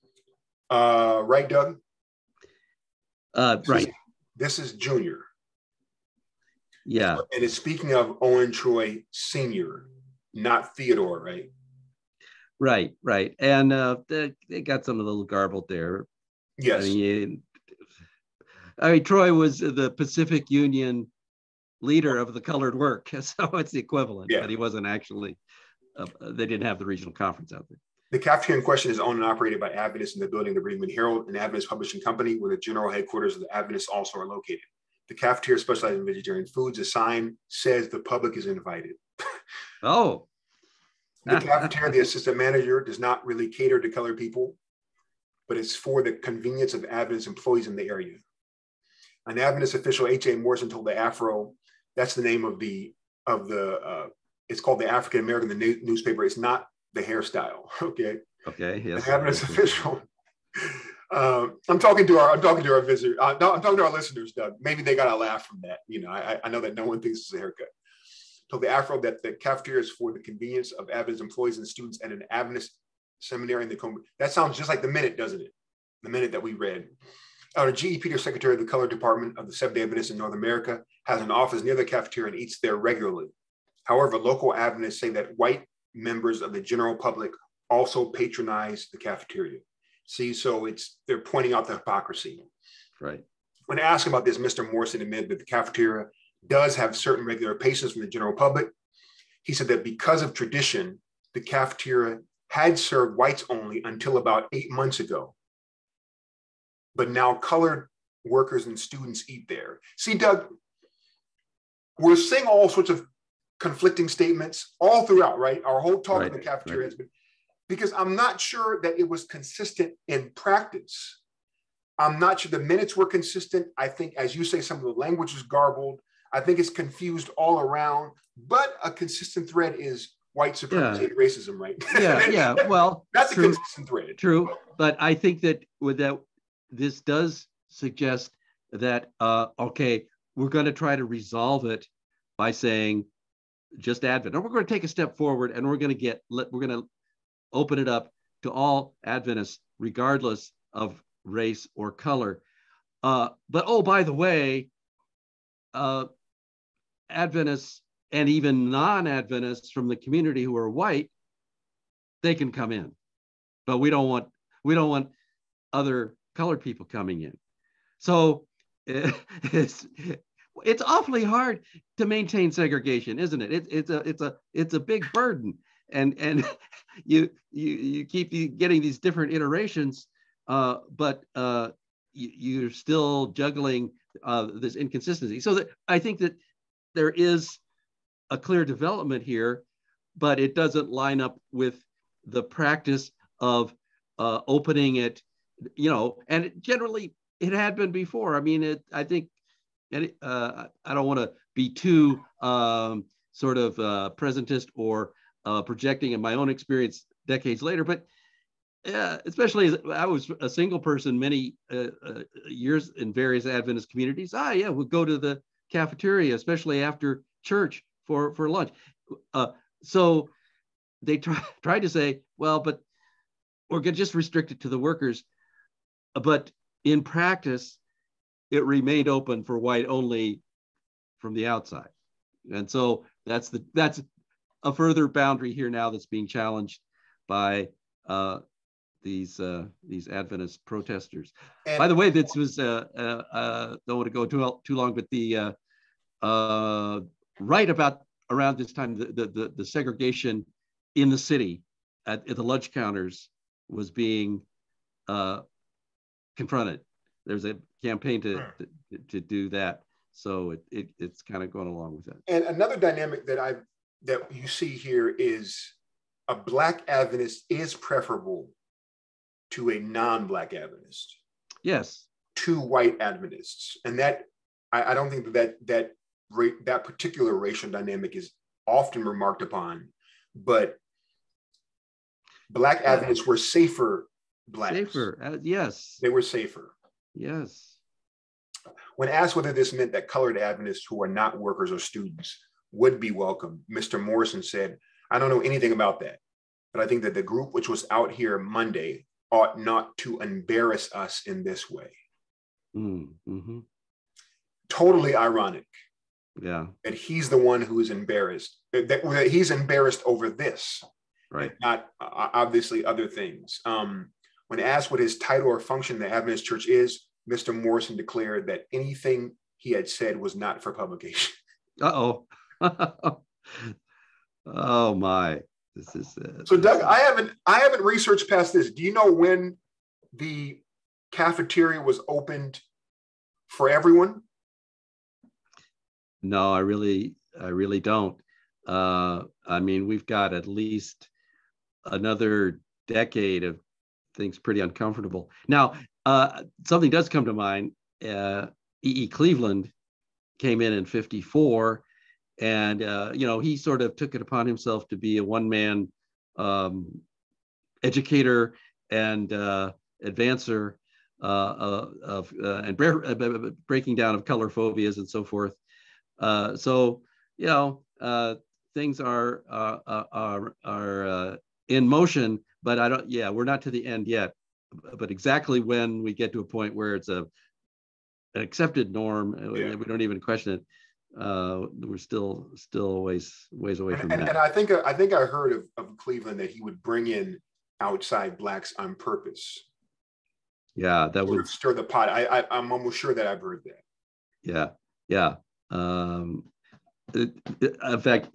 A: Right, Doug?
B: Right.
A: This is Junior.
B: Yeah.
A: And it's speaking of Owen Troy Sr., not Theodore, right?
B: Right. And they got some of the little garbled there.
A: Yes.
B: I mean, Troy was the Pacific Union leader of the colored work, so it's the equivalent, but he wasn't actually, they didn't have the regional conference out there.
A: The cafeteria in question is owned and operated by Adventists in the building of the Brigham Herald, an Adventist publishing company where the general headquarters of the Adventists also are located. The cafeteria specializes in vegetarian foods. The sign says the public is invited.
B: Oh.
A: The cafeteria, the assistant manager, does not really cater to colored people, but it's for the convenience of Adventist employees in the area. An Adventist official, H.A. Morrison, told the Afro, that's the name of it's called the African American newspaper. It's not the hairstyle, okay?
B: Okay, yes.
A: An Adventist official. I'm talking to our visitors. I'm talking to our listeners, Doug. Maybe they got a laugh from that. I know that no one thinks it's a haircut. Told the Afro that the cafeteria is for the convenience of Adventist employees and students at an Adventist seminary in the Tacoma. That sounds just like the minute, doesn't it? The minute that we read. G.E. Peters, secretary of the color department of the Seventh-day Adventists in North America, has an office near the cafeteria and eats there regularly. However, local Adventists say that white members of the general public also patronize the cafeteria. See, so they're pointing out the hypocrisy.
B: Right.
A: When asked about this, Mr. Morrison admitted that the cafeteria does have certain regular patients from the general public. He said that because of tradition, the cafeteria had served whites only until about 8 months ago. But now colored workers and students eat there. See, Doug, we're seeing all sorts of conflicting statements all throughout, right? Our whole talk in the cafeteria has been, because I'm not sure that it was consistent in practice. I'm not sure the minutes were consistent. I think, as you say, some of the language is garbled. I think it's confused all around, but a consistent thread is white supremacy and racism, right?
B: Yeah. Well,
A: that's true, a consistent thread.
B: True, but I think that with that, this does suggest that okay, we're going to try to resolve it by saying just Advent, or we're going to take a step forward and we're going to open it up to all Adventists, regardless of race or color. But oh, by the way, Adventists and even non-Adventists from the community who are white, they can come in, but we don't want other colored people coming in. So it's awfully hard to maintain segregation, isn't it? It's a big burden, and you keep getting these different iterations, but you're still juggling this inconsistency. So that I think that there is a clear development here, but it doesn't line up with the practice of opening it, and generally it had been before. I mean, I think, I don't want to be too sort of presentist or projecting in my own experience decades later, but especially as I was a single person many years in various Adventist communities, we'll go to the cafeteria, especially after church for lunch. So they tried to say, well, but we're going to just restrict it to the workers. But in practice, it remained open for white only from the outside. And so that's a further boundary here now that's being challenged by these Adventist protesters. And by the way, this was don't want to go too long, but the right about around this time, the segregation in the city at the lunch counters was being confronted. There's a campaign to do that, so it's kind of going along with that.
A: And another dynamic that you see here is a Black Adventist is preferable to a non-Black Adventist.
B: Yes.
A: To white Adventists, and that I don't think that particular racial dynamic is often remarked upon, but Black Adventists were safer Blacks.
B: Safer, yes.
A: They were safer.
B: Yes.
A: When asked whether this meant that colored Adventists who are not workers or students would be welcome, Mr. Morrison said, I don't know anything about that, but I think that the group which was out here Monday ought not to embarrass us in this way.
B: Mm-hmm.
A: Totally ironic.
B: Yeah.
A: That he's the one who is embarrassed, that he's embarrassed over this.
B: Right.
A: Not obviously other things. When asked what his title or function in the Adventist Church is, Mr. Morrison declared that anything he had said was not for publication.
B: Uh-oh. Oh my. This is
A: so Doug, I haven't researched past this. Do you know when the cafeteria was opened for everyone?
B: No, I really don't. I mean, we've got at least another decade of things pretty uncomfortable. Now, something does come to mind. E.E. Cleveland came in 1954, and he sort of took it upon himself to be a one-man educator and advancer and breaking down of color phobias and so forth. So things are in motion, but we're not to the end yet. But exactly when we get to a point where it's an accepted norm, we don't even question it. We're still ways away from that.
A: And I think I heard of Cleveland that he would bring in outside Blacks on purpose.
B: Yeah, that would
A: stir the pot. I'm almost sure that I've heard that.
B: Yeah. In fact,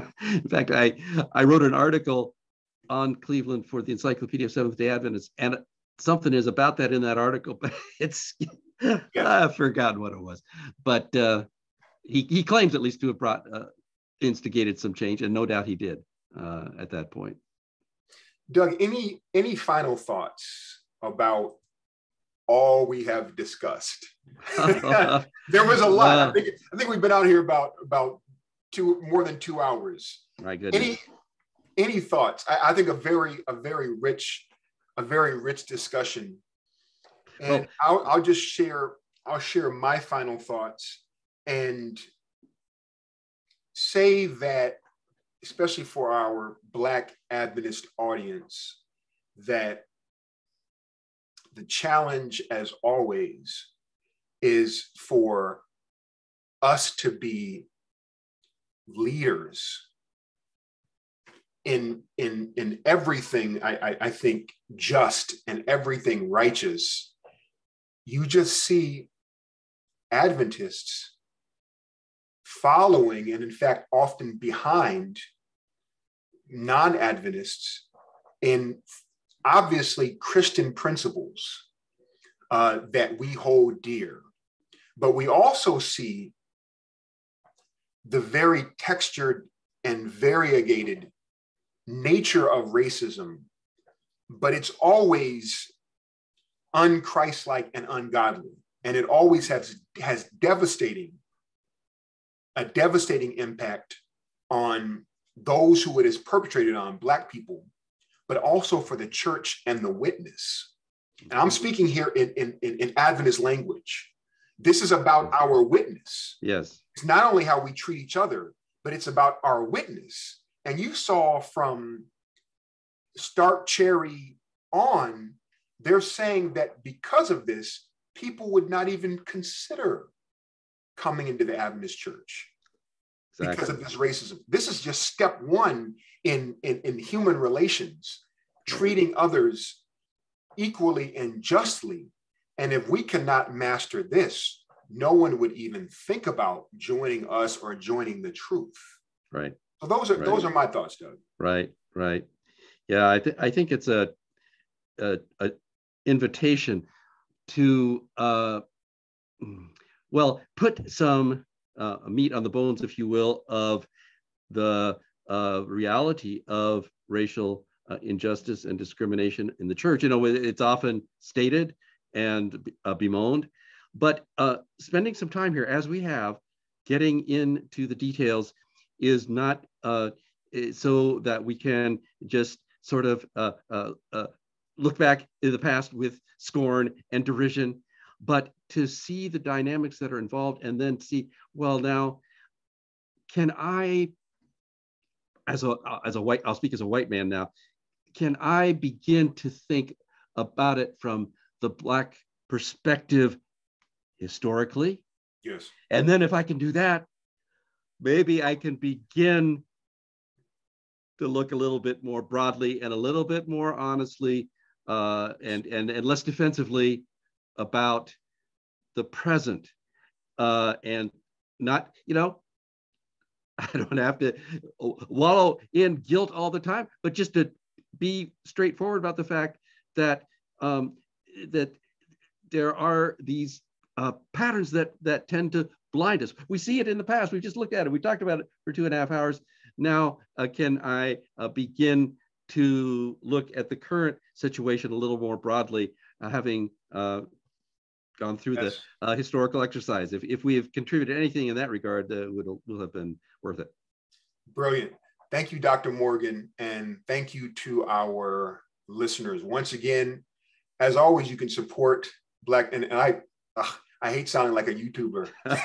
B: I wrote an article on Cleveland for the Encyclopedia of Seventh-day Adventists, and something is about that in that article, but it's I've forgotten what it was. But he claims at least to have instigated some change, and no doubt he did at that point.
A: Doug, any final thoughts about all we have discussed? There was a lot. I think we've been out here about more than 2 hours.
B: My goodness.
A: Any thoughts? I think a very rich discussion. And I'll just share my final thoughts and say that, especially for our Black Adventist audience, that the challenge, as always, is for us to be leaders in everything, I think, just and everything righteous. You just see Adventists following, and in fact, often behind non-Adventists in obviously Christian principles that we hold dear. But we also see the very textured and variegated nature of racism, but it's always unchristlike and ungodly. And it always has a devastating impact on those who it is perpetrated on, Black people, but also for the church and the witness. And I'm speaking here in Adventist language. This is about our witness.
B: Yes.
A: It's not only how we treat each other, but it's about our witness. And you saw from Stark Cherry on, they're saying that because of this, people would not even consider coming into the Adventist church. Exactly. Because of this racism. This is just step one in human relations, treating others equally and justly. And if we cannot master this, no one would even think about joining us or joining the truth.
B: Right.
A: So those are my thoughts, Doug.
B: Right. Yeah, I think it's a invitation to put some meat on the bones, if you will, of the reality of racial injustice and discrimination in the church. You know, it's often stated and bemoaned, but spending some time here, as we have, getting into the details is not so that we can just sort of look back in the past with scorn and derision, but to see the dynamics that are involved and then see, well, now, can I, as a white, I'll speak as a white man now, can I begin to think about it from the Black perspective historically?
A: Yes.
B: And then if I can do that, maybe I can begin to look a little bit more broadly and a little bit more honestly and less defensively about the present and not, you know, I don't have to wallow in guilt all the time, but just to be straightforward about the fact that that there are these patterns that tend to blind us. We see it in the past. We just looked at it. We talked about it for 2.5 hours. Now, can I begin to look at the current situation a little more broadly, having gone through
A: Yes.
B: the historical exercise? If we have contributed anything in that regard, will have been worth it.
A: Brilliant. Thank you, Dr. Morgan, and thank you to our listeners. Once again, as always, you can support Black, and I hate sounding like a YouTuber.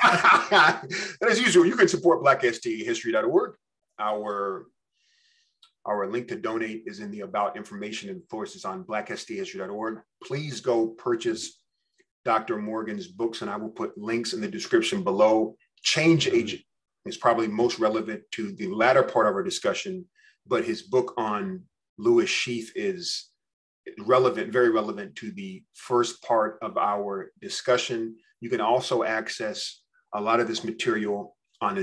A: And as usual, you can support BlackSTAhistory.org. Our link to donate is in the About information, and of course, it's on BlackSTAhistory.org. Please go purchase Dr. Morgan's books, and I will put links in the description below. Change Agent is probably most relevant to the latter part of our discussion, but his book on Lewis Sheath is relevant, very relevant to the first part of our discussion. You can also access a lot of this material on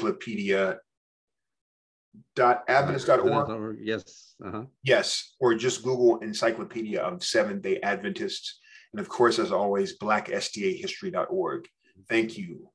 A: encyclopedia.adventist.org.
B: Yes.
A: Yes, or just Google Encyclopedia of Seventh-day Adventists. And of course, as always, blackstahistory.org. Thank you.